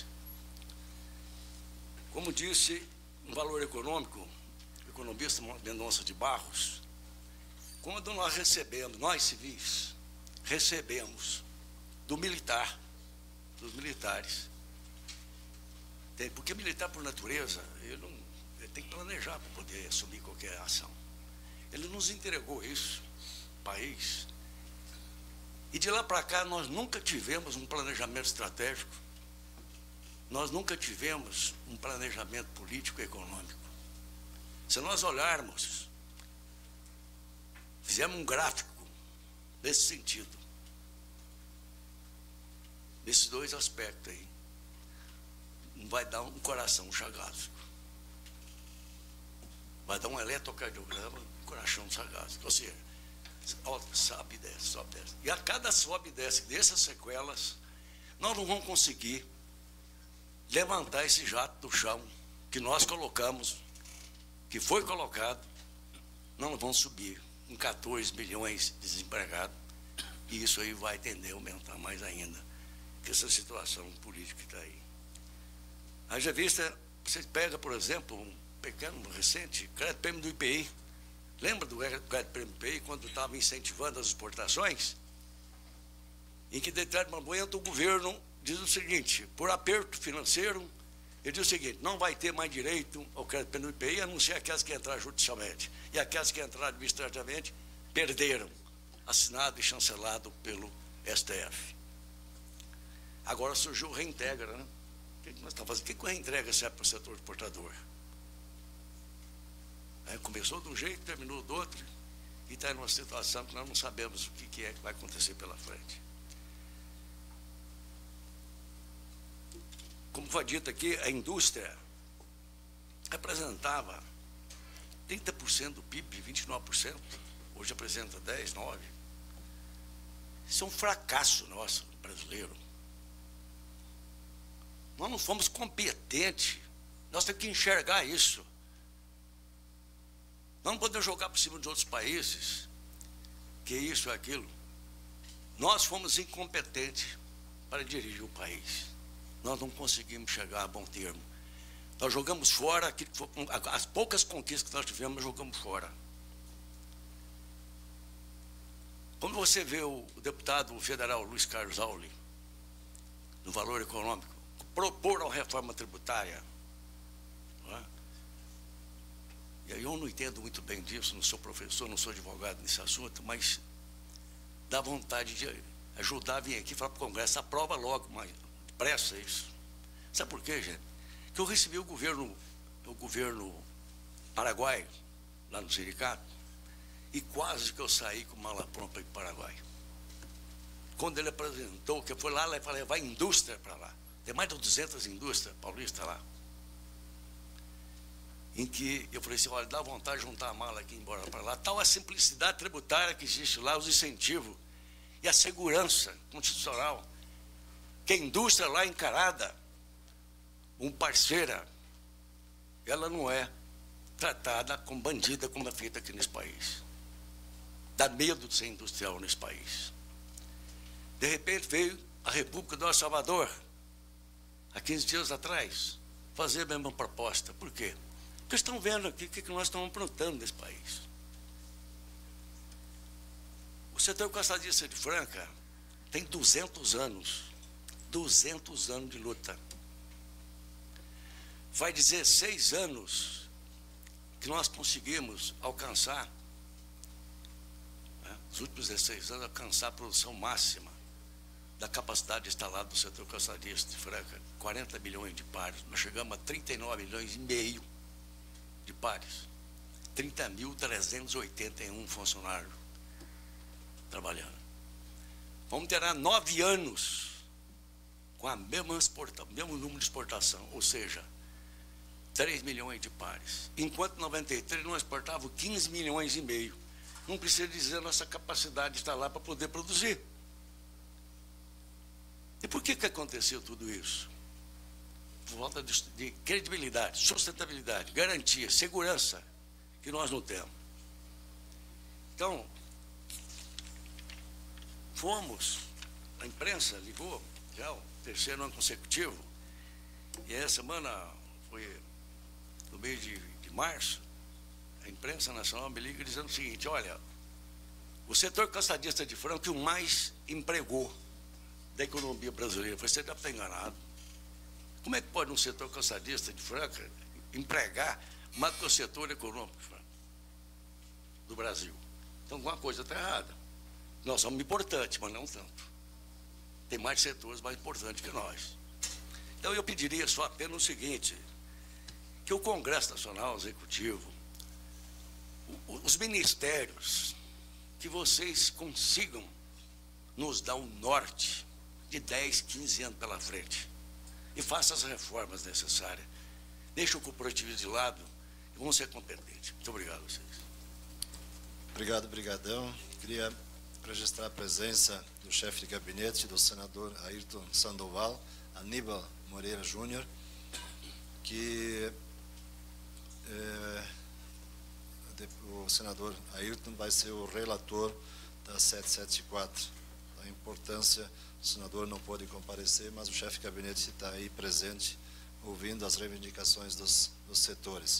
Como disse um valor econômico, o economista Mendonça de Barros, quando nós recebemos, nós civis, recebemos do militar, dos militares, porque militar por natureza, ele tem que planejar para poder assumir qualquer ação. Ele nos entregou isso, país. E de lá para cá nós nunca tivemos um planejamento estratégico, nós nunca tivemos um planejamento político e econômico. Se nós olharmos, fizemos um gráfico nesse sentido, nesses 2 aspectos aí, vai dar um coração chagásico, vai dar um eletrocardiograma, um coração chagásico, ou seja, sobe e desce, sobe e desce. E a cada sobe e desce dessas sequelas, nós não vamos conseguir levantar esse jato do chão que nós colocamos, que foi colocado, não vão subir em 14 milhões de desempregados, e isso aí vai tender a aumentar mais ainda, que essa situação política que está aí. Haja vista, você pega, por exemplo, um pequeno, recente, crédito prêmio do IPI. Lembra do crédito prêmio do IPI, quando estava incentivando as exportações? Em que, de determinado momento, o governo diz o seguinte, por aperto financeiro, ele diz o seguinte, não vai ter mais direito ao crédito prêmio do IPI, a não ser aquelas que entraram judicialmente. E aquelas que entraram administrativamente, perderam, assinado e chancelado pelo STF. Agora surgiu o Reintegra, né? O que nós estamos fazendo? O que o Reintegra serve para o setor exportador? Começou de um jeito, terminou do outro, e está numa situação que nós não sabemos o que é que vai acontecer pela frente. Como foi dito aqui, a indústria representava 30% do PIB, 29%, hoje apresenta 10%, 9%. Isso é um fracasso nosso, brasileiro. Nós não fomos competentes, nós temos que enxergar isso. Nós não podemos jogar por cima de outros países, que isso ou aquilo. Nós fomos incompetentes para dirigir o país. Nós não conseguimos chegar a bom termo. Nós jogamos fora, as poucas conquistas que nós tivemos, nós jogamos fora. Quando você vê o deputado federal Luiz Carlos Auli, no Valor Econômico, propor a reforma tributária, não é? E aí eu não entendo muito bem disso, não sou professor, não sou advogado nesse assunto, mas dá vontade de ajudar a vir aqui e falar para o Congresso, aprova logo, mas depressa isso. Sabe por quê, gente? Que eu recebi o governo paraguaio, lá no sindicato, e quase que eu saí com mala pronta para ir para o Paraguai. Quando ele apresentou, que eu fui lá e falei, vai indústria para lá. Tem mais de 200 indústrias paulistas lá. Em que eu falei assim, olha, dá vontade de juntar a mala aqui e ir embora para lá. Tal a simplicidade tributária que existe lá, os incentivos e a segurança constitucional, que a indústria lá encarada, parceira, ela não é tratada como bandida como é feita aqui nesse país. Dá medo de ser industrial nesse país. De repente veio a República do El Salvador, há 15 dias atrás, fazer a mesma proposta. Por quê? Porque estão vendo aqui o que nós estamos aprontando nesse país. O setor calçadista de Franca tem 200 anos 200 anos de luta. Faz 16 anos que nós conseguimos alcançar, nos últimos 16 anos, alcançar a produção máxima da capacidade instalada do setor calçadista de Franca, 40 milhões de pares. Nós chegamos a 39 milhões e meio de pares. 30.381 funcionários trabalhando. Vamos ter 9 anos com a mesmo número de exportação, ou seja, 3 milhões de pares. Enquanto em 93 nós exportávamos 15 milhões e meio. Não precisa dizer a nossa capacidade está lá para poder produzir. E por que aconteceu tudo isso? Por falta de credibilidade, sustentabilidade, garantia, segurança, que nós não temos. Então, a imprensa ligou, já o 3º ano consecutivo, e essa semana, foi no mês de março, a imprensa nacional me liga dizendo o seguinte: olha, o setor calçadista de Franca que o mais empregou da economia brasileira. Você deve estar enganado. Como é que pode um setor calçadista de Franca empregar mais do que o setor econômico do Brasil? Então, alguma coisa está errada. Nós somos importantes, mas não tanto. Tem mais setores mais importantes que nós. Então, eu pediria só apenas o seguinte, que o Congresso Nacional Executivo, os ministérios, que vocês consigam nos dar um norte de 10, 15 anos pela frente e façam as reformas necessárias. Deixa o cooperativismo de lado e vão ser competentes. Muito obrigado a vocês. Obrigado, brigadão. Queria registrar a presença do chefe de gabinete, do senador Ayrton Sandoval, Aníbal Moreira Júnior, que o senador Ayrton vai ser o relator da 774. A importância, o senador não pôde comparecer, mas o chefe de gabinete está aí presente, ouvindo as reivindicações dos setores.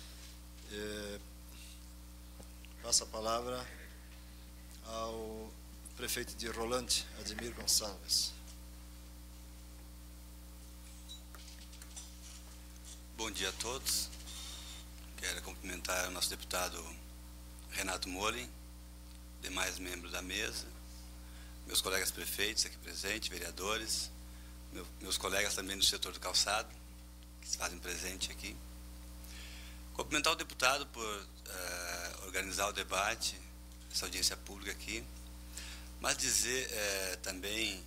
Passo a palavra ao prefeito de Rolante, Ademir Gonçalves. Bom dia a todos. Quero cumprimentar o nosso deputado Renato Molin, demais membros da mesa, meus colegas prefeitos aqui presentes, vereadores, meus colegas também do setor do calçado, que se fazem presente aqui. Cumprimentar o deputado por organizar o debate, essa audiência pública aqui, mas dizer também,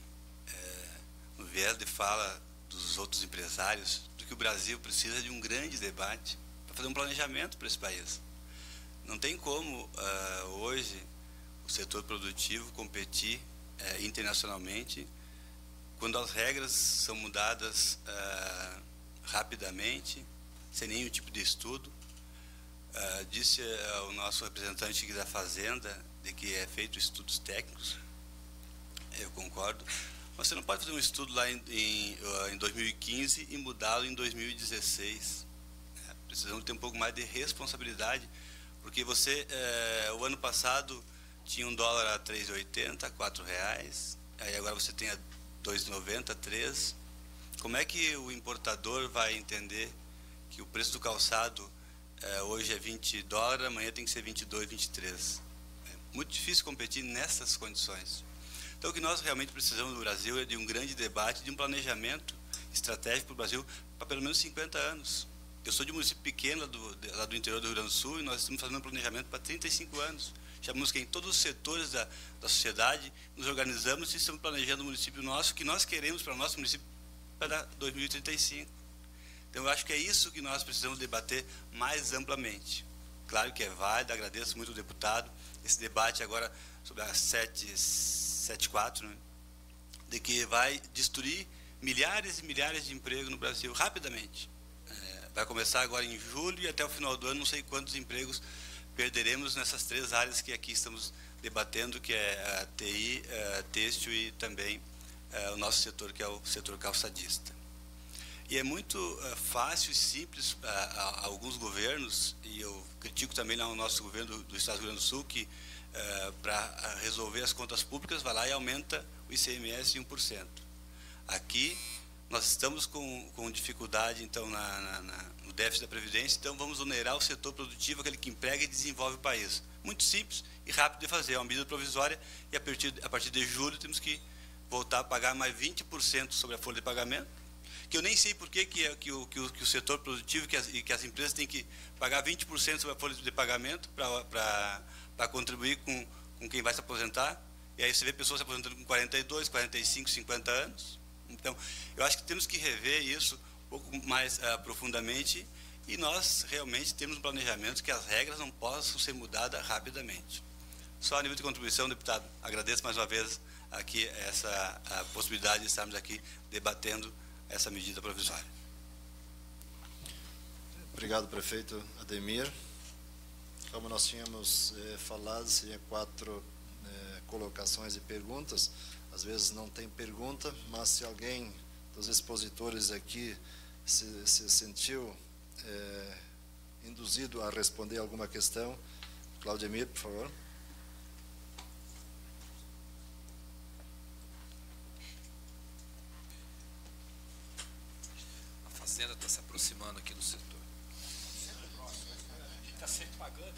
no viés de fala dos outros empresários, do que o Brasil precisa de um grande debate para fazer um planejamento para esse país. Não tem como, hoje, o setor produtivo competir internacionalmente quando as regras são mudadas rapidamente, sem nenhum tipo de estudo. Disse o nosso representante aqui da Fazenda de que é feito estudos técnicos, eu concordo, mas você não pode fazer um estudo lá em 2015 e mudá-lo em 2016. Precisamos ter um pouco mais de responsabilidade, porque você, o ano passado, tinha um dólar a 3,80, R$4, aí agora você tem a 2,90, 3. Como é que o importador vai entender que o preço do calçado hoje é $20, amanhã tem que ser 22, 23? É muito difícil competir nessas condições. Então, o que nós realmente precisamos no Brasil é de um grande debate, de um planejamento estratégico para o Brasil para pelo menos 50 anos. Eu sou de um município pequeno, lá do interior do Rio Grande do Sul, e nós estamos fazendo um planejamento para 35 anos. Chamamos que em todos os setores da sociedade, nos organizamos e estamos planejando o município nosso, que nós queremos para o nosso município para 2035. Então, eu acho que é isso que nós precisamos debater mais amplamente. Claro que é válido, agradeço muito ao deputado, esse debate agora sobre a 774, né, de que vai destruir milhares e milhares de empregos no Brasil, rapidamente. Vai começar agora em julho e até o final do ano, não sei quantos empregos perderemos nessas 3 áreas que aqui estamos debatendo, que é a TI, têxtil e também o nosso setor, que é o setor calçadista. E é muito fácil e simples a alguns governos, e eu critico também lá o nosso governo do Estado do Rio Grande do Sul, que para resolver as contas públicas vai lá e aumenta o ICMS em 1%. aqui nós estamos com dificuldade, então, no déficit da Previdência, então vamos onerar o setor produtivo, aquele que emprega e desenvolve o país. Muito simples e rápido de fazer, é uma medida provisória, e a partir de julho temos que voltar a pagar mais 20% sobre a folha de pagamento, que eu nem sei por que o setor produtivo e que as empresas têm que pagar 20% sobre a folha de pagamento para contribuir com quem vai se aposentar, e aí você vê pessoas se aposentando com 42, 45, 50 anos. Então, eu acho que temos que rever isso um pouco mais profundamente, e nós realmente temos um planejamento que as regras não possam ser mudadas rapidamente. Só a nível de contribuição, deputado, agradeço mais uma vez aqui a possibilidade de estarmos aqui debatendo essa medida provisória. Obrigado, prefeito Ademir. Como nós tínhamos falado, seriam 4 colocações e perguntas. Às vezes não tem pergunta, mas se alguém dos expositores aqui se sentiu induzido a responder alguma questão, Claudemir, por favor. A Fazenda está se aproximando aqui do setor. Está sempre pagando.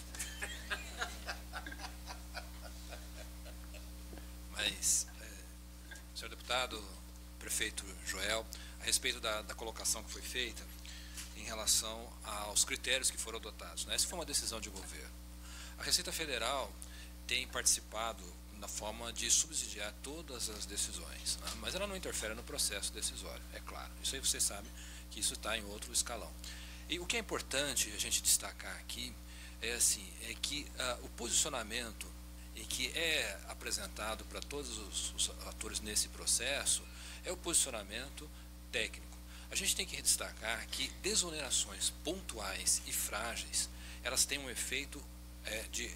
Mas, senhor deputado, prefeito Joel, a respeito da colocação que foi feita em relação aos critérios que foram adotados, né? Essa foi uma decisão de governo. A Receita Federal tem participado na forma de subsidiar todas as decisões, né? Mas ela não interfere no processo decisório, é claro. Isso aí vocês sabem que isso está em outro escalão. E o que é importante a gente destacar aqui é que o posicionamento e que é apresentado para todos os atores nesse processo é o posicionamento técnico. A gente tem que destacar que desonerações pontuais e frágeis, elas têm um efeito de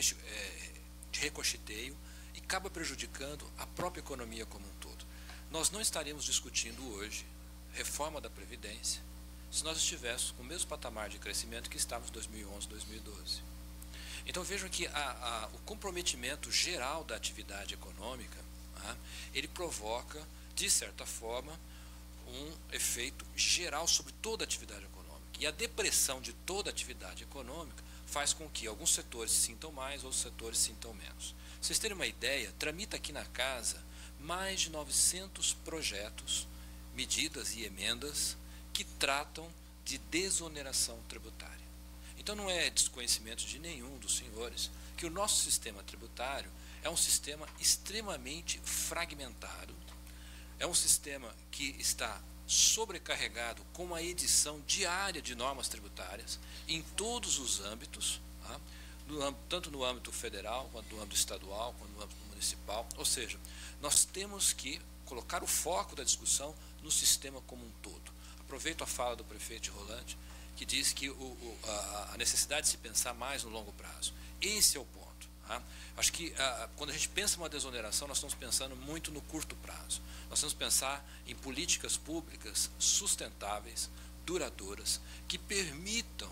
ricocheteio e acaba prejudicando a própria economia como um todo. Nós não estaríamos discutindo hoje reforma da Previdência se nós estivéssemos com o mesmo patamar de crescimento que estávamos em 2011, 2012. Então vejam que o comprometimento geral da atividade econômica, ele provoca, de certa forma, um efeito geral sobre toda a atividade econômica. E a depressão de toda a atividade econômica faz com que alguns setores sintam mais, outros setores sintam menos. Pra vocês terem uma ideia, tramita aqui na casa mais de 900 projetos, medidas e emendas que tratam de desoneração tributária. Então não é desconhecimento de nenhum dos senhores que o nosso sistema tributário é um sistema extremamente fragmentado, é um sistema que está sobrecarregado com a edição diária de normas tributárias em todos os âmbitos, tanto no âmbito federal, quanto no âmbito estadual, quanto no âmbito municipal. Ou seja, nós temos que colocar o foco da discussão no sistema como um todo. Aproveito a fala do prefeito de Rolante, que diz que a necessidade de se pensar mais no longo prazo. Esse é o ponto. Acho que quando a gente pensa em uma desoneração, nós estamos pensando muito no curto prazo. Nós temos que pensar em políticas públicas sustentáveis, duradouras, que permitam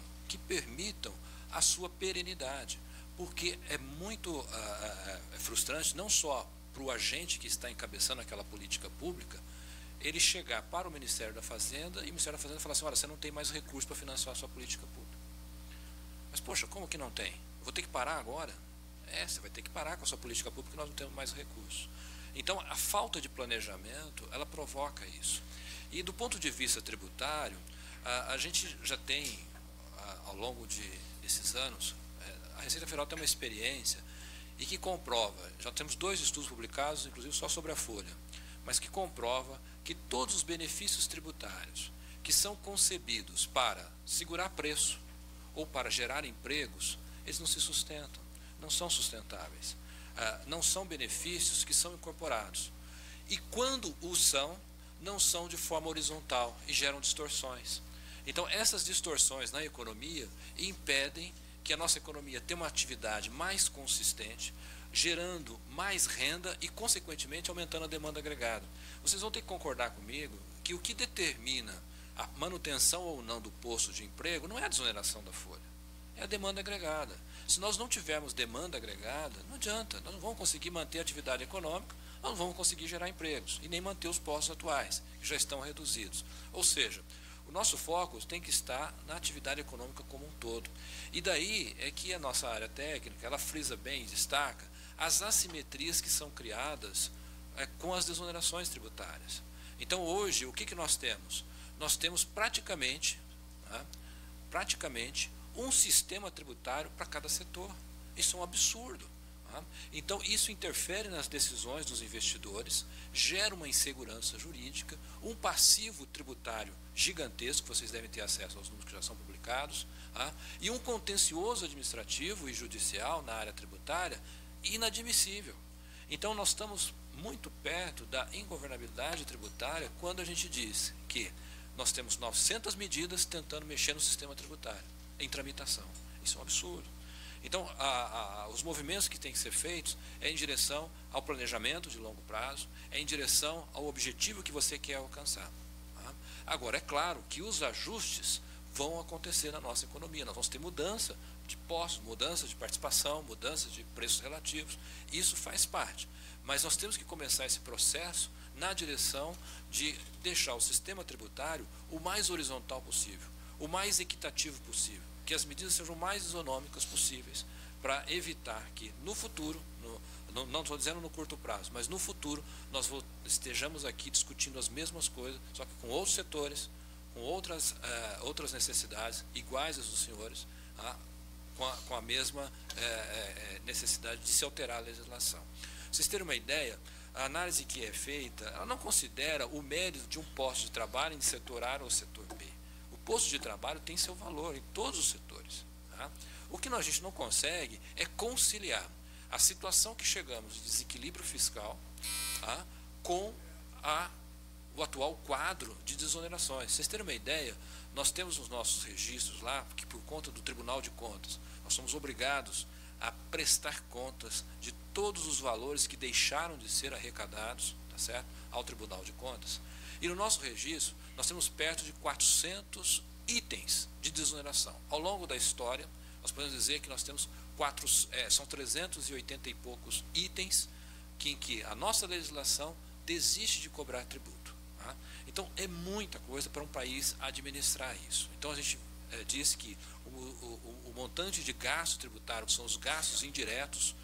a sua perenidade. Porque é muito frustrante, não só para o agente que está encabeçando aquela política pública, ele chegar para o Ministério da Fazenda e o Ministério da Fazenda falar assim: olha, você não tem mais recurso para financiar a sua política pública. Mas, poxa, como que não tem? Eu vou ter que parar agora? Você vai ter que parar com a sua política pública porque nós não temos mais recursos. Então, a falta de planejamento, ela provoca isso. E do ponto de vista tributário, a gente já tem, ao longo desses anos, a Receita Federal tem uma experiência e que comprova, já temos 2 estudos publicados, inclusive só sobre a folha, mas que comprova que todos os benefícios tributários que são concebidos para segurar preço ou para gerar empregos, eles não se sustentam, não são sustentáveis. Não são benefícios que são incorporados. E quando o são, não são de forma horizontal e geram distorções. Então, essas distorções na economia impedem que a nossa economia tenha uma atividade mais consistente, gerando mais renda e, consequentemente, aumentando a demanda agregada. Vocês vão ter que concordar comigo que o que determina a manutenção ou não do posto de emprego não é a desoneração da folha, é a demanda agregada. Se nós não tivermos demanda agregada, não adianta, nós não vamos conseguir manter a atividade econômica, nós não vamos conseguir gerar empregos e nem manter os postos atuais, que já estão reduzidos. Ou seja, o nosso foco tem que estar na atividade econômica como um todo. E daí é que a nossa área técnica, ela frisa bem e destaca as assimetrias que são criadas com as desonerações tributárias. Então, hoje, o que nós temos? Nós temos praticamente um sistema tributário para cada setor. Isso é um absurdo. Então, isso interfere nas decisões dos investidores, gera uma insegurança jurídica, um passivo tributário gigantesco, vocês devem ter acesso aos números que já são publicados, e um contencioso administrativo e judicial na área tributária inadmissível. Então, nós estamos muito perto da ingovernabilidade tributária quando a gente diz que nós temos 900 medidas tentando mexer no sistema tributário, em tramitação. Isso é um absurdo. Então, os movimentos que têm que ser feitos é em direção ao planejamento de longo prazo, é em direção ao objetivo que você quer alcançar. Agora, é claro que os ajustes vão acontecer na nossa economia. Nós vamos ter mudança de postos, mudança de participação, mudança de preços relativos. Isso faz parte. Mas nós temos que começar esse processo na direção de deixar o sistema tributário o mais horizontal possível, o mais equitativo possível, que as medidas sejam o mais isonômicas possíveis, para evitar que no futuro, não estou dizendo no curto prazo, mas no futuro nós estejamos aqui discutindo as mesmas coisas, só que com outros setores, com outras necessidades iguais às dos senhores, com a mesma necessidade de se alterar a legislação. Para vocês terem uma ideia, a análise que é feita, ela não considera o mérito de um posto de trabalho em setor A ou setor B. O posto de trabalho tem seu valor em todos os setores. O que a gente não consegue é conciliar a situação que chegamos de desequilíbrio fiscal com o atual quadro de desonerações. Vocês terem uma ideia, nós temos os nossos registros lá, que por conta do Tribunal de Contas, nós somos obrigados a prestar contas de todos os valores que deixaram de ser arrecadados, tá certo, ao Tribunal de Contas. E no nosso registro, nós temos perto de 400 itens de desoneração. Ao longo da história, nós podemos dizer que nós temos são 380 e poucos itens em que a nossa legislação desiste de cobrar tributo. Então, é muita coisa para um país administrar isso. Então, a gente diz que o montante de gasto tributário, que são os gastos indiretos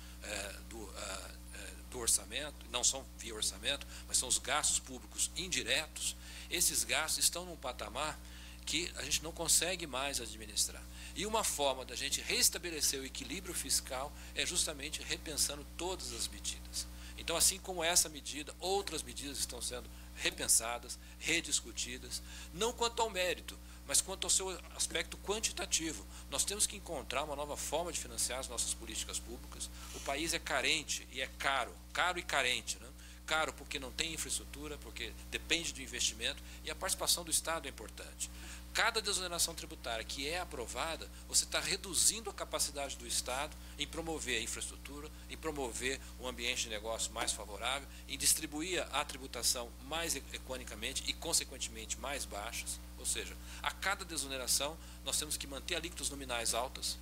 do orçamento, não são via orçamento, mas são os gastos públicos indiretos, esses gastos estão num patamar que a gente não consegue mais administrar. E uma forma da gente restabelecer o equilíbrio fiscal é justamente repensando todas as medidas. Então, assim como essa medida, outras medidas estão sendo repensadas, rediscutidas, não quanto ao mérito, mas quanto ao seu aspecto quantitativo. Nós temos que encontrar uma nova forma de financiar as nossas políticas públicas. O país é carente e é caro e carente, né? Caro porque não tem infraestrutura, porque depende do investimento, e a participação do Estado é importante. Cada desoneração tributária que é aprovada, você está reduzindo a capacidade do Estado em promover a infraestrutura, em promover um ambiente de negócio mais favorável, em distribuir a tributação mais economicamente e, consequentemente, mais baixas. Ou seja, a cada desoneração, nós temos que manter alíquotas nominais altas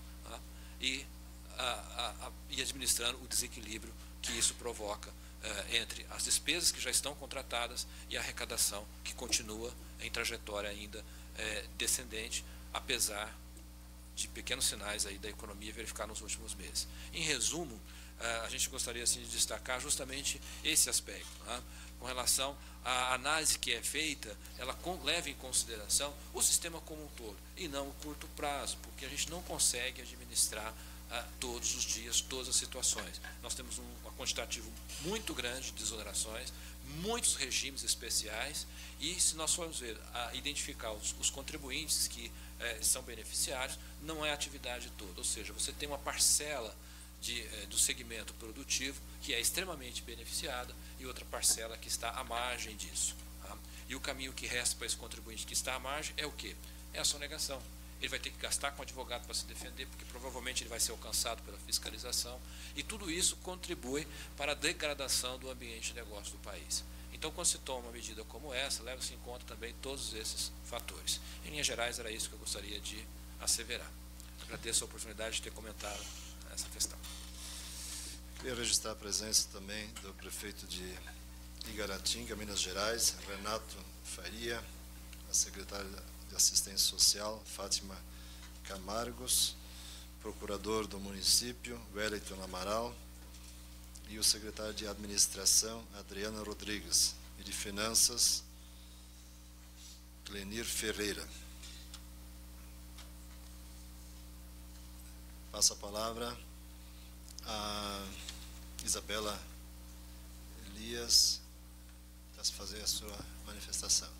e administrando o desequilíbrio que isso provoca entre as despesas que já estão contratadas e a arrecadação que continua em trajetória ainda descendente, apesar de pequenos sinais aí da economia verificar nos últimos meses. Em resumo, a gente gostaria assim, de destacar justamente esse aspecto, com relação à análise que é feita, ela leva em consideração o sistema como um todo, e não o curto prazo, porque a gente não consegue administrar todos os dias, todas as situações. Nós temos um quantitativo muito grande de desonerações, muitos regimes especiais, e se nós formos ver, identificar os contribuintes que são beneficiários, não é a atividade toda, ou seja, você tem uma parcela do segmento produtivo que é extremamente beneficiada e outra parcela que está à margem disso. E o caminho que resta para esse contribuinte que está à margem é o quê? É a sonegação. Ele vai ter que gastar com advogado para se defender, porque provavelmente ele vai ser alcançado pela fiscalização, e tudo isso contribui para a degradação do ambiente de negócio do país. Então, quando se toma uma medida como essa, leva-se em conta também todos esses fatores. Em linhas gerais, era isso que eu gostaria de asseverar. Agradeço a oportunidade de ter comentado essa questão. Queria registrar a presença também do prefeito de Igaratinga, Minas Gerais, Renato Faria, a secretária de Assistência Social, Fátima Camargos, procurador do município, Wellington Amaral, e o secretário de Administração, Adriana Rodrigues, e de Finanças, Clenir Ferreira. Passo a palavra a Isabela Elias, para fazer a sua manifestação.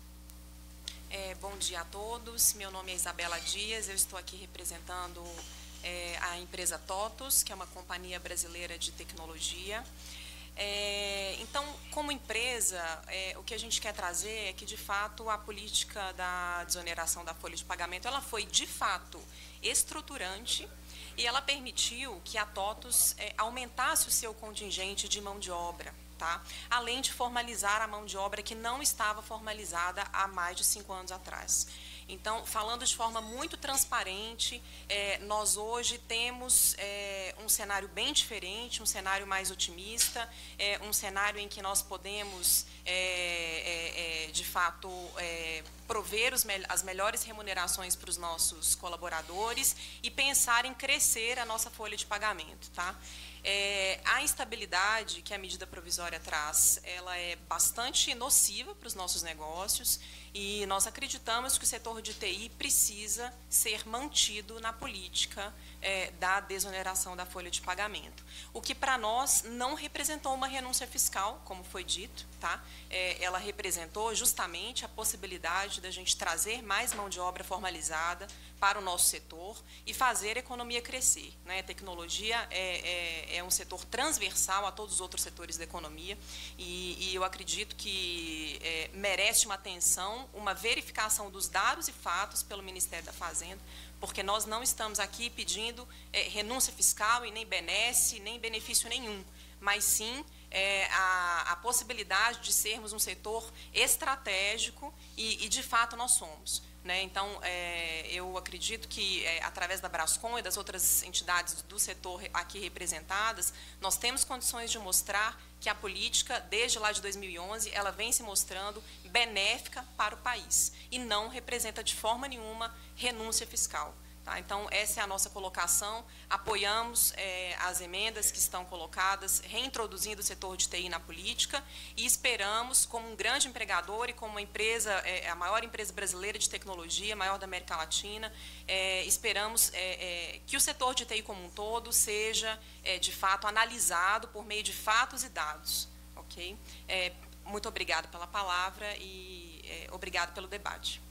Bom dia a todos, meu nome é Isabela Dias, eu estou aqui representando a empresa TOTUS, que é uma companhia brasileira de tecnologia. Então, como empresa, o que a gente quer trazer é que, de fato, a política da desoneração da folha de pagamento, ela foi, de fato, estruturante e ela permitiu que a TOTUS aumentasse o seu contingente de mão de obra, tá? Além de formalizar a mão de obra que não estava formalizada há mais de 5 anos atrás. Então, falando de forma muito transparente, nós hoje temos um cenário bem diferente, um cenário mais otimista, um cenário em que nós podemos, de fato, prover as melhores remunerações para os nossos colaboradores e pensar em crescer a nossa folha de pagamento, tá? A instabilidade que a medida provisória traz, ela é bastante nociva para os nossos negócios e nós acreditamos que o setor de TI precisa ser mantido na política da desoneração da folha de pagamento. O que para nós não representou uma renúncia fiscal, como foi dito, tá? Ela representou justamente a possibilidade da gente trazer mais mão de obra formalizada para o nosso setor e fazer a economia crescer, né? A tecnologia é um setor transversal a todos os outros setores da economia e eu acredito que merece uma atenção, uma verificação dos dados e fatos pelo Ministério da Fazenda, porque nós não estamos aqui pedindo renúncia fiscal e nem benesse, nem benefício nenhum, mas sim a possibilidade de sermos um setor estratégico e de fato nós somos. Né? Então, eu acredito que, através da Brascom e das outras entidades do setor aqui representadas, nós temos condições de mostrar que a política, desde lá de 2011, ela vem se mostrando benéfica para o país e não representa de forma nenhuma renúncia fiscal. Tá? Então, essa é a nossa colocação. Apoiamos as emendas que estão colocadas, reintroduzindo o setor de TI na política e esperamos, como um grande empregador e como uma empresa, a maior empresa brasileira de tecnologia, a maior da América Latina, esperamos que o setor de TI como um todo seja, de fato, analisado por meio de fatos e dados. Okay? Muito obrigada pela palavra e obrigado pelo debate.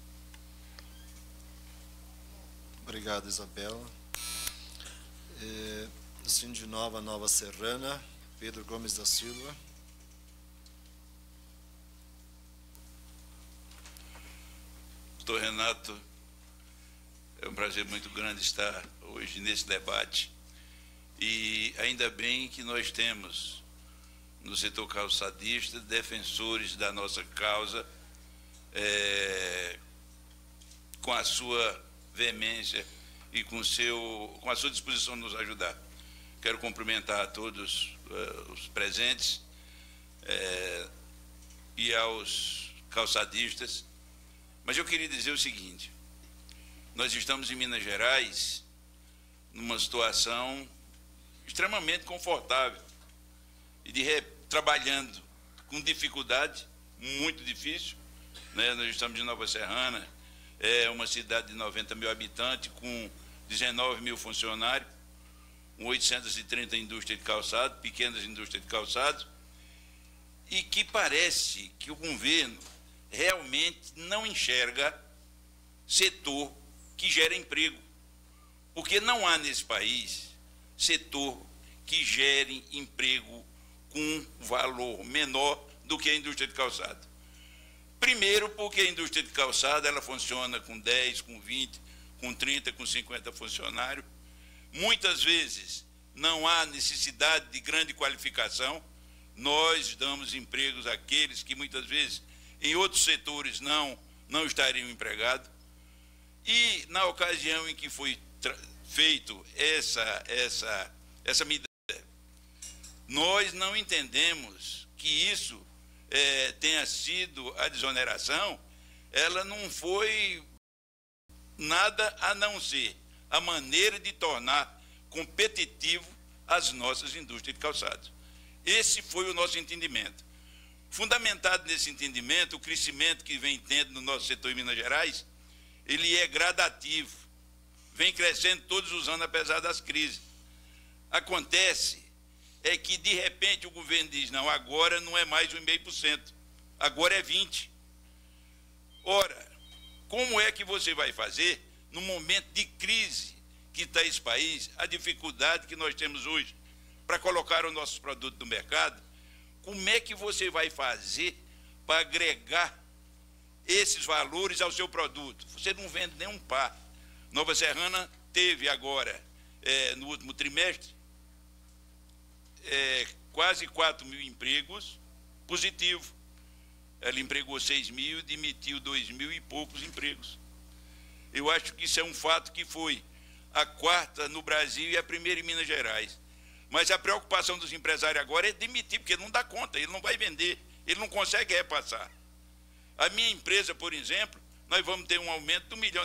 Obrigado, Isabela. Assim de Nova Serrana, Pedro Gomes da Silva. Doutor Renato, é um prazer muito grande estar hoje nesse debate. E ainda bem que nós temos no setor calçadista defensores da nossa causa, com a sua veemência e com a sua disposição de nos ajudar. Quero cumprimentar a todos os presentes e aos calçadistas, mas eu queria dizer o seguinte: nós estamos em Minas Gerais numa situação extremamente confortável e trabalhando com dificuldade, muito difícil, né? Nós estamos em Nova Serrana, uma cidade de 90 mil habitantes, com 19 mil funcionários, com 830 indústrias de calçado, pequenas indústrias de calçado, e que parece que o governo realmente não enxerga setor que gera emprego, porque não há nesse país setor que gere emprego com valor menor do que a indústria de calçado. Primeiro, porque a indústria de calçado ela funciona com 10, com 20, com 30, com 50 funcionários. Muitas vezes não há necessidade de grande qualificação. Nós damos empregos àqueles que muitas vezes em outros setores não estariam empregados. E na ocasião em que foi feito essa medida, Nós não entendemos que isso tenha sido a desoneração, ela não foi nada a não ser a maneira de tornar competitivo as nossas indústrias de calçados. Esse foi o nosso entendimento. Fundamentado nesse entendimento, o crescimento que vem tendo no nosso setor em Minas Gerais, ele é gradativo, vem crescendo todos os anos, apesar das crises. Acontece que, de repente, o governo diz, não, agora não é mais 1,5%, agora é 20%. Ora, como é que você vai fazer, no momento de crise que está esse país, a dificuldade que nós temos hoje para colocar os nossos produtos no mercado, como é que você vai fazer para agregar esses valores ao seu produto? Você não vende nem um par. Nova Serrana teve agora, no último trimestre, quase 4 mil empregos positivos. Ela empregou 6 mil e demitiu 2 mil e poucos empregos. Eu acho que isso é um fato que foi a quarta no Brasil e a primeira em Minas Gerais. Mas a preocupação dos empresários agora é demitir, porque ele não dá conta, ele não vai vender, ele não consegue repassar. A minha empresa, por exemplo, nós vamos ter um aumento de R$1 milhão.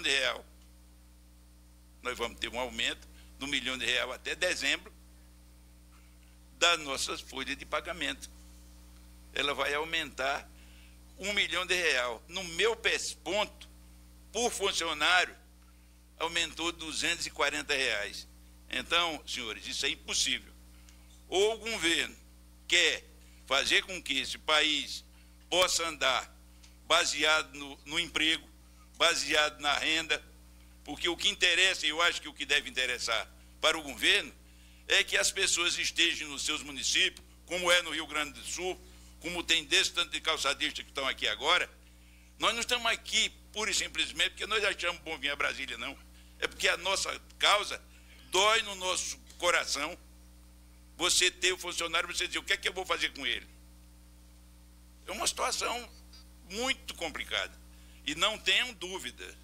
Nós vamos ter um aumento de R$1 milhão até dezembro das nossas folhas de pagamento. Ela vai aumentar R$1 milhão. No meu pesponto, por funcionário, aumentou R$240. Então, senhores, isso é impossível. Ou o governo quer fazer com que esse país possa andar baseado no emprego, baseado na renda, porque o que interessa, e eu acho que o que deve interessar para o governo, é que as pessoas estejam nos seus municípios, como é no Rio Grande do Sul, como tem desse tanto de calçadistas que estão aqui agora. Nós não estamos aqui pura e simplesmente porque nós achamos bom vir a Brasília, não. É porque a nossa causa dói no nosso coração. Você ter o funcionário, você dizer, o que é que eu vou fazer com ele? É uma situação muito complicada. E não tenham dúvida,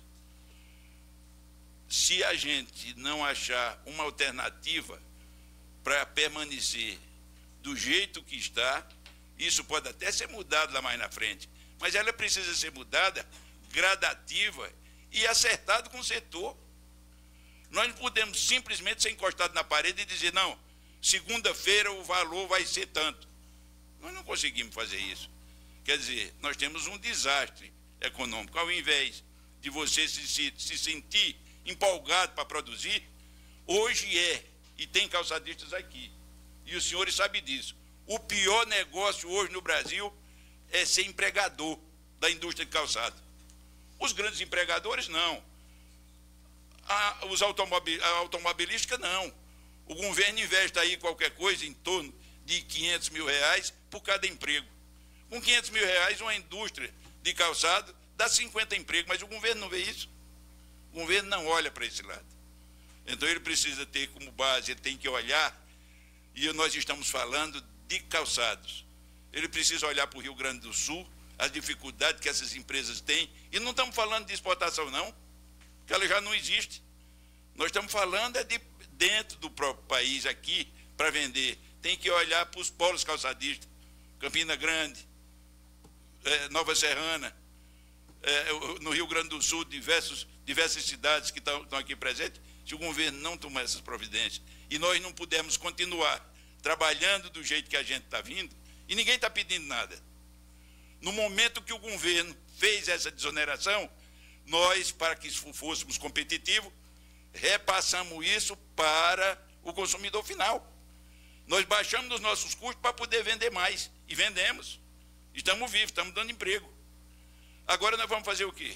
se a gente não achar uma alternativa para permanecer do jeito que está, isso pode até ser mudado lá mais na frente, mas ela precisa ser mudada gradativa e acertada com o setor. Nós não podemos simplesmente ser encostados na parede e dizer, não, segunda-feira o valor vai ser tanto. Nós não conseguimos fazer isso. Quer dizer, nós temos um desastre econômico. Ao invés de você se sentir empolgado para produzir, hoje e tem calçadistas aqui, e os senhores sabem disso, o pior negócio hoje no Brasil é ser empregador da indústria de calçado. Os grandes empregadores, não. A automobilística, não. O governo investe aí qualquer coisa em torno de R$500 mil por cada emprego. Com R$500 mil, uma indústria de calçado dá 50 empregos, mas o governo não vê isso. O governo não olha para esse lado. Então ele precisa ter como base, ele tem que olhar, e nós estamos falando de calçados. Ele precisa olhar para o Rio Grande do Sul, as dificuldades que essas empresas têm, e não estamos falando de exportação, não, que ela já não existe. Nós estamos falando de dentro do próprio país aqui, para vender. Tem que olhar para os polos calçadistas, Campina Grande, Nova Serrana, no Rio Grande do Sul, diversas cidades que estão aqui presentes. Se o governo não tomar essas providências e nós não pudermos continuar trabalhando do jeito que a gente está vindo, e ninguém está pedindo nada. No momento que o governo fez essa desoneração, nós, para que fôssemos competitivos, repassamos isso para o consumidor final. Nós baixamos os nossos custos para poder vender mais, e vendemos. Estamos vivos, estamos dando emprego. Agora nós vamos fazer o quê?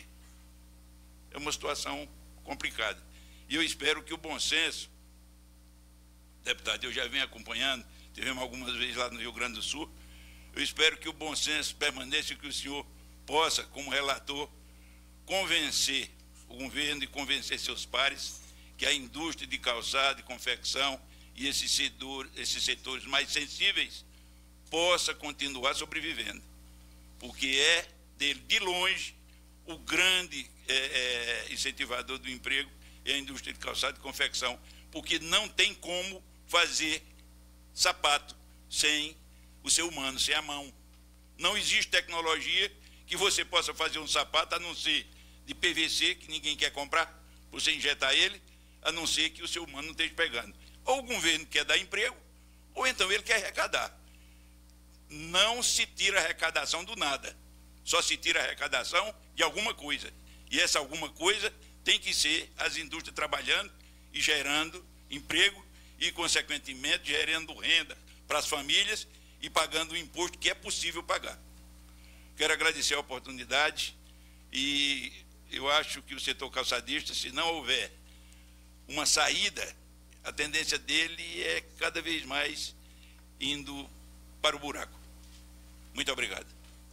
É uma situação complicada. E eu espero que o bom senso, deputado, eu já venho acompanhando, tivemos algumas vezes lá no Rio Grande do Sul, eu espero que o bom senso permaneça e que o senhor possa, como relator, convencer o governo e convencer seus pares que a indústria de calçado e confecção e esses setores mais sensíveis possa continuar sobrevivendo, porque é dele, de longe, o grande incentivador do emprego é a indústria de calçado e confecção, porque não tem como fazer sapato sem o ser humano, sem a mão. Não existe tecnologia que você possa fazer um sapato, a não ser de PVC, que ninguém quer comprar, para você injetar ele, a não ser que o ser humano não esteja pegando. Ou o governo quer dar emprego, ou então ele quer arrecadar. Não se tira arrecadação do nada, só se tira arrecadação de alguma coisa. E essa alguma coisa tem que ser as indústrias trabalhando e gerando emprego e, consequentemente, gerando renda para as famílias e pagando o imposto que é possível pagar. Quero agradecer a oportunidade e eu acho que o setor calçadista, se não houver uma saída, a tendência dele é cada vez mais indo para o buraco. Muito obrigado.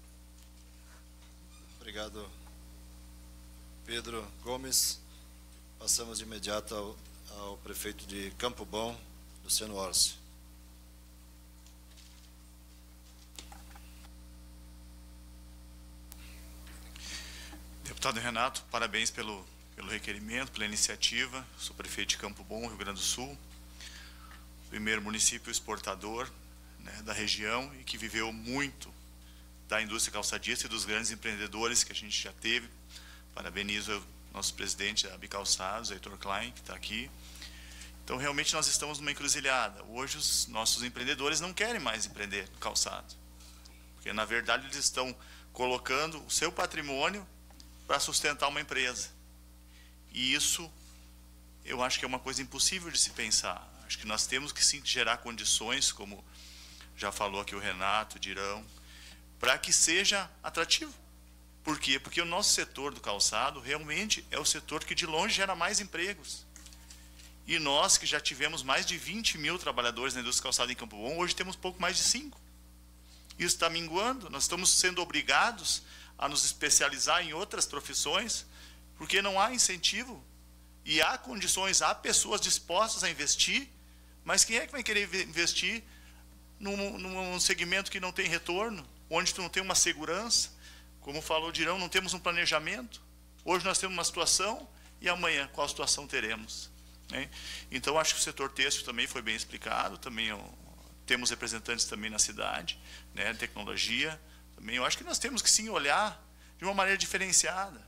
Obrigado, Pedro Gomes. Passamos de imediato ao prefeito de Campo Bom, Luciano Orsi. Deputado Renato, parabéns pelo requerimento, pela iniciativa. Sou prefeito de Campo Bom, Rio Grande do Sul, primeiro município exportador, né, da região e que viveu muito da indústria calçadista e dos grandes empreendedores que a gente já teve. Parabenizo o nosso presidente da Bicalçados, Heitor Klein, que está aqui. Então, realmente, nós estamos numa encruzilhada. Hoje, os nossos empreendedores não querem mais empreender no calçado, porque, na verdade, eles estão colocando o seu patrimônio para sustentar uma empresa. E isso, eu acho que é uma coisa impossível de se pensar. Acho que nós temos que, sim, gerar condições, como já falou aqui o Renato, o Dirão, para que seja atrativo. Por quê? Porque o nosso setor do calçado realmente é o setor que de longe gera mais empregos. E nós, que já tivemos mais de 20 mil trabalhadores na indústria calçada em Campo Bom, hoje temos pouco mais de 5. Isso está minguando, nós estamos sendo obrigados a nos especializar em outras profissões, porque não há incentivo, e há condições, há pessoas dispostas a investir, mas quem é que vai querer investir num segmento que não tem retorno, onde tu não tem uma segurança? Como falou o Dirão, não temos um planejamento. Hoje nós temos uma situação, e amanhã qual situação teremos? Né? Então, acho que o setor têxtil também foi bem explicado, também temos representantes também na cidade, né, tecnologia, também. Eu acho que nós temos que sim olhar de uma maneira diferenciada.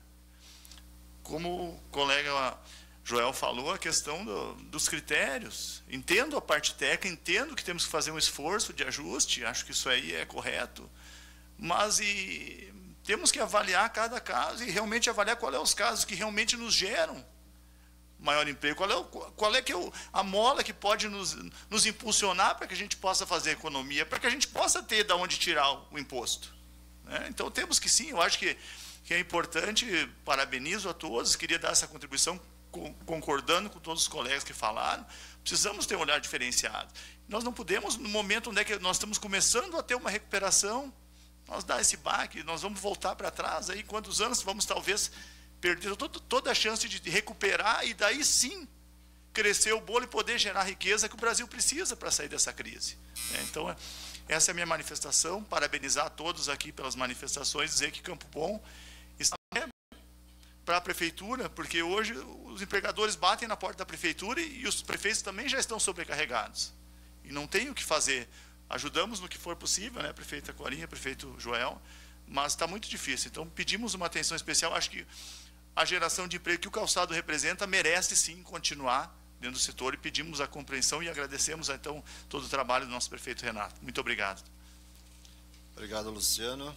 Como o colega Joel falou, a questão dos critérios. Entendo a parte técnica, entendo que temos que fazer um esforço de ajuste, acho que isso aí é correto, mas temos que avaliar cada caso e realmente avaliar qual é os casos que realmente nos geram maior emprego, qual é que é a mola que pode nos impulsionar para que a gente possa fazer economia, para que a gente possa ter de onde tirar o imposto. Né? Então, temos que sim, eu acho que é importante, parabenizo a todos, queria dar essa contribuição, concordando com todos os colegas que falaram, precisamos ter um olhar diferenciado. Nós não podemos, no momento onde é que nós estamos começando a ter uma recuperação, nós dar esse baque, nós vamos voltar para trás, aí quantos anos vamos talvez perder toda a chance de recuperar e daí sim crescer o bolo e poder gerar a riqueza que o Brasil precisa para sair dessa crise. Então, essa é a minha manifestação, parabenizar a todos aqui pelas manifestações, dizer que Campo Bom está para a prefeitura, porque hoje os empregadores batem na porta da prefeitura e os prefeitos também já estão sobrecarregados. E não tem o que fazer. Ajudamos no que for possível, né, prefeita Corinha, prefeito Joel, mas está muito difícil. Então, pedimos uma atenção especial. Acho que a geração de emprego que o calçado representa merece, sim, continuar dentro do setor e pedimos a compreensão e agradecemos, então, todo o trabalho do nosso prefeito Renato. Muito obrigado. Obrigado, Luciano.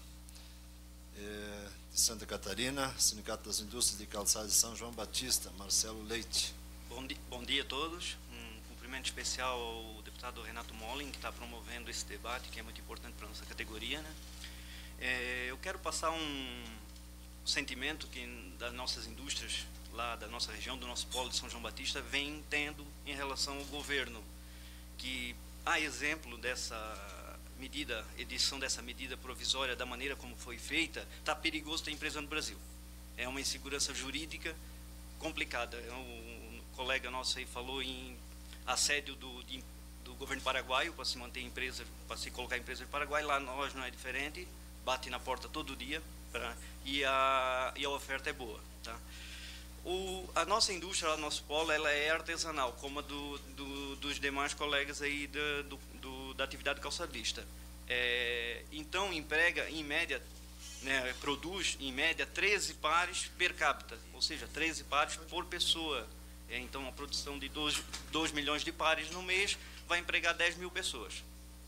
De Santa Catarina, Sindicato das Indústrias de Calçado de São João Batista, Marcelo Leite. Bom dia a todos. Um cumprimento especial ao deputado Renato Molin, que está promovendo esse debate, que é muito importante para a nossa categoria, né? Eu quero passar um sentimento que das nossas indústrias, lá da nossa região, do nosso polo de São João Batista, vem tendo em relação ao governo, que, a exemplo dessa medida, edição dessa medida provisória, da maneira como foi feita, está perigoso ter empresa no Brasil. É uma insegurança jurídica complicada. Um colega nosso aí falou em assédio do governo paraguaio para se manter empresa, para se colocar empresa no Paraguai. Lá nós não é diferente, bate na porta todo dia, e a oferta é boa, tá? A nossa indústria, o nosso polo, ela é artesanal, como a dos demais colegas aí da atividade calçadista. Então, emprega, em média, né, produz, em média, 13 pares per capita, ou seja, 13 pares por pessoa. Então, a produção de 2 milhões de pares no mês vai empregar 10 mil pessoas.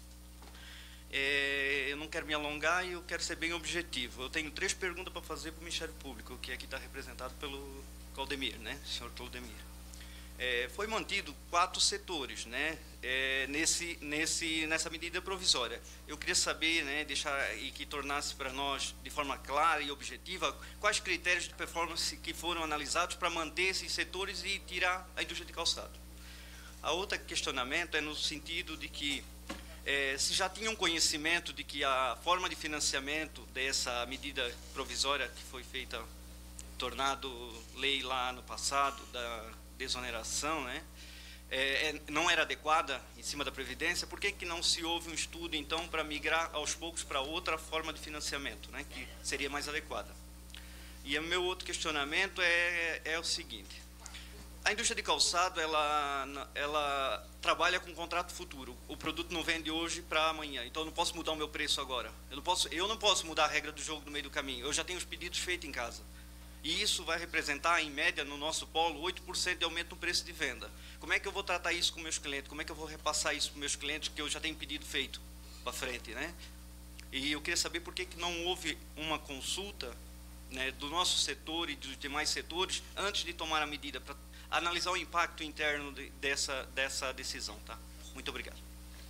Eu não quero me alongar e eu quero ser bem objetivo. Eu tenho 3 perguntas para fazer para o Ministério Público, que aqui está representado pelo Claudemir, né, senhor Claudemir. Foi mantido 4 setores, né, nessa medida provisória. Eu queria saber, né, e que tornasse para nós de forma clara e objetiva quais critérios de performance que foram analisados para manter esses setores e tirar a indústria de calçado. A outra questionamento é no sentido de que se já tinham conhecimento de que a forma de financiamento dessa medida provisória que foi feita, tornado lei lá no passado, da desoneração, né, não era adequada em cima da Previdência, por que não se houve um estudo, então, para migrar aos poucos para outra forma de financiamento, né, que seria mais adequada? E o meu outro questionamento é o seguinte: a indústria de calçado, ela trabalha com contrato futuro. O produto não vende hoje para amanhã, então eu não posso mudar o meu preço agora. Eu não posso mudar a regra do jogo no meio do caminho. Eu já tenho os pedidos feitos em casa. E isso vai representar, em média, no nosso polo, 8% de aumento no preço de venda. Como é que eu vou tratar isso com meus clientes? Como é que eu vou repassar isso para meus clientes, que eu já tenho pedido feito para frente, né? E eu queria saber por que não houve uma consulta, né, do nosso setor e dos demais setores antes de tomar a medida, para analisar o impacto interno dessa decisão, tá? Muito obrigado.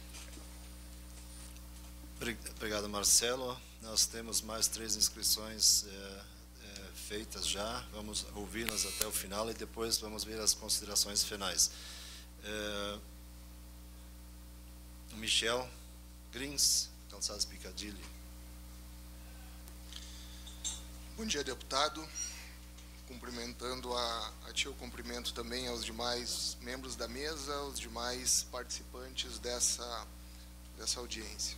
Obrigado, Marcelo. Nós temos mais 3 inscrições feitas já. Vamos ouvi-las até o final e depois vamos ver as considerações finais. Michel Grins, Calçados Piccadilly. Bom dia, deputado. Cumprimentando a ti, eu cumprimento também aos demais membros da mesa, aos demais participantes dessa audiência.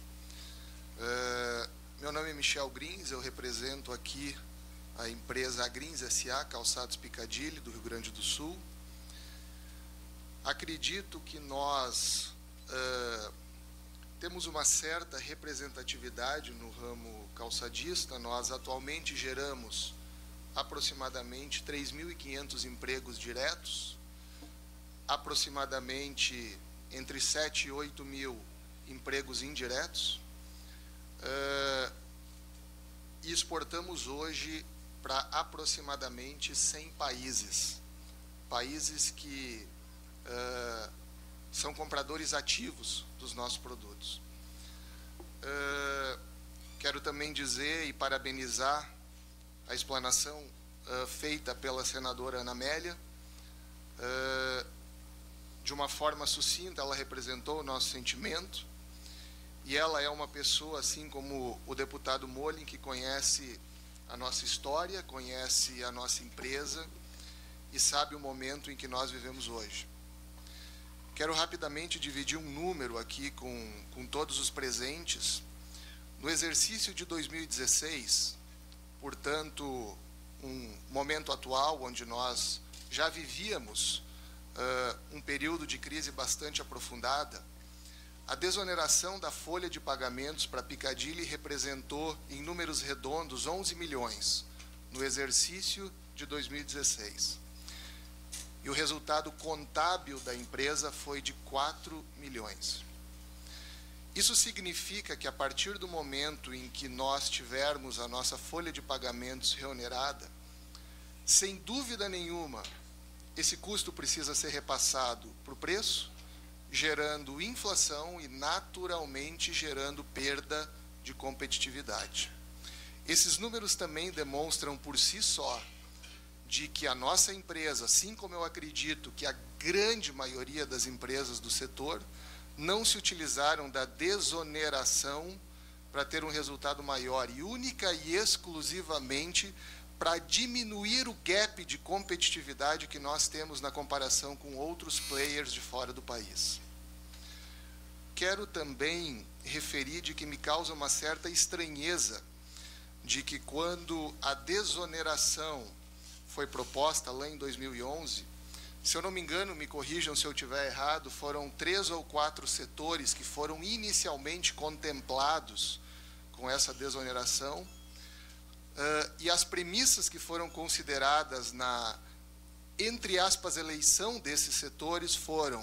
Meu nome é Michel Grins, eu represento aqui a empresa Grins S.A. Calçados Piccadilly, do Rio Grande do Sul. Acredito que nós temos uma certa representatividade no ramo calçadista. Nós atualmente geramos aproximadamente 3.500 empregos diretos, aproximadamente entre 7 e 8 mil empregos indiretos, e exportamos hoje para aproximadamente 100 países que são compradores ativos dos nossos produtos. Quero também dizer e parabenizar a explanação feita pela senadora Ana Amélia. De uma forma sucinta, ela representou o nosso sentimento, e ela é uma pessoa, assim como o deputado Molin, que conhece a nossa história, conhece a nossa empresa e sabe o momento em que nós vivemos hoje. Quero rapidamente dividir um número aqui com todos os presentes. No exercício de 2016, portanto, um momento atual onde nós já vivíamos um período de crise bastante aprofundada, a desoneração da folha de pagamentos para Piccadilly representou, em números redondos, 11 milhões no exercício de 2016. E o resultado contábil da empresa foi de 4 milhões. Isso significa que, a partir do momento em que nós tivermos a nossa folha de pagamentos reonerada, sem dúvida nenhuma, esse custo precisa ser repassado para o preço, gerando inflação e, naturalmente, gerando perda de competitividade. Esses números também demonstram por si só de que a nossa empresa, assim como eu acredito que a grande maioria das empresas do setor, não se utilizaram da desoneração para ter um resultado maior, e única e exclusivamente para diminuir o gap de competitividade que nós temos na comparação com outros players de fora do país. Quero também referir de que me causa uma certa estranheza de que, quando a desoneração foi proposta lá em 2011, Se eu não me engano, me corrijam se eu estiver errado, foram 3 ou 4 setores que foram inicialmente contemplados com essa desoneração, e as premissas que foram consideradas na, entre aspas, eleição desses setores foram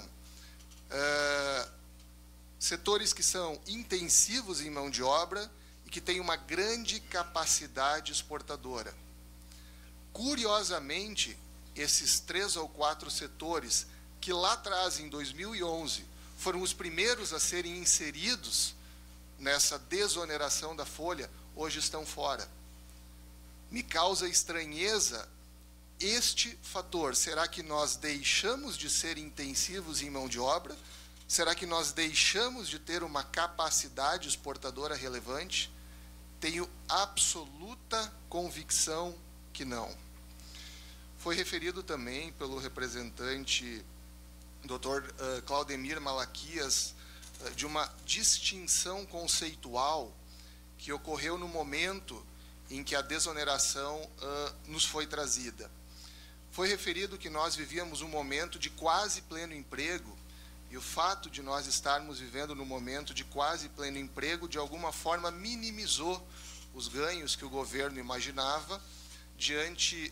setores que são intensivos em mão de obra e que têm uma grande capacidade exportadora. Curiosamente, esses 3 ou 4 setores que lá atrás, em 2011, foram os primeiros a serem inseridos nessa desoneração da folha, hoje estão fora. Me causa estranheza este fator. Será que nós deixamos de ser intensivos em mão de obra? Será que nós deixamos de ter uma capacidade exportadora relevante? Tenho absoluta convicção que não. Foi referido também pelo representante Dr. Claudemir Malaquias de uma distinção conceitual que ocorreu no momento em que a desoneração nos foi trazida. Foi referido que nós vivíamos um momento de quase pleno emprego, e o fato de nós estarmos vivendo no momento de quase pleno emprego, de alguma forma minimizou os ganhos que o governo imaginava diante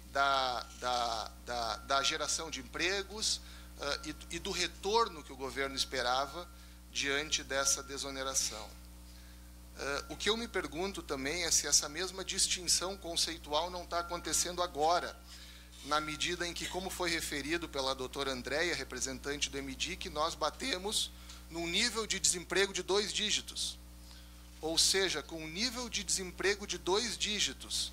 da geração de empregos e do retorno que o governo esperava diante dessa desoneração. O que eu me pergunto também é se essa mesma distinção conceitual não está acontecendo agora, na medida em que, como foi referido pela doutora Andréia, representante do MDIC, nós batemos num nível de desemprego de 2 dígitos. Ou seja, com um nível de desemprego de 2 dígitos,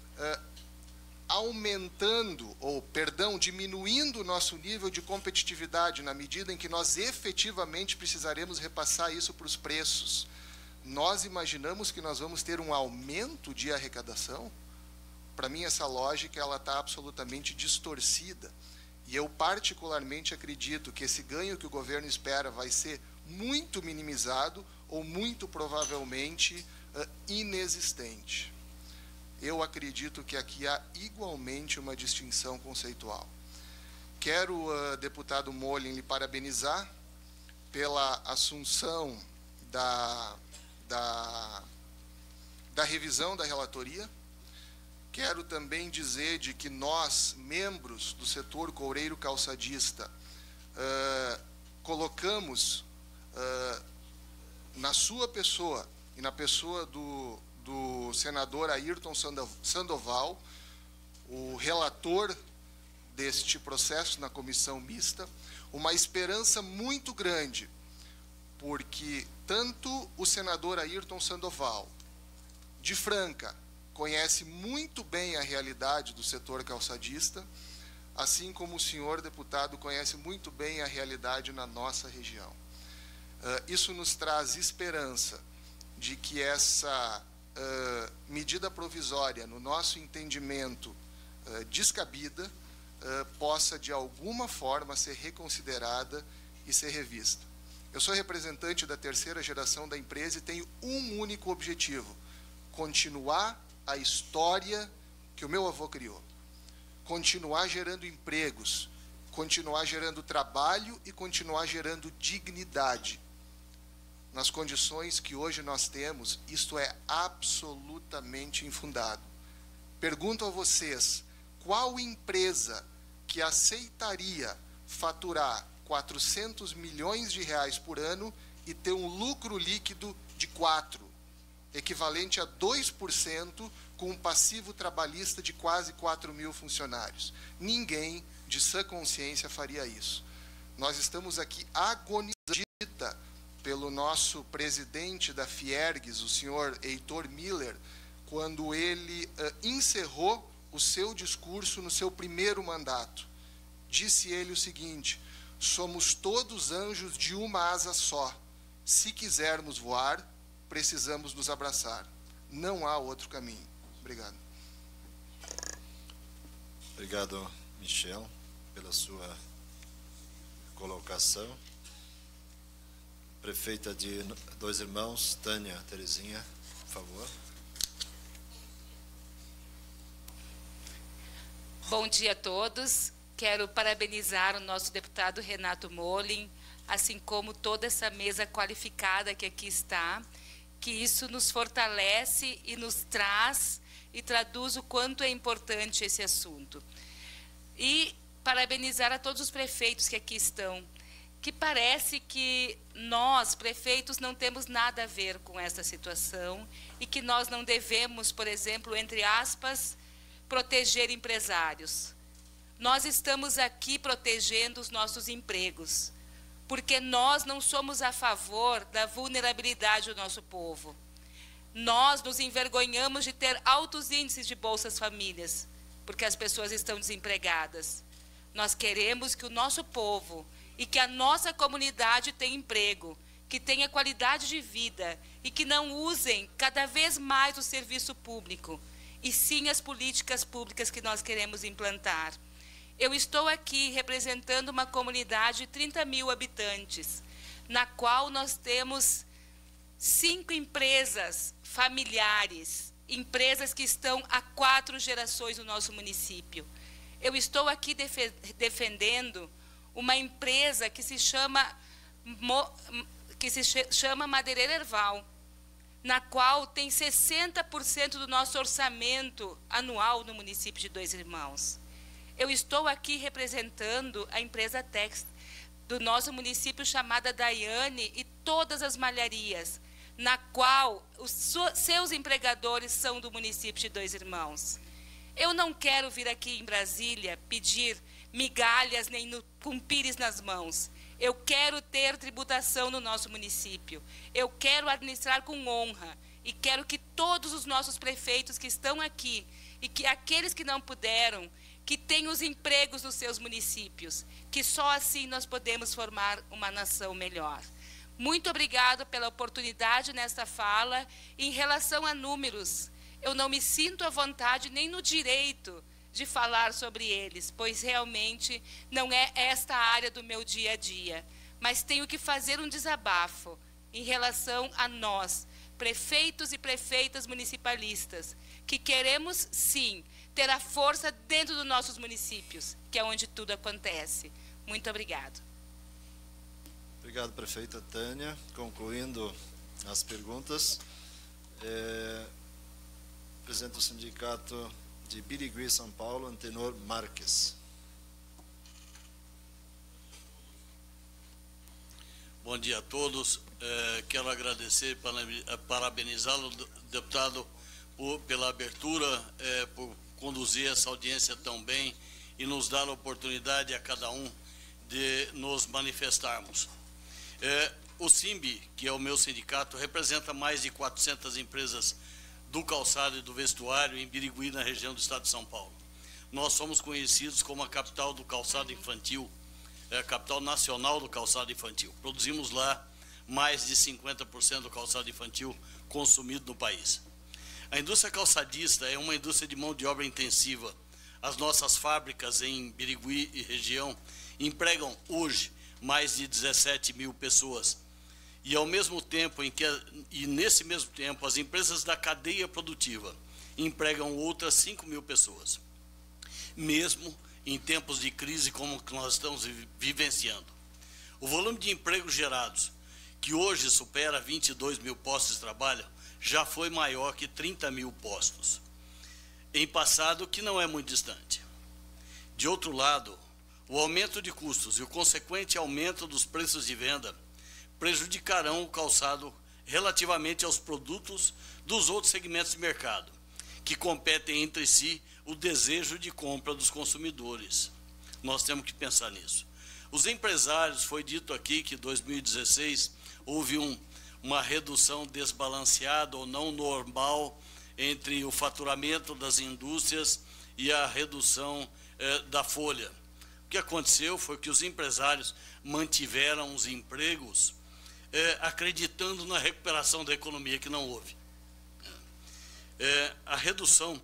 diminuindo o nosso nível de competitividade, na medida em que nós efetivamente precisaremos repassar isso para os preços. Nós imaginamos que nós vamos ter um aumento de arrecadação? Para mim, essa lógica está absolutamente distorcida. E eu particularmente acredito que esse ganho que o governo espera vai ser muito minimizado ou muito provavelmente inexistente. Eu acredito que aqui há igualmente uma distinção conceitual. Quero, deputado Molin, lhe parabenizar pela assunção da revisão da relatoria. Quero também dizer de que nós, membros do setor coureiro calçadista, colocamos na sua pessoa e na pessoa do senador Ayrton Sandoval, o relator deste processo na comissão mista, uma esperança muito grande, porque tanto o senador Ayrton Sandoval, de Franca, conhece muito bem a realidade do setor calçadista, assim como o senhor deputado conhece muito bem a realidade na nossa região. Isso nos traz esperança de que essa medida provisória, no nosso entendimento descabida, possa de alguma forma ser reconsiderada e ser revista. Eu sou representante da 3ª geração da empresa e tenho um único objetivo: continuar a história que o meu avô criou, continuar gerando empregos, continuar gerando trabalho e continuar gerando dignidade. Nas condições que hoje nós temos, isto é absolutamente infundado. Pergunto a vocês, qual empresa que aceitaria faturar 400 milhões de reais por ano e ter um lucro líquido de 4, equivalente a 2%, com um passivo trabalhista de quase 4 mil funcionários? Ninguém de sã consciência faria isso. Nós estamos aqui agonizando pelo nosso presidente da Fiergues, o senhor Heitor Miller, quando ele encerrou o seu discurso no seu primeiro mandato. Disse ele o seguinte: somos todos anjos de uma asa só. Se quisermos voar, precisamos nos abraçar. Não há outro caminho. Obrigado. Obrigado, Michel, pela sua colocação. Prefeita de Dois Irmãos, Tânia Terezinha, por favor. Bom dia a todos. quero parabenizar o nosso deputado Renato Molin, assim como toda essa mesa qualificada que aqui está, que isso nos fortalece e nos traz e traduz o quanto é importante esse assunto. E parabenizar a todos os prefeitos que aqui estão, que parece que nós, prefeitos, não temos nada a ver com essa situação e que nós não devemos, por exemplo, entre aspas, proteger empresários. Nós estamos aqui protegendo os nossos empregos, porque nós não somos a favor da vulnerabilidade do nosso povo. Nós nos envergonhamos de ter altos índices de bolsas famílias, porque as pessoas estão desempregadas. Nós queremos que o nosso povo e que a nossa comunidade tenha emprego, que tenha qualidade de vida e que não usem cada vez mais o serviço público, e sim as políticas públicas que nós queremos implantar. Eu estou aqui representando uma comunidade de 30 mil habitantes, na qual nós temos 5 empresas familiares, empresas que estão há 4 gerações no nosso município. Eu estou aqui defendendo uma empresa que se chama Madeireira Erval, na qual tem 60% do nosso orçamento anual no município de Dois Irmãos. Eu estou aqui representando a empresa Tex do nosso município, chamada Daiane, e todas as malharias, na qual os seus empregadores são do município de Dois Irmãos. Eu não quero vir aqui em Brasília pedir migalhas nem com pires nas mãos. Eu quero ter tributação no nosso município. Eu quero administrar com honra e quero que todos os nossos prefeitos que estão aqui e que aqueles que não puderam, que tenham os empregos nos seus municípios, que só assim nós podemos formar uma nação melhor. Muito obrigado pela oportunidade nesta fala. Em relação a números, eu não me sinto à vontade nem no direito de falar sobre eles, pois realmente não é esta a área do meu dia a dia. Mas tenho que fazer um desabafo em relação a nós, prefeitos e prefeitas municipalistas, que queremos, sim, ter a força dentro dos nossos municípios, que é onde tudo acontece. Muito obrigado. Obrigado, prefeita Tânia. Concluindo as perguntas, presidente do sindicato de Birigui, São Paulo, Antenor Marques. Bom dia a todos. Quero agradecer, parabenizá-lo, deputado, pela abertura, por conduzir essa audiência tão bem e nos dar a oportunidade a cada um de nos manifestarmos. O SIMB, que é o meu sindicato, representa mais de 400 empresas do calçado e do vestuário em Birigui, na região do estado de São Paulo. Nós somos conhecidos como a capital do calçado infantil, a capital nacional do calçado infantil. Produzimos lá mais de 50% do calçado infantil consumido no país. A indústria calçadista é uma indústria de mão de obra intensiva. As nossas fábricas em Birigui e região empregam hoje mais de 17 mil pessoas. E ao mesmo tempo nesse mesmo tempo, as empresas da cadeia produtiva empregam outras 5 mil pessoas, mesmo em tempos de crise como o que nós estamos vivenciando. O volume de empregos gerados, que hoje supera 22 mil postos de trabalho, já foi maior que 30 mil postos, em passado que não é muito distante. De outro lado, o aumento de custos e o consequente aumento dos preços de venda prejudicarão o calçado relativamente aos produtos dos outros segmentos de mercado, que competem entre si o desejo de compra dos consumidores. Nós temos que pensar nisso. Os empresários, foi dito aqui que em 2016 houve uma redução desbalanceada ou não normal entre o faturamento das indústrias e a redução da folha. O que aconteceu foi que os empresários mantiveram os empregos acreditando na recuperação da economia, que não houve. A redução,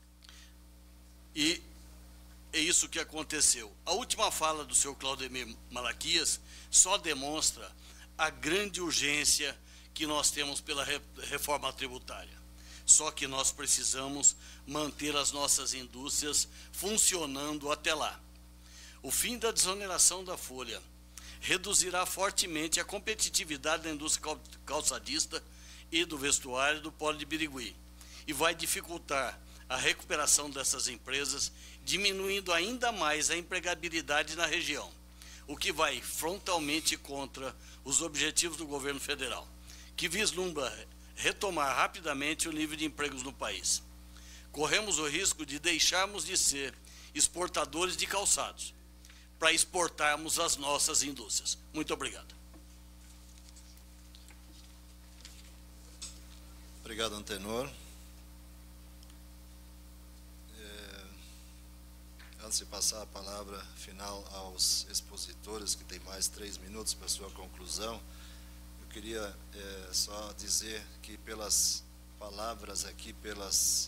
e é isso que aconteceu. A última fala do senhor Claudemir Malaquias só demonstra a grande urgência que nós temos pela reforma tributária. Só que nós precisamos manter as nossas indústrias funcionando até lá. O fim da desoneração da folha reduzirá fortemente a competitividade da indústria calçadista e do vestuário do Polo de Birigui e vai dificultar a recuperação dessas empresas, diminuindo ainda mais a empregabilidade na região, o que vai frontalmente contra os objetivos do governo federal, que vislumbra retomar rapidamente o nível de empregos no país. Corremos o risco de deixarmos de ser exportadores de calçados para exportarmos as nossas indústrias. Muito obrigado. Obrigado, Antenor. Antes de passar a palavra final aos expositores, que tem mais 3 minutos para sua conclusão, eu queria só dizer que pelas palavras aqui, pelas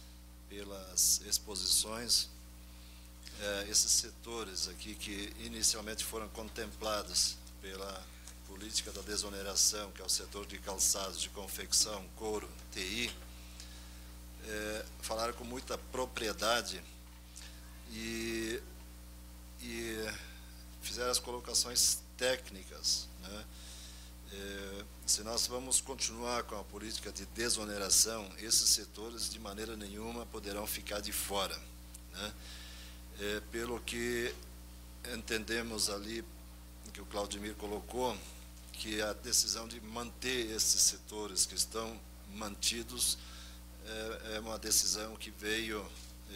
exposições, esses setores aqui que inicialmente foram contemplados pela política da desoneração, que é o setor de calçados, de confecção, couro, TI, falaram com muita propriedade e fizeram as colocações técnicas, né? Se nós vamos continuar com a política de desoneração, esses setores de maneira nenhuma poderão ficar de fora, né? Pelo que entendemos ali, que o Claudemir colocou, que a decisão de manter esses setores que estão mantidos é uma decisão que veio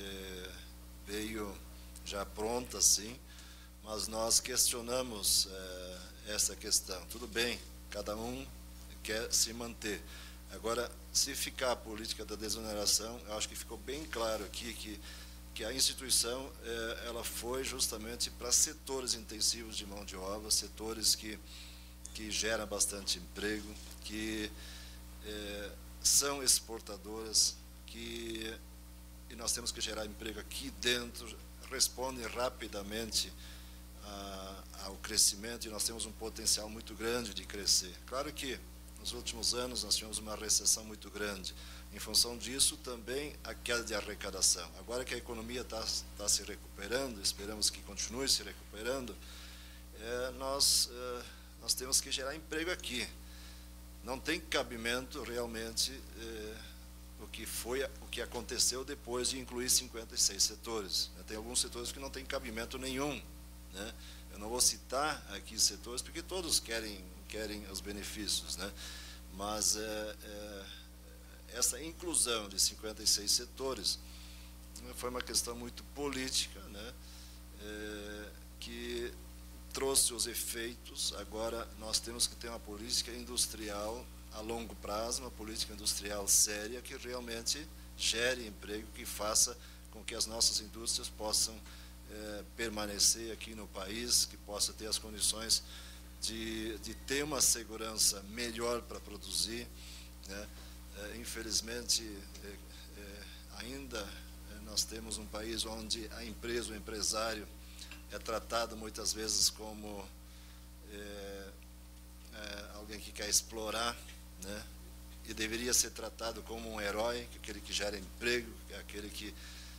já pronta, sim, mas nós questionamos essa questão. Tudo bem, cada um quer se manter. Agora, se ficar a política da desoneração, eu acho que ficou bem claro aqui que a instituição ela foi justamente para setores intensivos de mão de obra, setores que geram bastante emprego, que são exportadoras, e nós temos que gerar emprego aqui dentro, responde rapidamente ao crescimento, e nós temos um potencial muito grande de crescer. Claro que nos últimos anos nós tivemos uma recessão muito grande. Em função disso, também a queda de arrecadação. Agora que a economia está se recuperando, esperamos que continue se recuperando, nós temos que gerar emprego aqui. Não tem cabimento realmente o que aconteceu depois de incluir 56 setores. Tem alguns setores que não tem cabimento nenhum, né? Eu não vou citar aqui setores porque todos querem os benefícios, né? Mas essa inclusão de 56 setores foi uma questão muito política, né? Que trouxe os efeitos. Agora nós temos que ter uma política industrial a longo prazo, uma política industrial séria que realmente gere emprego, que faça com que as nossas indústrias possam permanecer aqui no país, que possa ter as condições de ter uma segurança melhor para produzir, né? Infelizmente, ainda nós temos um país onde a empresa, o empresário, é tratado muitas vezes como alguém que quer explorar, né? E deveria ser tratado como um herói, aquele que gera emprego, aquele que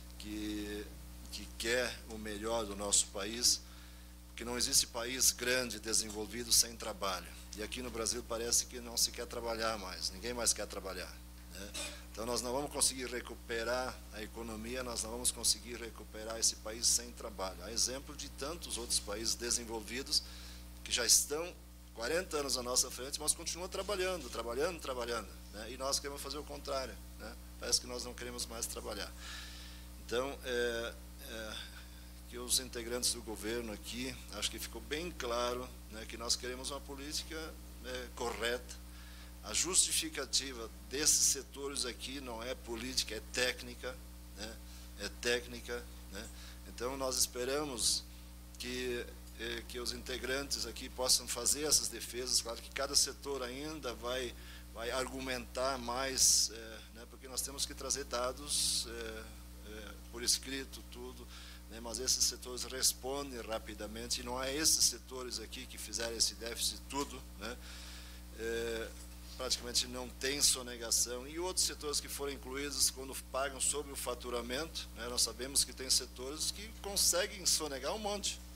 quer o melhor do nosso país, porque não existe país grande, desenvolvido, sem trabalho. E aqui no Brasil parece que não se quer trabalhar mais, ninguém mais quer trabalhar, né? Então nós não vamos conseguir recuperar a economia, nós não vamos conseguir recuperar esse país sem trabalho. Há exemplo de tantos outros países desenvolvidos que já estão 40 anos à nossa frente, mas continuam trabalhando, né? E nós queremos fazer o contrário, né? Parece que nós não queremos mais trabalhar. Então, que os integrantes do governo aqui, acho que ficou bem claro, né, que nós queremos uma política correta. A justificativa desses setores aqui não é política, é técnica, né? É técnica, né? Então nós esperamos que os integrantes aqui possam fazer essas defesas. Claro que cada setor ainda vai argumentar mais, né, porque nós temos que trazer dados por escrito, tudo, né, mas esses setores respondem rapidamente, e não é esses setores aqui que fizeram esse déficit tudo, né? Praticamente não tem sonegação, e outros setores que foram incluídos, quando pagam sobre o faturamento, né, nós sabemos que tem setores que conseguem sonegar um monte,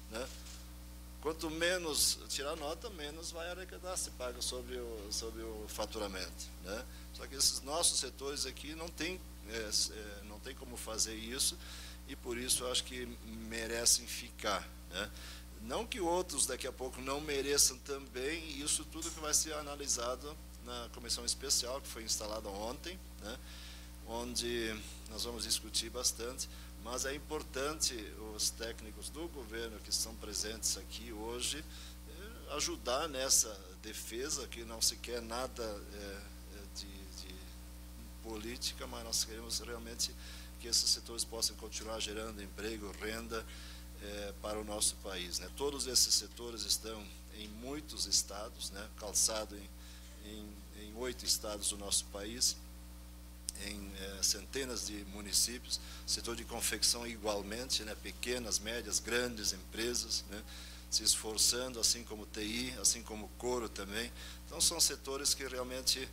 né? Quanto menos tirar nota, menos vai arrecadar, se paga sobre o faturamento, né? Só que esses nossos setores aqui não tem como fazer isso, e por isso eu acho que merecem ficar, né? Não que outros daqui a pouco não mereçam também, e isso tudo que vai ser analisado na comissão especial que foi instalada ontem, né? Onde nós vamos discutir bastante, mas é importante os técnicos do governo que estão presentes aqui hoje ajudar nessa defesa, que não se quer nada de política, mas nós queremos realmente que esses setores possam continuar gerando emprego, renda para o nosso país, né? Todos esses setores estão em muitos estados, né? Calçado em 8 estados do nosso país, em centenas de municípios, setor de confecção igualmente, né? Pequenas, médias, grandes empresas, né? Se esforçando, assim como TI, assim como couro também. Então são setores que realmente,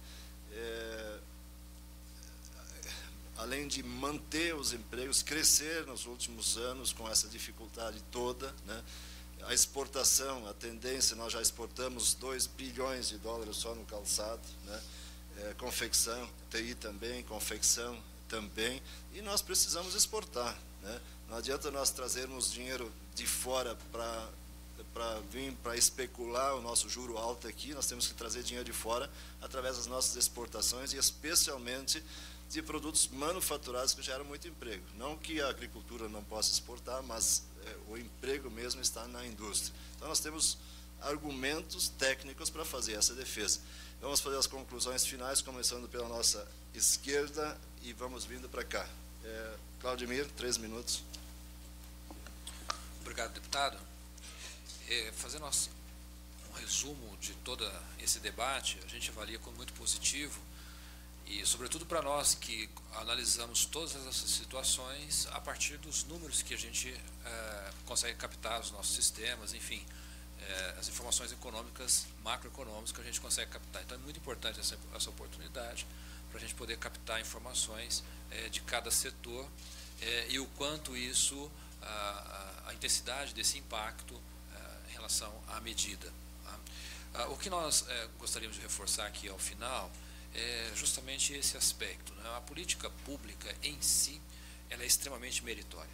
além de manter os empregos, crescer nos últimos anos com essa dificuldade toda, né? A exportação, a tendência, nós já exportamos 2 bilhões de dólares só no calçado, né? Confecção, TI também, confecção também, e nós precisamos exportar, né? Não adianta nós trazermos dinheiro de fora para vir para especular o nosso juro alto aqui. Nós temos que trazer dinheiro de fora através das nossas exportações, e especialmente de produtos manufaturados que geram muito emprego. Não que a agricultura não possa exportar, mas o emprego mesmo está na indústria. Então nós temos argumentos técnicos para fazer essa defesa. Vamos fazer as conclusões finais, começando pela nossa esquerda e vamos vindo para cá. Claudemir, 3 minutos. Obrigado, deputado. Fazendo um resumo de todo esse debate, a gente avalia como muito positivo, e sobretudo para nós que analisamos todas essas situações a partir dos números que a gente consegue captar os nossos sistemas, enfim, as informações econômicas, macroeconômicas que a gente consegue captar. Então é muito importante essa oportunidade para a gente poder captar informações de cada setor e o quanto isso, a intensidade desse impacto em relação à medida. O que nós gostaríamos de reforçar aqui ao final é justamente esse aspecto, né? A política pública em si, ela é extremamente meritória.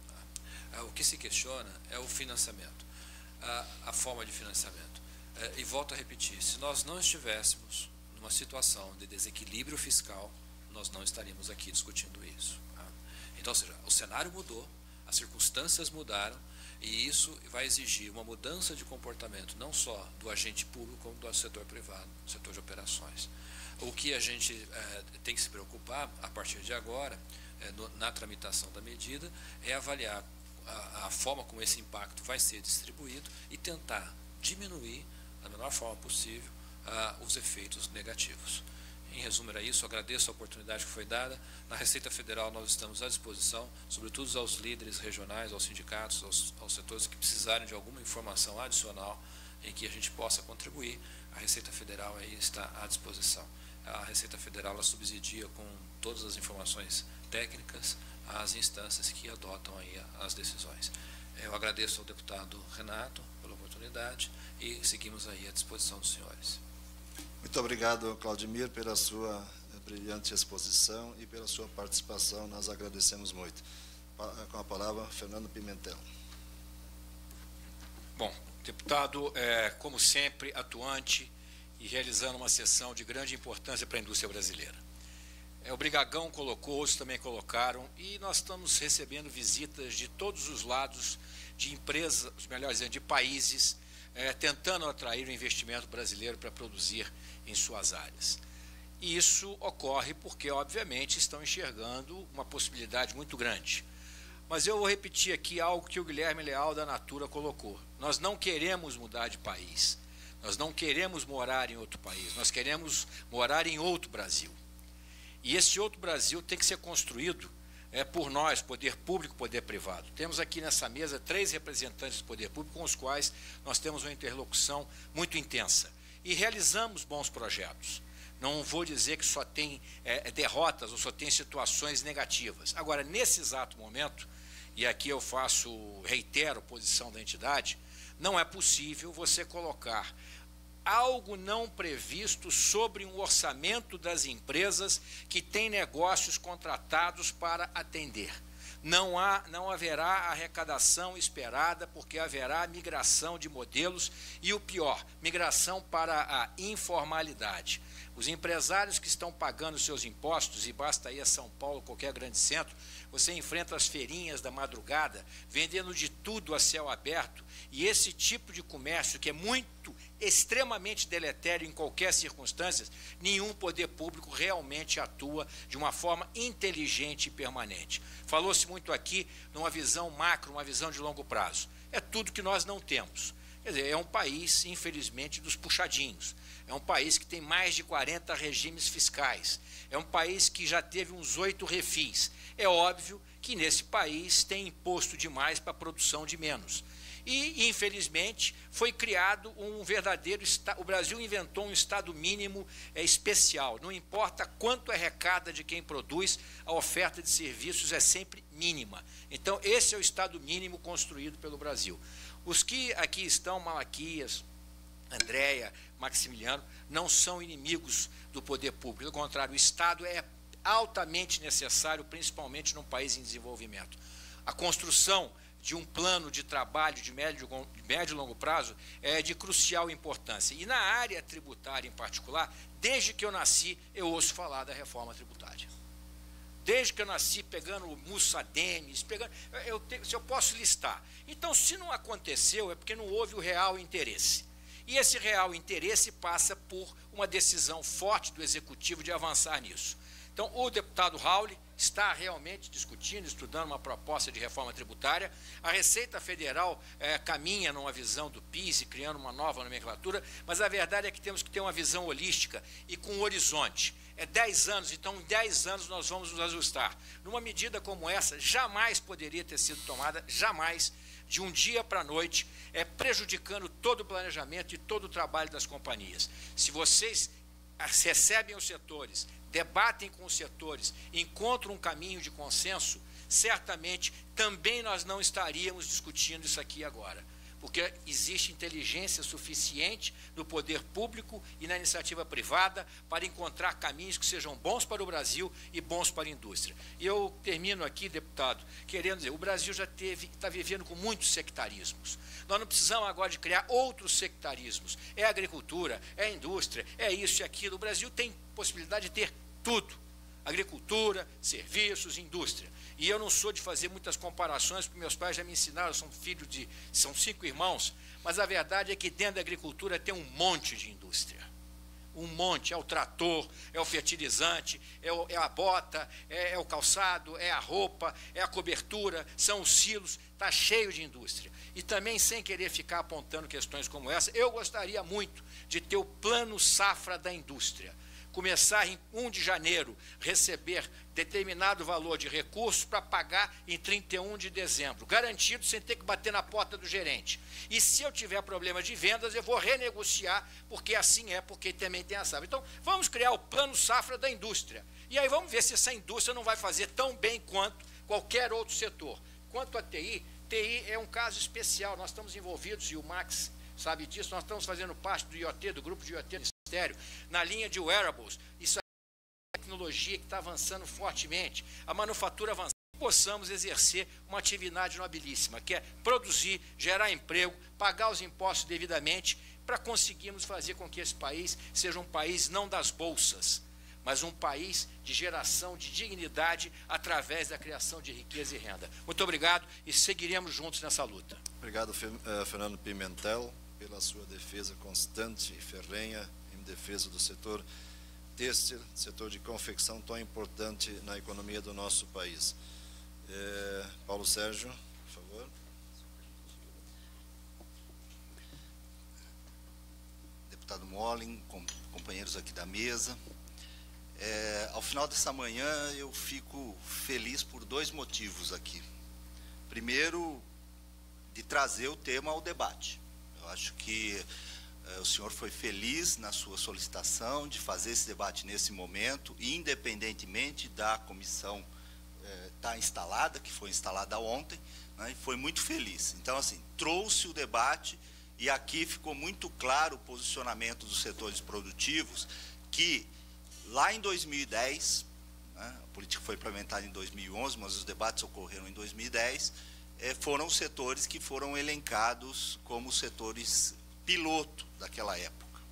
O que se questiona é o financiamento, a forma de financiamento. E volto a repetir, se nós não estivéssemos numa situação de desequilíbrio fiscal, nós não estaríamos aqui discutindo isso. Então, ou seja, o cenário mudou, as circunstâncias mudaram, e isso vai exigir uma mudança de comportamento, não só do agente público, como do setor privado, setor de operações. O que a gente tem que se preocupar, a partir de agora, na tramitação da medida, é avaliar a forma como esse impacto vai ser distribuído e tentar diminuir, da menor forma possível, os efeitos negativos. Em resumo, era isso. Agradeço a oportunidade que foi dada. Na Receita Federal nós estamos à disposição, sobretudo aos líderes regionais, aos sindicatos, aos setores que precisarem de alguma informação adicional em que a gente possa contribuir. A Receita Federal aí está à disposição. A Receita Federal ela subsidia com todas as informações técnicas as instâncias que adotam aí as decisões. Eu agradeço ao deputado Renato pela oportunidade e seguimos aí à disposição dos senhores. Muito obrigado, Claudemir, pela sua brilhante exposição e pela sua participação. Nós agradecemos muito. Com a palavra, Fernando Pimentel. Bom, deputado, como sempre, atuante e realizando uma sessão de grande importância para a indústria brasileira. O Brigagão colocou, outros também colocaram, e nós estamos recebendo visitas de todos os lados, de empresas, melhor dizendo, de países, tentando atrair o investimento brasileiro para produzir em suas áreas. E isso ocorre porque, obviamente, estão enxergando uma possibilidade muito grande. Mas eu vou repetir aqui algo que o Guilherme Leal da Natura colocou. Nós não queremos mudar de país. Nós não queremos morar em outro país. Nós queremos morar em outro Brasil. E esse outro Brasil tem que ser construído por nós, poder público, poder privado. Temos aqui nessa mesa 3 representantes do poder público com os quais nós temos uma interlocução muito intensa. E realizamos bons projetos. Não vou dizer que só tem derrotas ou só tem situações negativas. Agora, nesse exato momento, e aqui eu reitero a posição da entidade, não é possível você colocar algo não previsto sobre um orçamento das empresas que têm negócios contratados para atender. Não haverá arrecadação esperada, porque haverá migração de modelos e, o pior, migração para a informalidade. Os empresários que estão pagando seus impostos, e basta ir a São Paulo, qualquer grande centro, você enfrenta as feirinhas da madrugada, vendendo de tudo a céu aberto, e esse tipo de comércio, que é extremamente deletério em qualquer circunstância, nenhum poder público realmente atua de uma forma inteligente e permanente. Falou-se muito aqui numa visão macro, uma visão de longo prazo. É tudo que nós não temos. Quer dizer, é um país, infelizmente, dos puxadinhos. É um país que tem mais de 40 regimes fiscais. É um país que já teve uns 8 refis. É óbvio que nesse país tem imposto demais para a produção de menos. E, infelizmente, foi criado um verdadeiro... O Brasil inventou um Estado mínimo especial. Não importa quanto arrecada de quem produz, a oferta de serviços é sempre mínima. Então, esse é o Estado mínimo construído pelo Brasil. Os que aqui estão, Malaquias, Andréia, Maximiliano, não são inimigos do poder público. Pelo contrário, o Estado é altamente necessário, principalmente num país em desenvolvimento. A construção de um plano de trabalho de médio e longo prazo é de crucial importância. E na área tributária em particular, desde que eu nasci, eu ouço falar da reforma tributária. Desde que eu nasci, pegando Mussademes, se eu posso listar. Então, se não aconteceu, é porque não houve o real interesse. E esse real interesse passa por uma decisão forte do Executivo de avançar nisso. Então, o deputado Rauli está realmente discutindo, estudando uma proposta de reforma tributária. A Receita Federal caminha numa visão do PIS e criando uma nova nomenclatura, mas a verdade é que temos que ter uma visão holística e com um horizonte. É 10 anos, então em 10 anos nós vamos nos ajustar. Numa medida como essa, jamais poderia ter sido tomada, jamais, de um dia para a noite, prejudicando todo o planejamento e todo o trabalho das companhias. Se vocês recebem os setores, debatem com os setores, encontram um caminho de consenso, certamente também nós não estaríamos discutindo isso aqui agora, porque existe inteligência suficiente no poder público e na iniciativa privada para encontrar caminhos que sejam bons para o Brasil e bons para a indústria. E eu termino aqui, deputado, querendo dizer, o Brasil já está vivendo com muitos sectarismos. Nós não precisamos agora de criar outros sectarismos. É agricultura, é indústria, é isso e aquilo. O Brasil tem possibilidade de ter tudo. Agricultura, serviços, indústria. E eu não sou de fazer muitas comparações, porque meus pais já me ensinaram, são 5 irmãos, mas a verdade é que dentro da agricultura tem um monte de indústria. Um monte, é o trator, é o fertilizante, é a bota, é o calçado, é a roupa, é a cobertura, são os silos, está cheio de indústria. E também, sem querer ficar apontando questões como essa, eu gostaria muito de ter o plano safra da indústria. Começar em 1 de janeiro, receber determinado valor de recursos para pagar em 31 de dezembro, garantido sem ter que bater na porta do gerente. E se eu tiver problema de vendas, eu vou renegociar, porque assim porque também tem a safra. Então, vamos criar o plano safra da indústria. E aí vamos ver se essa indústria não vai fazer tão bem quanto qualquer outro setor. Quanto a TI é um caso especial, nós estamos envolvidos, e o Max sabe disso, nós estamos fazendo parte do IoT, do grupo de IoT do Ministério, na linha de wearables. Isso é tecnologia que está avançando fortemente, a manufatura avançando, possamos exercer uma atividade nobilíssima, que é produzir, gerar emprego, pagar os impostos devidamente, para conseguirmos fazer com que esse país seja um país não das bolsas, mas um país de geração de dignidade através da criação de riqueza e renda. Muito obrigado e seguiremos juntos nessa luta. Obrigado, Fernando Pimentel, pela sua defesa constante e ferrenha em defesa do setor têxtil, setor de confecção tão importante na economia do nosso país. Paulo Sérgio, por favor. Deputado Molling, companheiros aqui da mesa. Ao final dessa manhã, eu fico feliz por 2 motivos aqui. Primeiro, de trazer o tema ao debate. Eu acho que o senhor foi feliz na sua solicitação de fazer esse debate nesse momento, independentemente da comissão está instalada, que foi instalada ontem, né, e foi muito feliz. Então, assim, trouxe o debate e aqui ficou muito claro o posicionamento dos setores produtivos, que lá em 2010, né, a política foi implementada em 2011, mas os debates ocorreram em 2010, foram os setores que foram elencados como setores piloto daquela época.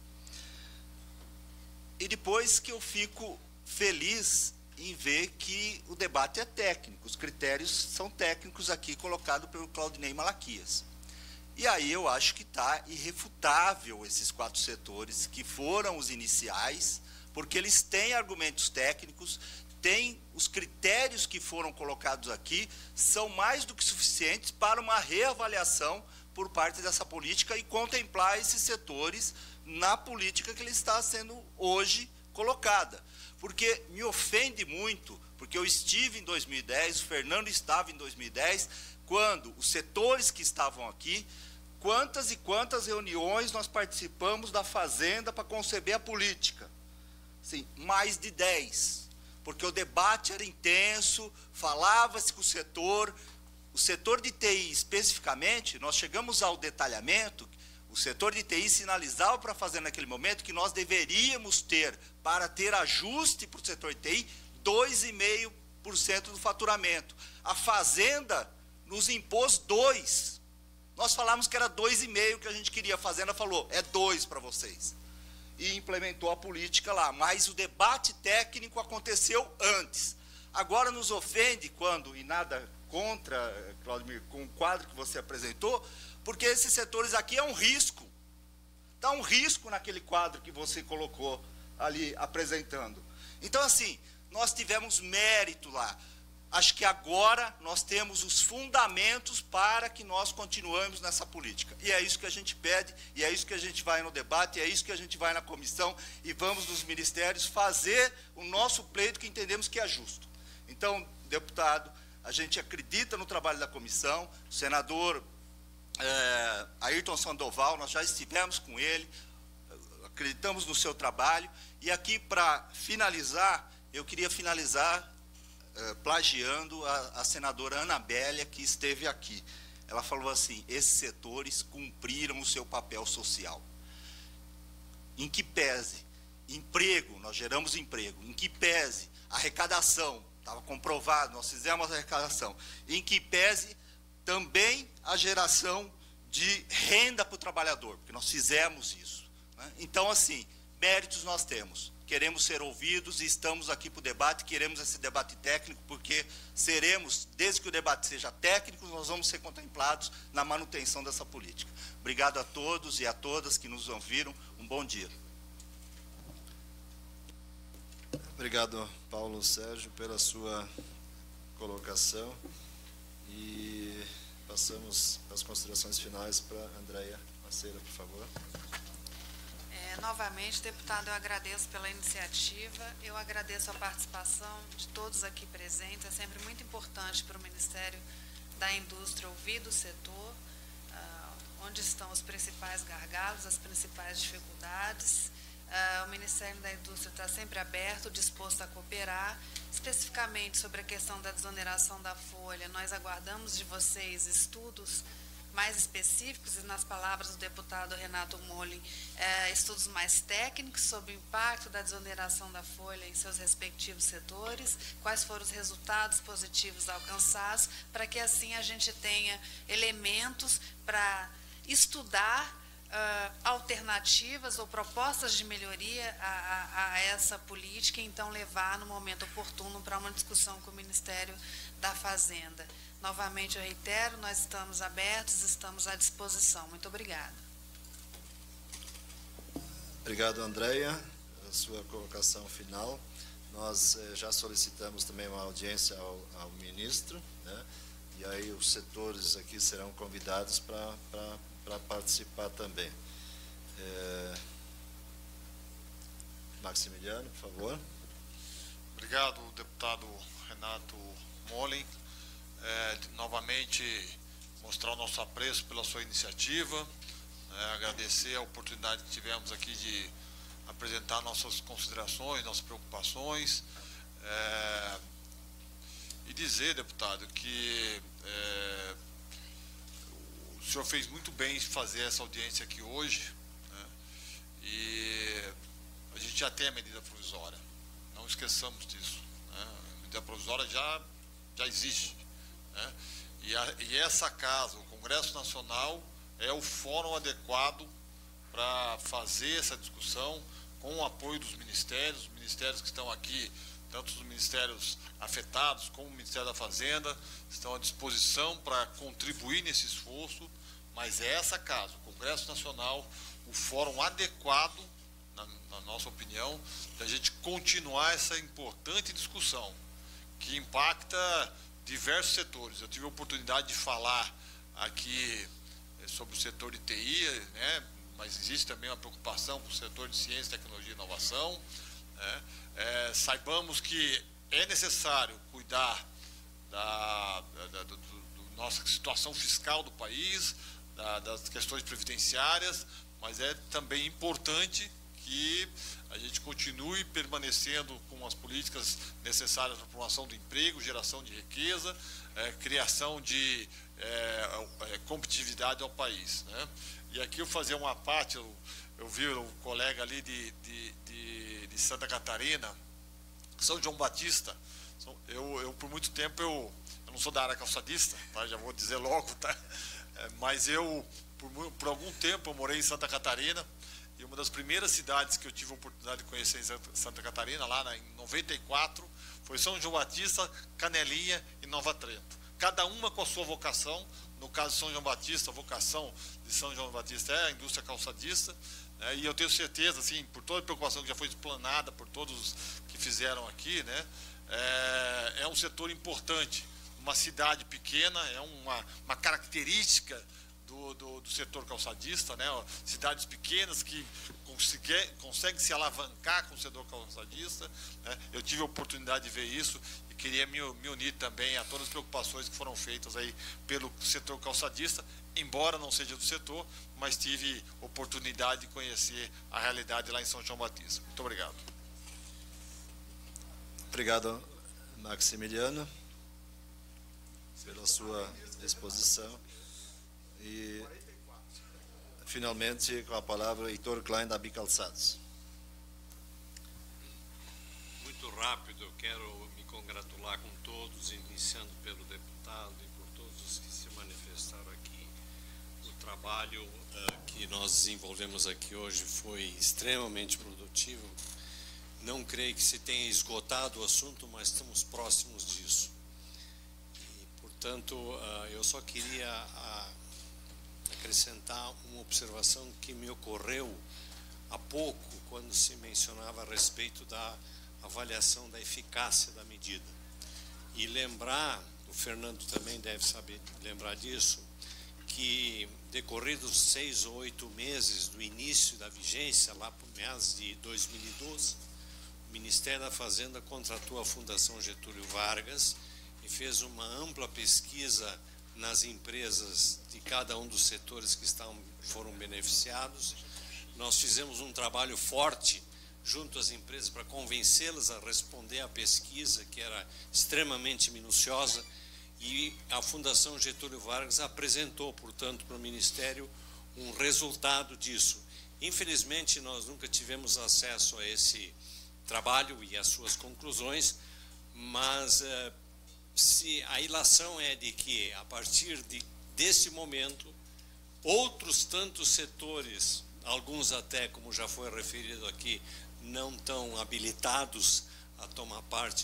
E depois que eu fico feliz em ver que o debate é técnico, os critérios são técnicos aqui colocados pelo Claudinei Malaquias. E aí eu acho que está irrefutável esses 4 setores que foram os iniciais, porque eles têm argumentos técnicos, têm os critérios que foram colocados aqui, são mais do que suficientes para uma reavaliação por parte dessa política e contemplar esses setores na política que ele está sendo hoje colocada. Porque me ofende muito, porque eu estive em 2010, o Fernando estava em 2010, quando os setores que estavam aqui, quantas e quantas reuniões nós participamos da Fazenda para conceber a política? Sim, mais de 10. Porque o debate era intenso, falava-se com o setor de TI especificamente, nós chegamos ao detalhamento, o setor de TI sinalizava para fazer naquele momento que nós deveríamos ter, para ter ajuste para o setor de TI, 2,5% do faturamento. A Fazenda nos impôs 2%. Nós falamos que era 2,5% que a gente queria, a Fazenda falou, é 2% para vocês. E implementou a política lá, mas o debate técnico aconteceu antes. Agora nos ofende quando, e nada contra, Claudemir, com o quadro que você apresentou, porque esses setores aqui é um risco. Está um risco naquele quadro que você colocou ali apresentando. Então, assim, nós tivemos mérito lá. Acho que agora nós temos os fundamentos para que nós continuemos nessa política. E é isso que a gente pede, e é isso que a gente vai no debate, e é isso que a gente vai na comissão, e vamos nos ministérios fazer o nosso pleito que entendemos que é justo. Então, deputado, a gente acredita no trabalho da comissão, o senador Ayrton Sandoval, nós já estivemos com ele, acreditamos no seu trabalho, e aqui, para finalizar, eu queria finalizar plagiando a senadora Anabélia, que esteve aqui. Ela falou assim, esses setores cumpriram o seu papel social. Em que pese emprego, nós geramos emprego, em que pese arrecadação, estava comprovado, nós fizemos a arrecadação, em que pese também a geração de renda para o trabalhador, porque nós fizemos isso, né? Então, assim, méritos nós temos. Queremos ser ouvidos e estamos aqui para o debate, queremos esse debate técnico, porque seremos, desde que o debate seja técnico, nós vamos ser contemplados na manutenção dessa política. Obrigado a todos e a todas que nos ouviram. Um bom dia. Obrigado, Paulo Sérgio, pela sua colocação. E passamos às considerações finais para Andréia Maceira, por favor. Novamente, deputado, eu agradeço pela iniciativa, eu agradeço a participação de todos aqui presentes, é sempre muito importante para o Ministério da Indústria ouvir do setor, onde estão os principais gargalos, as principais dificuldades. O Ministério da Indústria está sempre aberto, disposto a cooperar, especificamente sobre a questão da desoneração da folha. Nós aguardamos de vocês estudos mais específicos, e nas palavras do deputado Renato Molin, estudos mais técnicos sobre o impacto da desoneração da folha em seus respectivos setores, quais foram os resultados positivos alcançados, para que assim a gente tenha elementos para estudar alternativas ou propostas de melhoria a essa política e então levar no momento oportuno para uma discussão com o Ministério da Fazenda. Novamente eu reitero, nós estamos abertos, estamos à disposição. Muito obrigada. Obrigado, Andréia, a sua colocação final. Nós já solicitamos também uma audiência ao ministro, né? E aí os setores aqui serão convidados para participar também. Maximiliano, por favor. Obrigado, deputado Renato Molin. Novamente mostrar o nosso apreço pela sua iniciativa, agradecer a oportunidade que tivemos aqui de apresentar nossas considerações, nossas preocupações, e dizer, deputado, que o senhor fez muito bem em fazer essa audiência aqui hoje, né? E a gente já tem a medida provisória, não esqueçamos disso, né? A medida provisória já existe, né? E essa casa, o Congresso Nacional, é o fórum adequado para fazer essa discussão com o apoio dos ministérios, os ministérios que estão aqui, tanto os ministérios afetados como o Ministério da Fazenda, estão à disposição para contribuir nesse esforço, mas é essa casa, o Congresso Nacional, o fórum adequado, na nossa opinião, da gente continuar essa importante discussão, que impacta diversos setores. Eu tive a oportunidade de falar aqui sobre o setor de TI, né? Mas existe também uma preocupação com o setor de ciência, tecnologia e inovação, né? Saibamos que é necessário cuidar da nossa situação fiscal do país, das questões previdenciárias, mas é também importante que a gente continue permanecendo com as políticas necessárias para a promoção do emprego, geração de riqueza, criação de competitividade ao país, né? E aqui eu fazer uma parte, eu vi o colega ali de Santa Catarina, São João Batista. Eu por muito tempo, eu não sou da área calçadista, tá? Já vou dizer logo, tá? Mas por algum tempo eu morei em Santa Catarina, e uma das primeiras cidades que eu tive a oportunidade de conhecer em Santa Catarina, lá em 94, foi São João Batista, Canelinha e Nova Trento. Cada uma com a sua vocação. No caso de São João Batista, a vocação de São João Batista é a indústria calçadista, né? E eu tenho certeza, assim, por toda a preocupação que já foi explanada por todos que fizeram aqui, né? É um setor importante. Uma cidade pequena é uma característica do setor calçadista, né? Cidades pequenas que conseguem se alavancar com o setor calçadista, né? Eu tive a oportunidade de ver isso e queria me unir também a todas as preocupações que foram feitas aí pelo setor calçadista, embora não seja do setor, mas tive oportunidade de conhecer a realidade lá em São João Batista. Muito obrigado. Obrigado, Maximiliano, pela sua exposição. E, finalmente, com a palavra, Heitor Klein, da Bicalçados. Muito rápido, eu quero me congratular com todos, iniciando pelo deputado e por todos os que se manifestaram aqui. O trabalho que nós desenvolvemos aqui hoje foi extremamente produtivo. Não creio que se tenha esgotado o assunto, mas estamos próximos disso. E, portanto, eu só queria acrescentar uma observação que me ocorreu há pouco, quando se mencionava a respeito da avaliação da eficácia da medida. E lembrar, o Fernando também deve saber lembrar disso, que decorridos 6 ou 8 meses do início da vigência, lá por meados de 2012, o Ministério da Fazenda contratou a Fundação Getúlio Vargas e fez uma ampla pesquisa nas empresas de cada um dos setores que foram beneficiados. Nós fizemos um trabalho forte junto às empresas para convencê-las a responder à pesquisa, que era extremamente minuciosa, e a Fundação Getúlio Vargas apresentou, portanto, para o Ministério um resultado disso. Infelizmente, nós nunca tivemos acesso a esse trabalho e às suas conclusões, mas se a ilação é de que, a partir desse momento, outros tantos setores, alguns até, como já foi referido aqui, não tão habilitados a tomar parte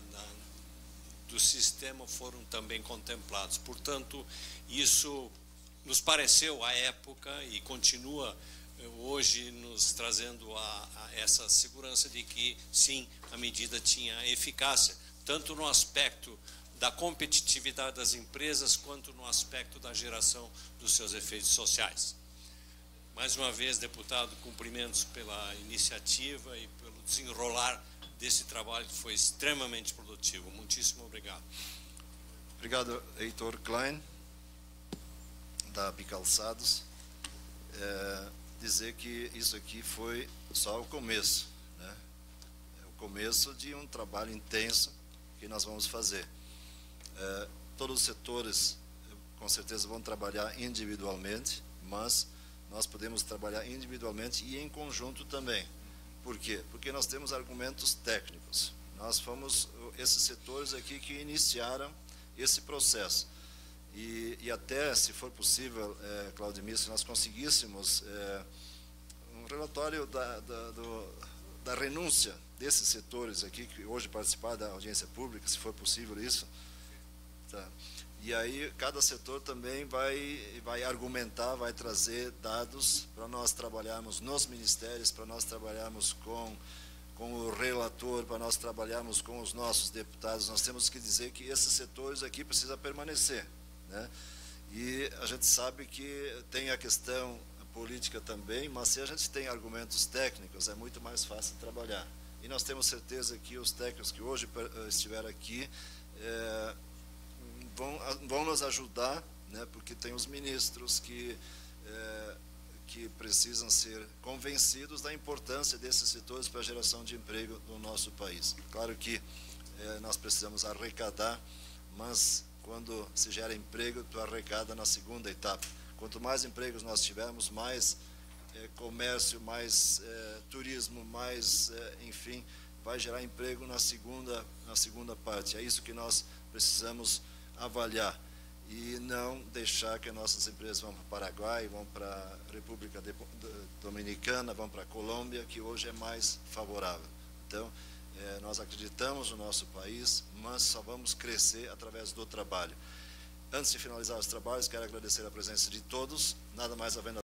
do sistema, foram também contemplados. Portanto, isso nos pareceu à época e continua hoje nos trazendo a essa segurança de que, sim, a medida tinha eficácia, tanto no aspecto da competitividade das empresas, quanto no aspecto da geração dos seus efeitos sociais. Mais uma vez, deputado, cumprimentos pela iniciativa e pelo desenrolar desse trabalho que foi extremamente produtivo. Muitíssimo obrigado. Obrigado, Heitor Klein, da Bicalçados. Dizer que isso aqui foi só o começo, né? É o começo de um trabalho intenso que nós vamos fazer. Todos os setores, com certeza, vão trabalhar individualmente, mas nós podemos trabalhar individualmente e em conjunto também. Por quê? Porque nós temos argumentos técnicos. Nós fomos esses setores aqui que iniciaram esse processo. E até, se for possível, Claudemir, se nós conseguíssemos um relatório da renúncia desses setores aqui, que hoje participaram da audiência pública, se for possível isso. Tá. E aí, cada setor também vai argumentar, vai trazer dados para nós trabalharmos nos ministérios, para nós trabalharmos com o relator, para nós trabalharmos com os nossos deputados. Nós temos que dizer que esses setores aqui precisam permanecer, né? E a gente sabe que tem a questão política também, mas se a gente tem argumentos técnicos, é muito mais fácil trabalhar. E nós temos certeza que os técnicos que hoje estiveram aqui vão nos ajudar, né, porque tem os ministros que precisam ser convencidos da importância desses setores para a geração de emprego no nosso país. Claro que nós precisamos arrecadar, mas quando se gera emprego, tu arrecada na segunda etapa. Quanto mais empregos nós tivermos, mais comércio, mais turismo, mais, enfim, vai gerar emprego na segunda parte. É isso que nós precisamos avaliar e não deixar que nossas empresas vão para o Paraguai, vão para a República Dominicana, vão para a Colômbia, que hoje é mais favorável. Então, nós acreditamos no nosso país, mas só vamos crescer através do trabalho. Antes de finalizar os trabalhos, quero agradecer a presença de todos, nada mais havendo